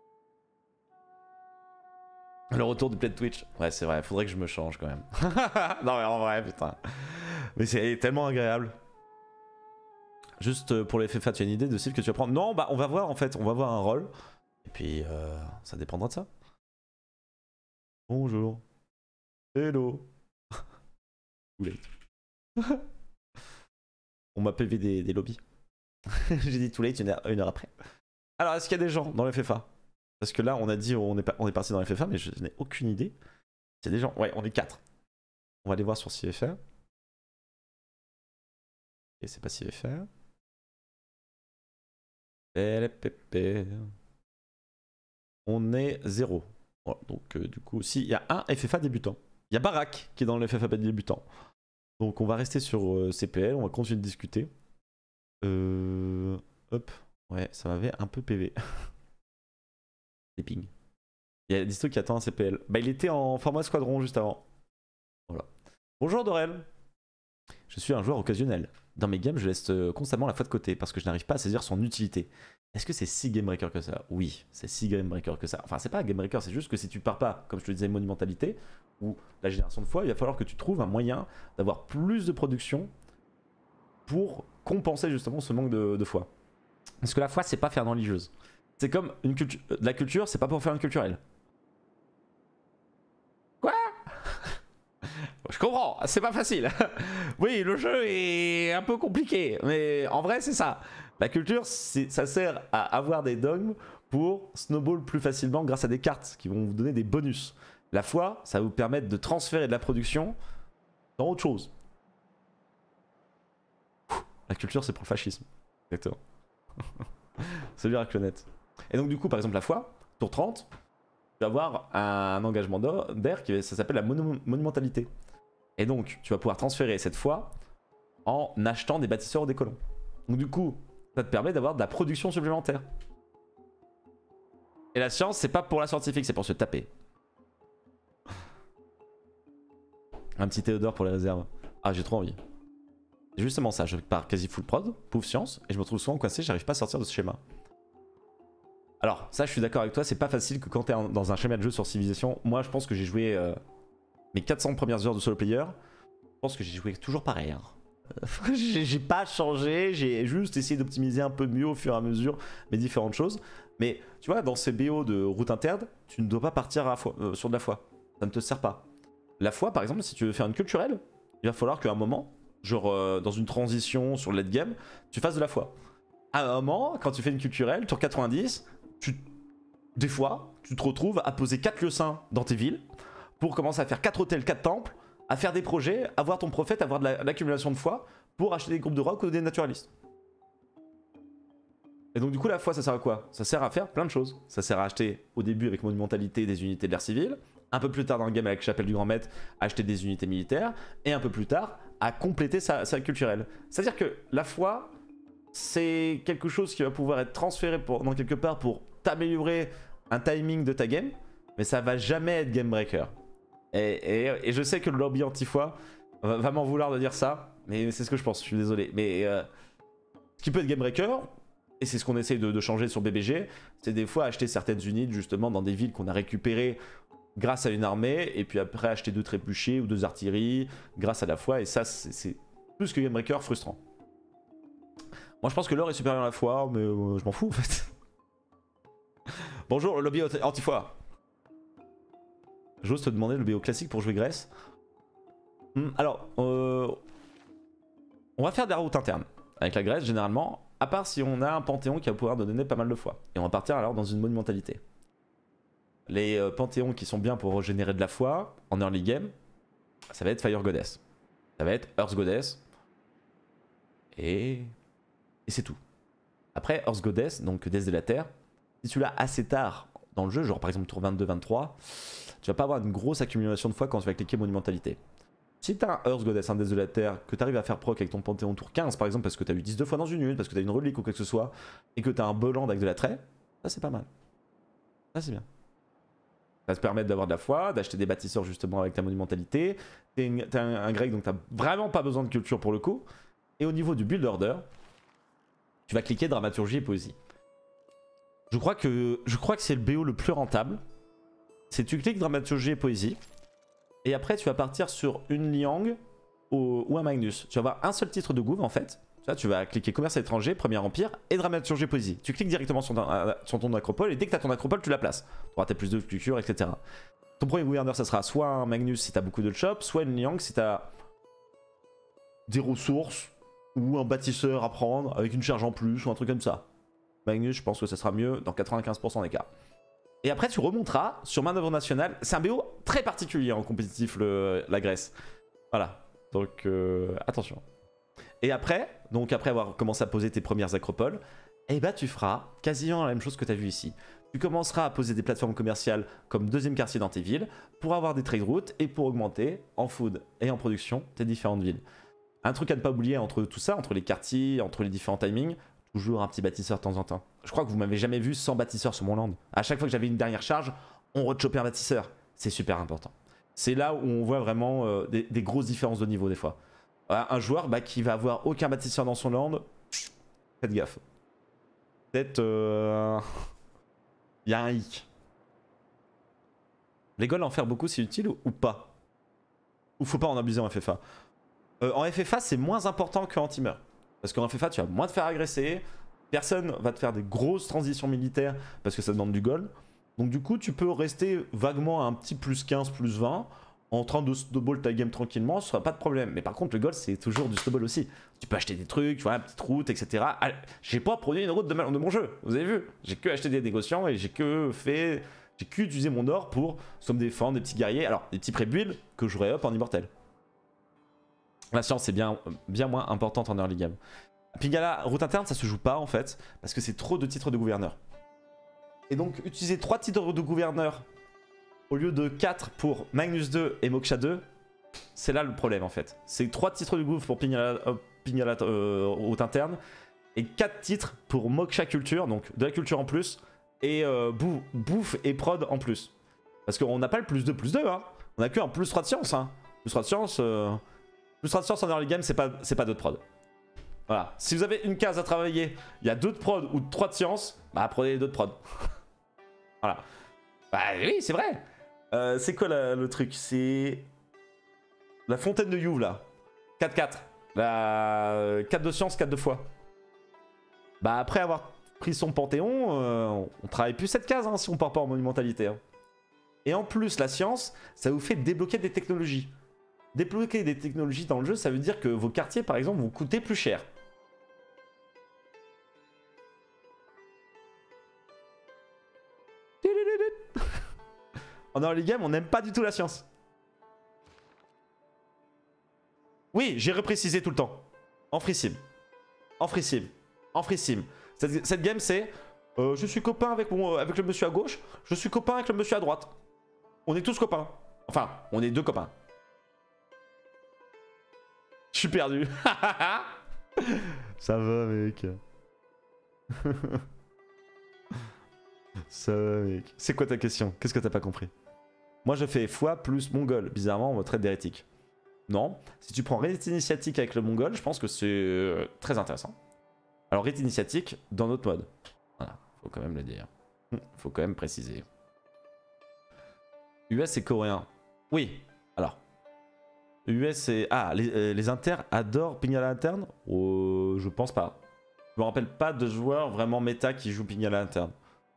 Le retour du play de Twitch. Ouais, c'est vrai, faudrait que je me change quand même. Non, mais en vrai, putain. Mais c'est tellement agréable. Juste pour les FFA, tu as une idée de style que tu vas prendre? Non, bah on va voir en fait, on va voir un rôle. Et puis, ça dépendra de ça. Bonjour. Hello. On m'a PV des lobbies. J'ai dit too late une heure après. Alors, est-ce qu'il y a des gens dans le FFA? Parce que là, on a dit on est parti dans le FFA, mais je n'ai aucune idée. Il y a des gens. Ouais, on est 4. On va aller voir sur CFR. Et c'est pas CFR. On est 0. Voilà, donc, du coup, si, il y a un FFA débutant. Il y a Barak qui est dans le FFA débutant. Donc, on va rester sur CPL. On va continuer de discuter. Hop. Ouais, ça m'avait un peu PV. Les pings. Il y a Disto qui attend un CPL. Bah, il était en format squadron juste avant. Voilà. Bonjour Dorel. Je suis un joueur occasionnel. Dans mes games, je laisse constamment la foi de côté parce que je n'arrive pas à saisir son utilité. Est-ce que c'est si game breaker que ça? Oui, c'est si game breaker que ça. Enfin, c'est pas game breaker, c'est juste que si tu pars pas, comme je te le disais, monumentalité ou la génération de foi, il va falloir que tu trouves un moyen d'avoir plus de production pour compenser justement ce manque de foi. Parce que la foi, c'est pas faire dans religieuse. C'est comme une la culture, c'est pas pour faire une culturelle. Quoi? Je comprends, c'est pas facile. Oui, le jeu est un peu compliqué, mais en vrai, c'est ça. La culture, ça sert à avoir des dogmes pour snowball plus facilement grâce à des cartes qui vont vous donner des bonus. La foi, ça va vous permettre de transférer de la production dans autre chose. La culture, c'est pour le fascisme. Exactement. Salut Raclonette. Et donc du coup, par exemple, la foi, tour 30, tu vas avoir un engagement d'air qui ça s'appelle la monumentalité. Et donc, tu vas pouvoir transférer cette foi en achetant des bâtisseurs ou des colons. Donc du coup, ça te permet d'avoir de la production supplémentaire. Et la science, c'est pas pour la scientifique, c'est pour se taper. Un petit Théodore pour les réserves. Ah, j'ai trop envie. C'est justement ça, je pars quasi full prod, pouf science, et je me retrouve souvent coincé, j'arrive pas à sortir de ce schéma. Alors, ça je suis d'accord avec toi, c'est pas facile que quand t'es dans un schéma de jeu sur Civilization, moi je pense que j'ai joué mes 400 premières heures de solo player, je pense que j'ai joué toujours pareil. Hein. J'ai pas changé, j'ai juste essayé d'optimiser un peu mieux au fur et à mesure mes différentes choses. Mais tu vois, dans ces BO de route interne, tu ne dois pas partir sur de la foi. Ça ne te sert pas. La foi, par exemple, si tu veux faire une culturelle, il va falloir qu'à un moment, genre dans une transition sur le late game, tu fasses de la foi. À un moment, quand tu fais une culturelle, tour 90, des fois, tu te retrouves à poser 4 lieux saints dans tes villes pour commencer à faire 4 hôtels, 4 temples, à faire des projets, avoir ton prophète, avoir de l'accumulation de foi pour acheter des groupes de rock ou des naturalistes. Et donc du coup la foi ça sert à quoi? Ça sert à faire plein de choses. Ça sert à acheter au début avec monumentalité des unités de l'ère civile, un peu plus tard dans le game avec Chapelle du Grand Maître, acheter des unités militaires, et un peu plus tard à compléter sa culturelle. C'est-à-dire que la foi, c'est quelque chose qui va pouvoir être transféré dans quelque part pour t'améliorer un timing de ta game, mais ça va jamais être game breaker. Et je sais que le lobby anti-foi va m'en vouloir de dire ça, mais c'est ce que je pense, je suis désolé. Mais ce qui peut être game breaker, et c'est ce qu'on essaye de changer sur BBG, c'est des fois acheter certaines unités justement dans des villes qu'on a récupérées grâce à une armée, et puis après acheter 2 trébuchets ou 2 artilleries grâce à la foi, et ça c'est plus que game breaker frustrant. Moi je pense que l'or est supérieur à la foi, mais je m'en fous en fait. Bonjour le lobby anti-foi. J'ose te demander le BO classique pour jouer Grèce. Alors, on va faire des routes internes avec la Grèce généralement, à part si on a un panthéon qui va pouvoir nous donner pas mal de fois. Et on va partir alors dans une monumentalité. Les panthéons qui sont bien pour régénérer de la foi en early game, ça va être Fire Goddess. Ça va être Earth Goddess. Et c'est tout. Après, Earth Goddess, donc déesse de la terre, si tu l'as assez tard dans le jeu, genre par exemple tour 22-23, tu vas pas avoir une grosse accumulation de foi quand tu vas cliquer monumentalité. Si t'as un Earth Goddess, un déesse de la terre, que t'arrives à faire proc avec ton panthéon tour 15 par exemple, parce que t'as eu 10 deux fois dans une unité, parce que t'as une relique ou quoi que ce soit, et que t'as un Boland avec de la trait, ça c'est pas mal. Ça c'est bien. Ça va te permettre d'avoir de la foi, d'acheter des bâtisseurs justement avec ta monumentalité. T'as un grec donc t'as vraiment pas besoin de culture pour le coup. Et au niveau du build order, tu vas cliquer dramaturgie et poésie. Je crois que c'est le BO le plus rentable. C'est tu cliques dramaturgie et poésie. Et après tu vas partir sur une Liang ou un Magnus. Tu vas avoir un seul titre de gouv en fait. Tu vas cliquer commerce étranger, premier empire et dramaturgie poésie. Tu cliques directement sur ton acropole et dès que tu as ton acropole, tu la places. Tu auras tes plus de culture, etc. Ton premier gouverneur, ça sera soit un Magnus si tu as beaucoup de shops, soit une Liang si tu as des ressources ou un bâtisseur à prendre avec une charge en plus ou un truc comme ça. Magnus, je pense que ça sera mieux dans 95% des cas. Et après, tu remonteras sur manœuvre nationale. C'est un BO très particulier en compétitif, la Grèce. Voilà. Donc, attention. Et après, donc après avoir commencé à poser tes premières acropoles, eh ben tu feras quasiment la même chose que tu as vu ici. Tu commenceras à poser des plateformes commerciales comme deuxième quartier dans tes villes pour avoir des trade routes et pour augmenter en food et en production tes différentes villes. Un truc à ne pas oublier entre tout ça, entre les quartiers, entre les différents timings, toujours un petit bâtisseur de temps en temps. Je crois que vous m'avez jamais vu sans bâtisseur sur mon land. À chaque fois que j'avais une dernière charge, on rechopait un bâtisseur. C'est super important. C'est là où on voit vraiment des grosses différences de niveau des fois. Un joueur qui va avoir aucun bâtisseur dans son land, faites gaffe. Peut-être y a un hic. Les golds en faire beaucoup c'est utile ou pas? Ou faut pas en abuser en FFA? En FFA c'est moins important qu'en teamer. Parce qu'en FFA tu vas moins te faire agresser, personne va te faire des grosses transitions militaires parce que ça demande du gold. Donc du coup tu peux rester vaguement à un petit plus 15, plus 20 en train de snowball ta game tranquillement, ce sera pas de problème. Mais par contre le gold c'est toujours du snowball aussi. Tu peux acheter des trucs, tu vois, une petite route, etc. J'ai pas produit une route de mon jeu, vous avez vu. J'ai que acheté des négociants et j'ai que utilisé mon or pour soit me défendre des petits guerriers, alors des petits pré-builds que j'aurais up en immortel. La science est bien moins importante en early game. Pingala, route interne ça se joue pas en fait, parce que c'est trop de titres de gouverneur. Et donc utiliser 3 titres de gouverneur au lieu de 4 pour Magnus 2 et Moksha 2, c'est là le problème en fait. C'est 3 titres de gouv pour Pingala route interne et 4 titres pour Moksha culture, donc de la culture en plus, et bouffe et prod en plus. Parce qu'on n'a pas le plus 2, hein. On a que un plus 3 de science. Hein. Plus 3 de science en early game, c'est pas 2 de prod. Voilà. Si vous avez une case à travailler, il y a 2 de prod ou 3 de science, bah prenez les 2 de prod. Voilà. Bah oui, c'est vrai. C'est quoi le truc? C'est la fontaine de Youve là. 4-4. La 4 de science, 4 de foi. Bah après avoir pris son panthéon, on travaille plus cette case hein, si on part pas en monumentalité. Hein. Et en plus, la science, ça vous fait débloquer des technologies. Débloquer des technologies dans le jeu, ça veut dire que vos quartiers, par exemple, vont coûter plus cher. En early game, on n'aime pas du tout la science. Oui, j'ai reprécisé tout le temps. En free sim. En free sim. En free sim. Cette game, c'est... je suis copain avec le monsieur à gauche. Je suis copain avec le monsieur à droite. On est tous copains. Enfin, on est 2 copains. Je suis perdu. Ça va, mec. Ça va, mec. C'est quoi ta question? Qu'est-ce que t'as pas compris? Moi, je fais foi plus mongol. Bizarrement, on me traite d'hérétique. Non. Si tu prends rite initiatique avec le mongol, je pense que c'est très intéressant. Alors, rite initiatique dans notre mode. Voilà, faut quand même le dire. Faut quand même préciser. US et coréen. Oui. Alors. US et... Ah, les inters adorent Pingala interne? Je pense pas. Je me rappelle pas de joueurs vraiment méta qui jouent Pingala interne.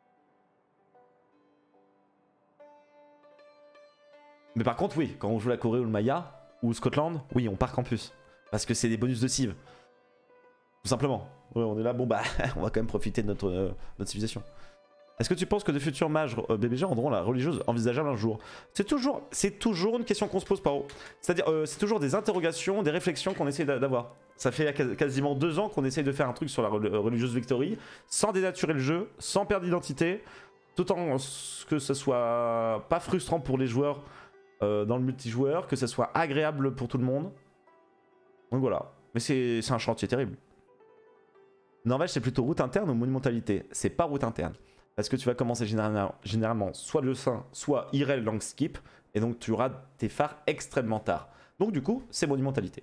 Mais par contre, oui, quand on joue la Corée ou le Maya, ou Scotland, oui, on part campus. Parce que c'est des bonus de civ. Tout simplement. Ouais, on est là, bon bah, on va quand même profiter de notre civilisation. Est-ce que tu penses que de futurs mages BBG rendront la religieuse envisageable un jour? C'est toujours une question qu'on se pose, Paro. C'est-à-dire, c'est toujours des interrogations, des réflexions qu'on essaie d'avoir. Ça fait quasiment 2 ans qu'on essaye de faire un truc sur la religieuse Victory, sans dénaturer le jeu, sans perdre d'identité, tout en que ce soit pas frustrant pour les joueurs dans le multijoueur, que ce soit agréable pour tout le monde. Donc voilà. Mais c'est un chantier terrible. Norvège, c'est plutôt route interne ou monumentalité? C'est pas route interne. Parce que tu vas commencer généralement soit le sein, soit IRL long skip, et donc tu auras tes phares extrêmement tard. Donc du coup, c'est monumentalité.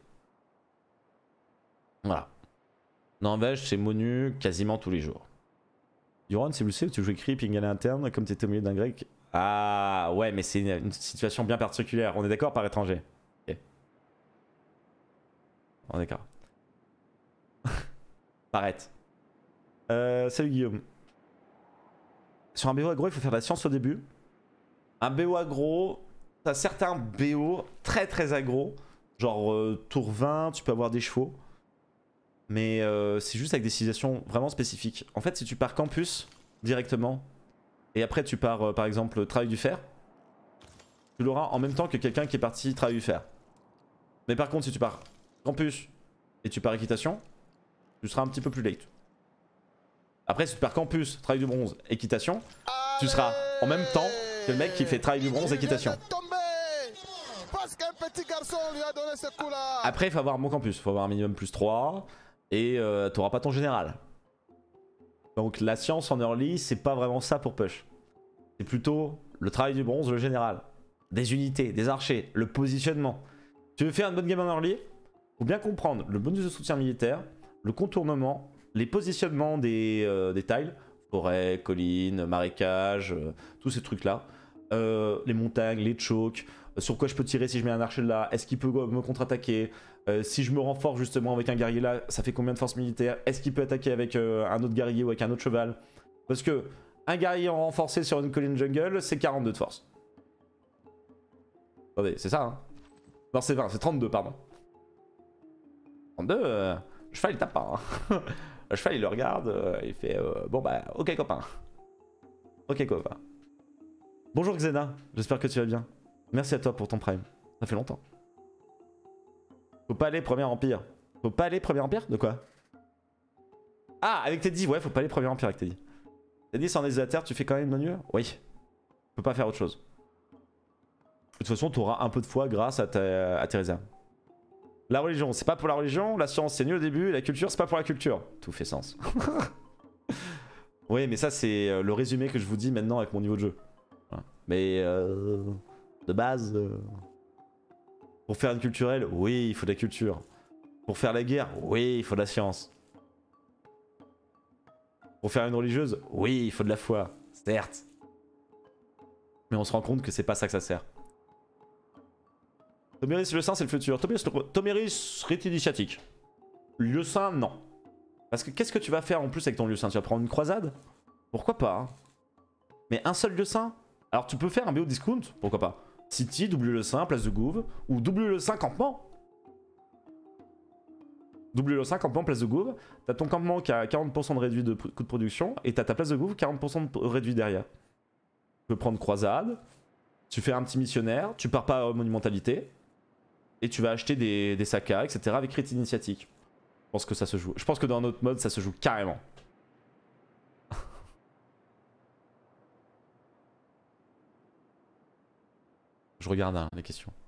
Voilà. Norvège, c'est monu quasiment tous les jours. Yoron, c'est blessé, tu joues creeping à l'interne comme tu étais au milieu d'un grec. Ah ouais, mais c'est une situation bien particulière. On est d'accord par étranger? Ok. On est d'accord. Arrête. Salut Guillaume. Sur un BO aggro, il faut faire de la science au début. Un BO aggro, t'as certains BO très aggro. Genre tour 20, tu peux avoir des chevaux. Mais c'est juste avec des civilisations vraiment spécifiques. En fait, si tu pars campus directement, et après tu pars par exemple travail du fer, tu l'auras en même temps que quelqu'un qui est parti travail du fer. Mais par contre, si tu pars campus et tu pars équitation, tu seras un petit peu plus late. Après, si tu pars campus, travail du bronze, équitation, tu seras en même temps que le mec qui fait travail du bronze, équitation. Après, il faut avoir un bon campus, il faut avoir un minimum plus 3 et tu n'auras pas ton général. Donc la science en early, c'est pas vraiment ça pour push. C'est plutôt le travail du bronze, le général. Des unités, des archers, le positionnement. Tu veux faire une bonne game en early? Faut bien comprendre le bonus de soutien militaire, le contournement, les positionnements des tiles, forêt, collines, marécages, tous ces trucs là. Les montagnes, les chokes, sur quoi je peux tirer si je mets un archer là, est-ce qu'il peut me contre-attaquer, si je me renforce justement avec un guerrier là, ça fait combien de force militaire, est-ce qu'il peut attaquer avec un autre guerrier ou avec un autre cheval? Parce que un guerrier renforcé sur une colline jungle, c'est 42 de force. Attendez, c'est ça hein? Non, c'est 20, c'est 32, pardon. 32, le cheval il tape pas. Hein. Le cheval il le regarde, il fait bon bah ok copain. Ok copain. Bonjour Xena, j'espère que tu vas bien. Merci à toi pour ton prime. Ça fait longtemps. Faut pas aller Premier Empire. Faut pas aller Premier Empire? De quoi? Ah, avec Teddy, ouais, faut pas aller Premier Empire avec Teddy. Teddy, c'est en Exeter, tu fais quand même menu? Oui. Faut pas faire autre chose. De toute façon, tu auras un peu de foi grâce à tes réserves. La religion, c'est pas pour la religion. La science, c'est nul au début. La culture, c'est pas pour la culture. Tout fait sens. Oui, mais ça, c'est le résumé que je vous dis maintenant avec mon niveau de jeu. Voilà. Mais de base, pour faire une culturelle, oui, il faut de la culture. Pour faire la guerre, oui, il faut de la science. Pour faire une religieuse, oui, il faut de la foi. Certes. Mais on se rend compte que c'est pas ça que ça sert. Toméris le Saint, c'est le futur. Toméris rite initiatique. Lieu Saint, non. Parce que qu'est-ce que tu vas faire en plus avec ton lieu Saint? Tu vas prendre une croisade? Pourquoi pas hein. Mais un seul lieu Saint? Alors tu peux faire un BO discount, pourquoi pas. City, double lieu Saint, place de Gouve, ou double lieu Saint campement. Double lieu Saint campement, place de Gouve. T'as ton campement qui a 40% de réduit de coût de production, et t'as ta place de Gouve, 40% de réduit derrière. Tu peux prendre croisade, tu fais un petit missionnaire, tu pars pas à monumentalité. Et tu vas acheter des saccas, etc. avec rite initiatique. Je pense que ça se joue. Je pense que dans notre mode, ça se joue carrément. Je regarde hein, les questions.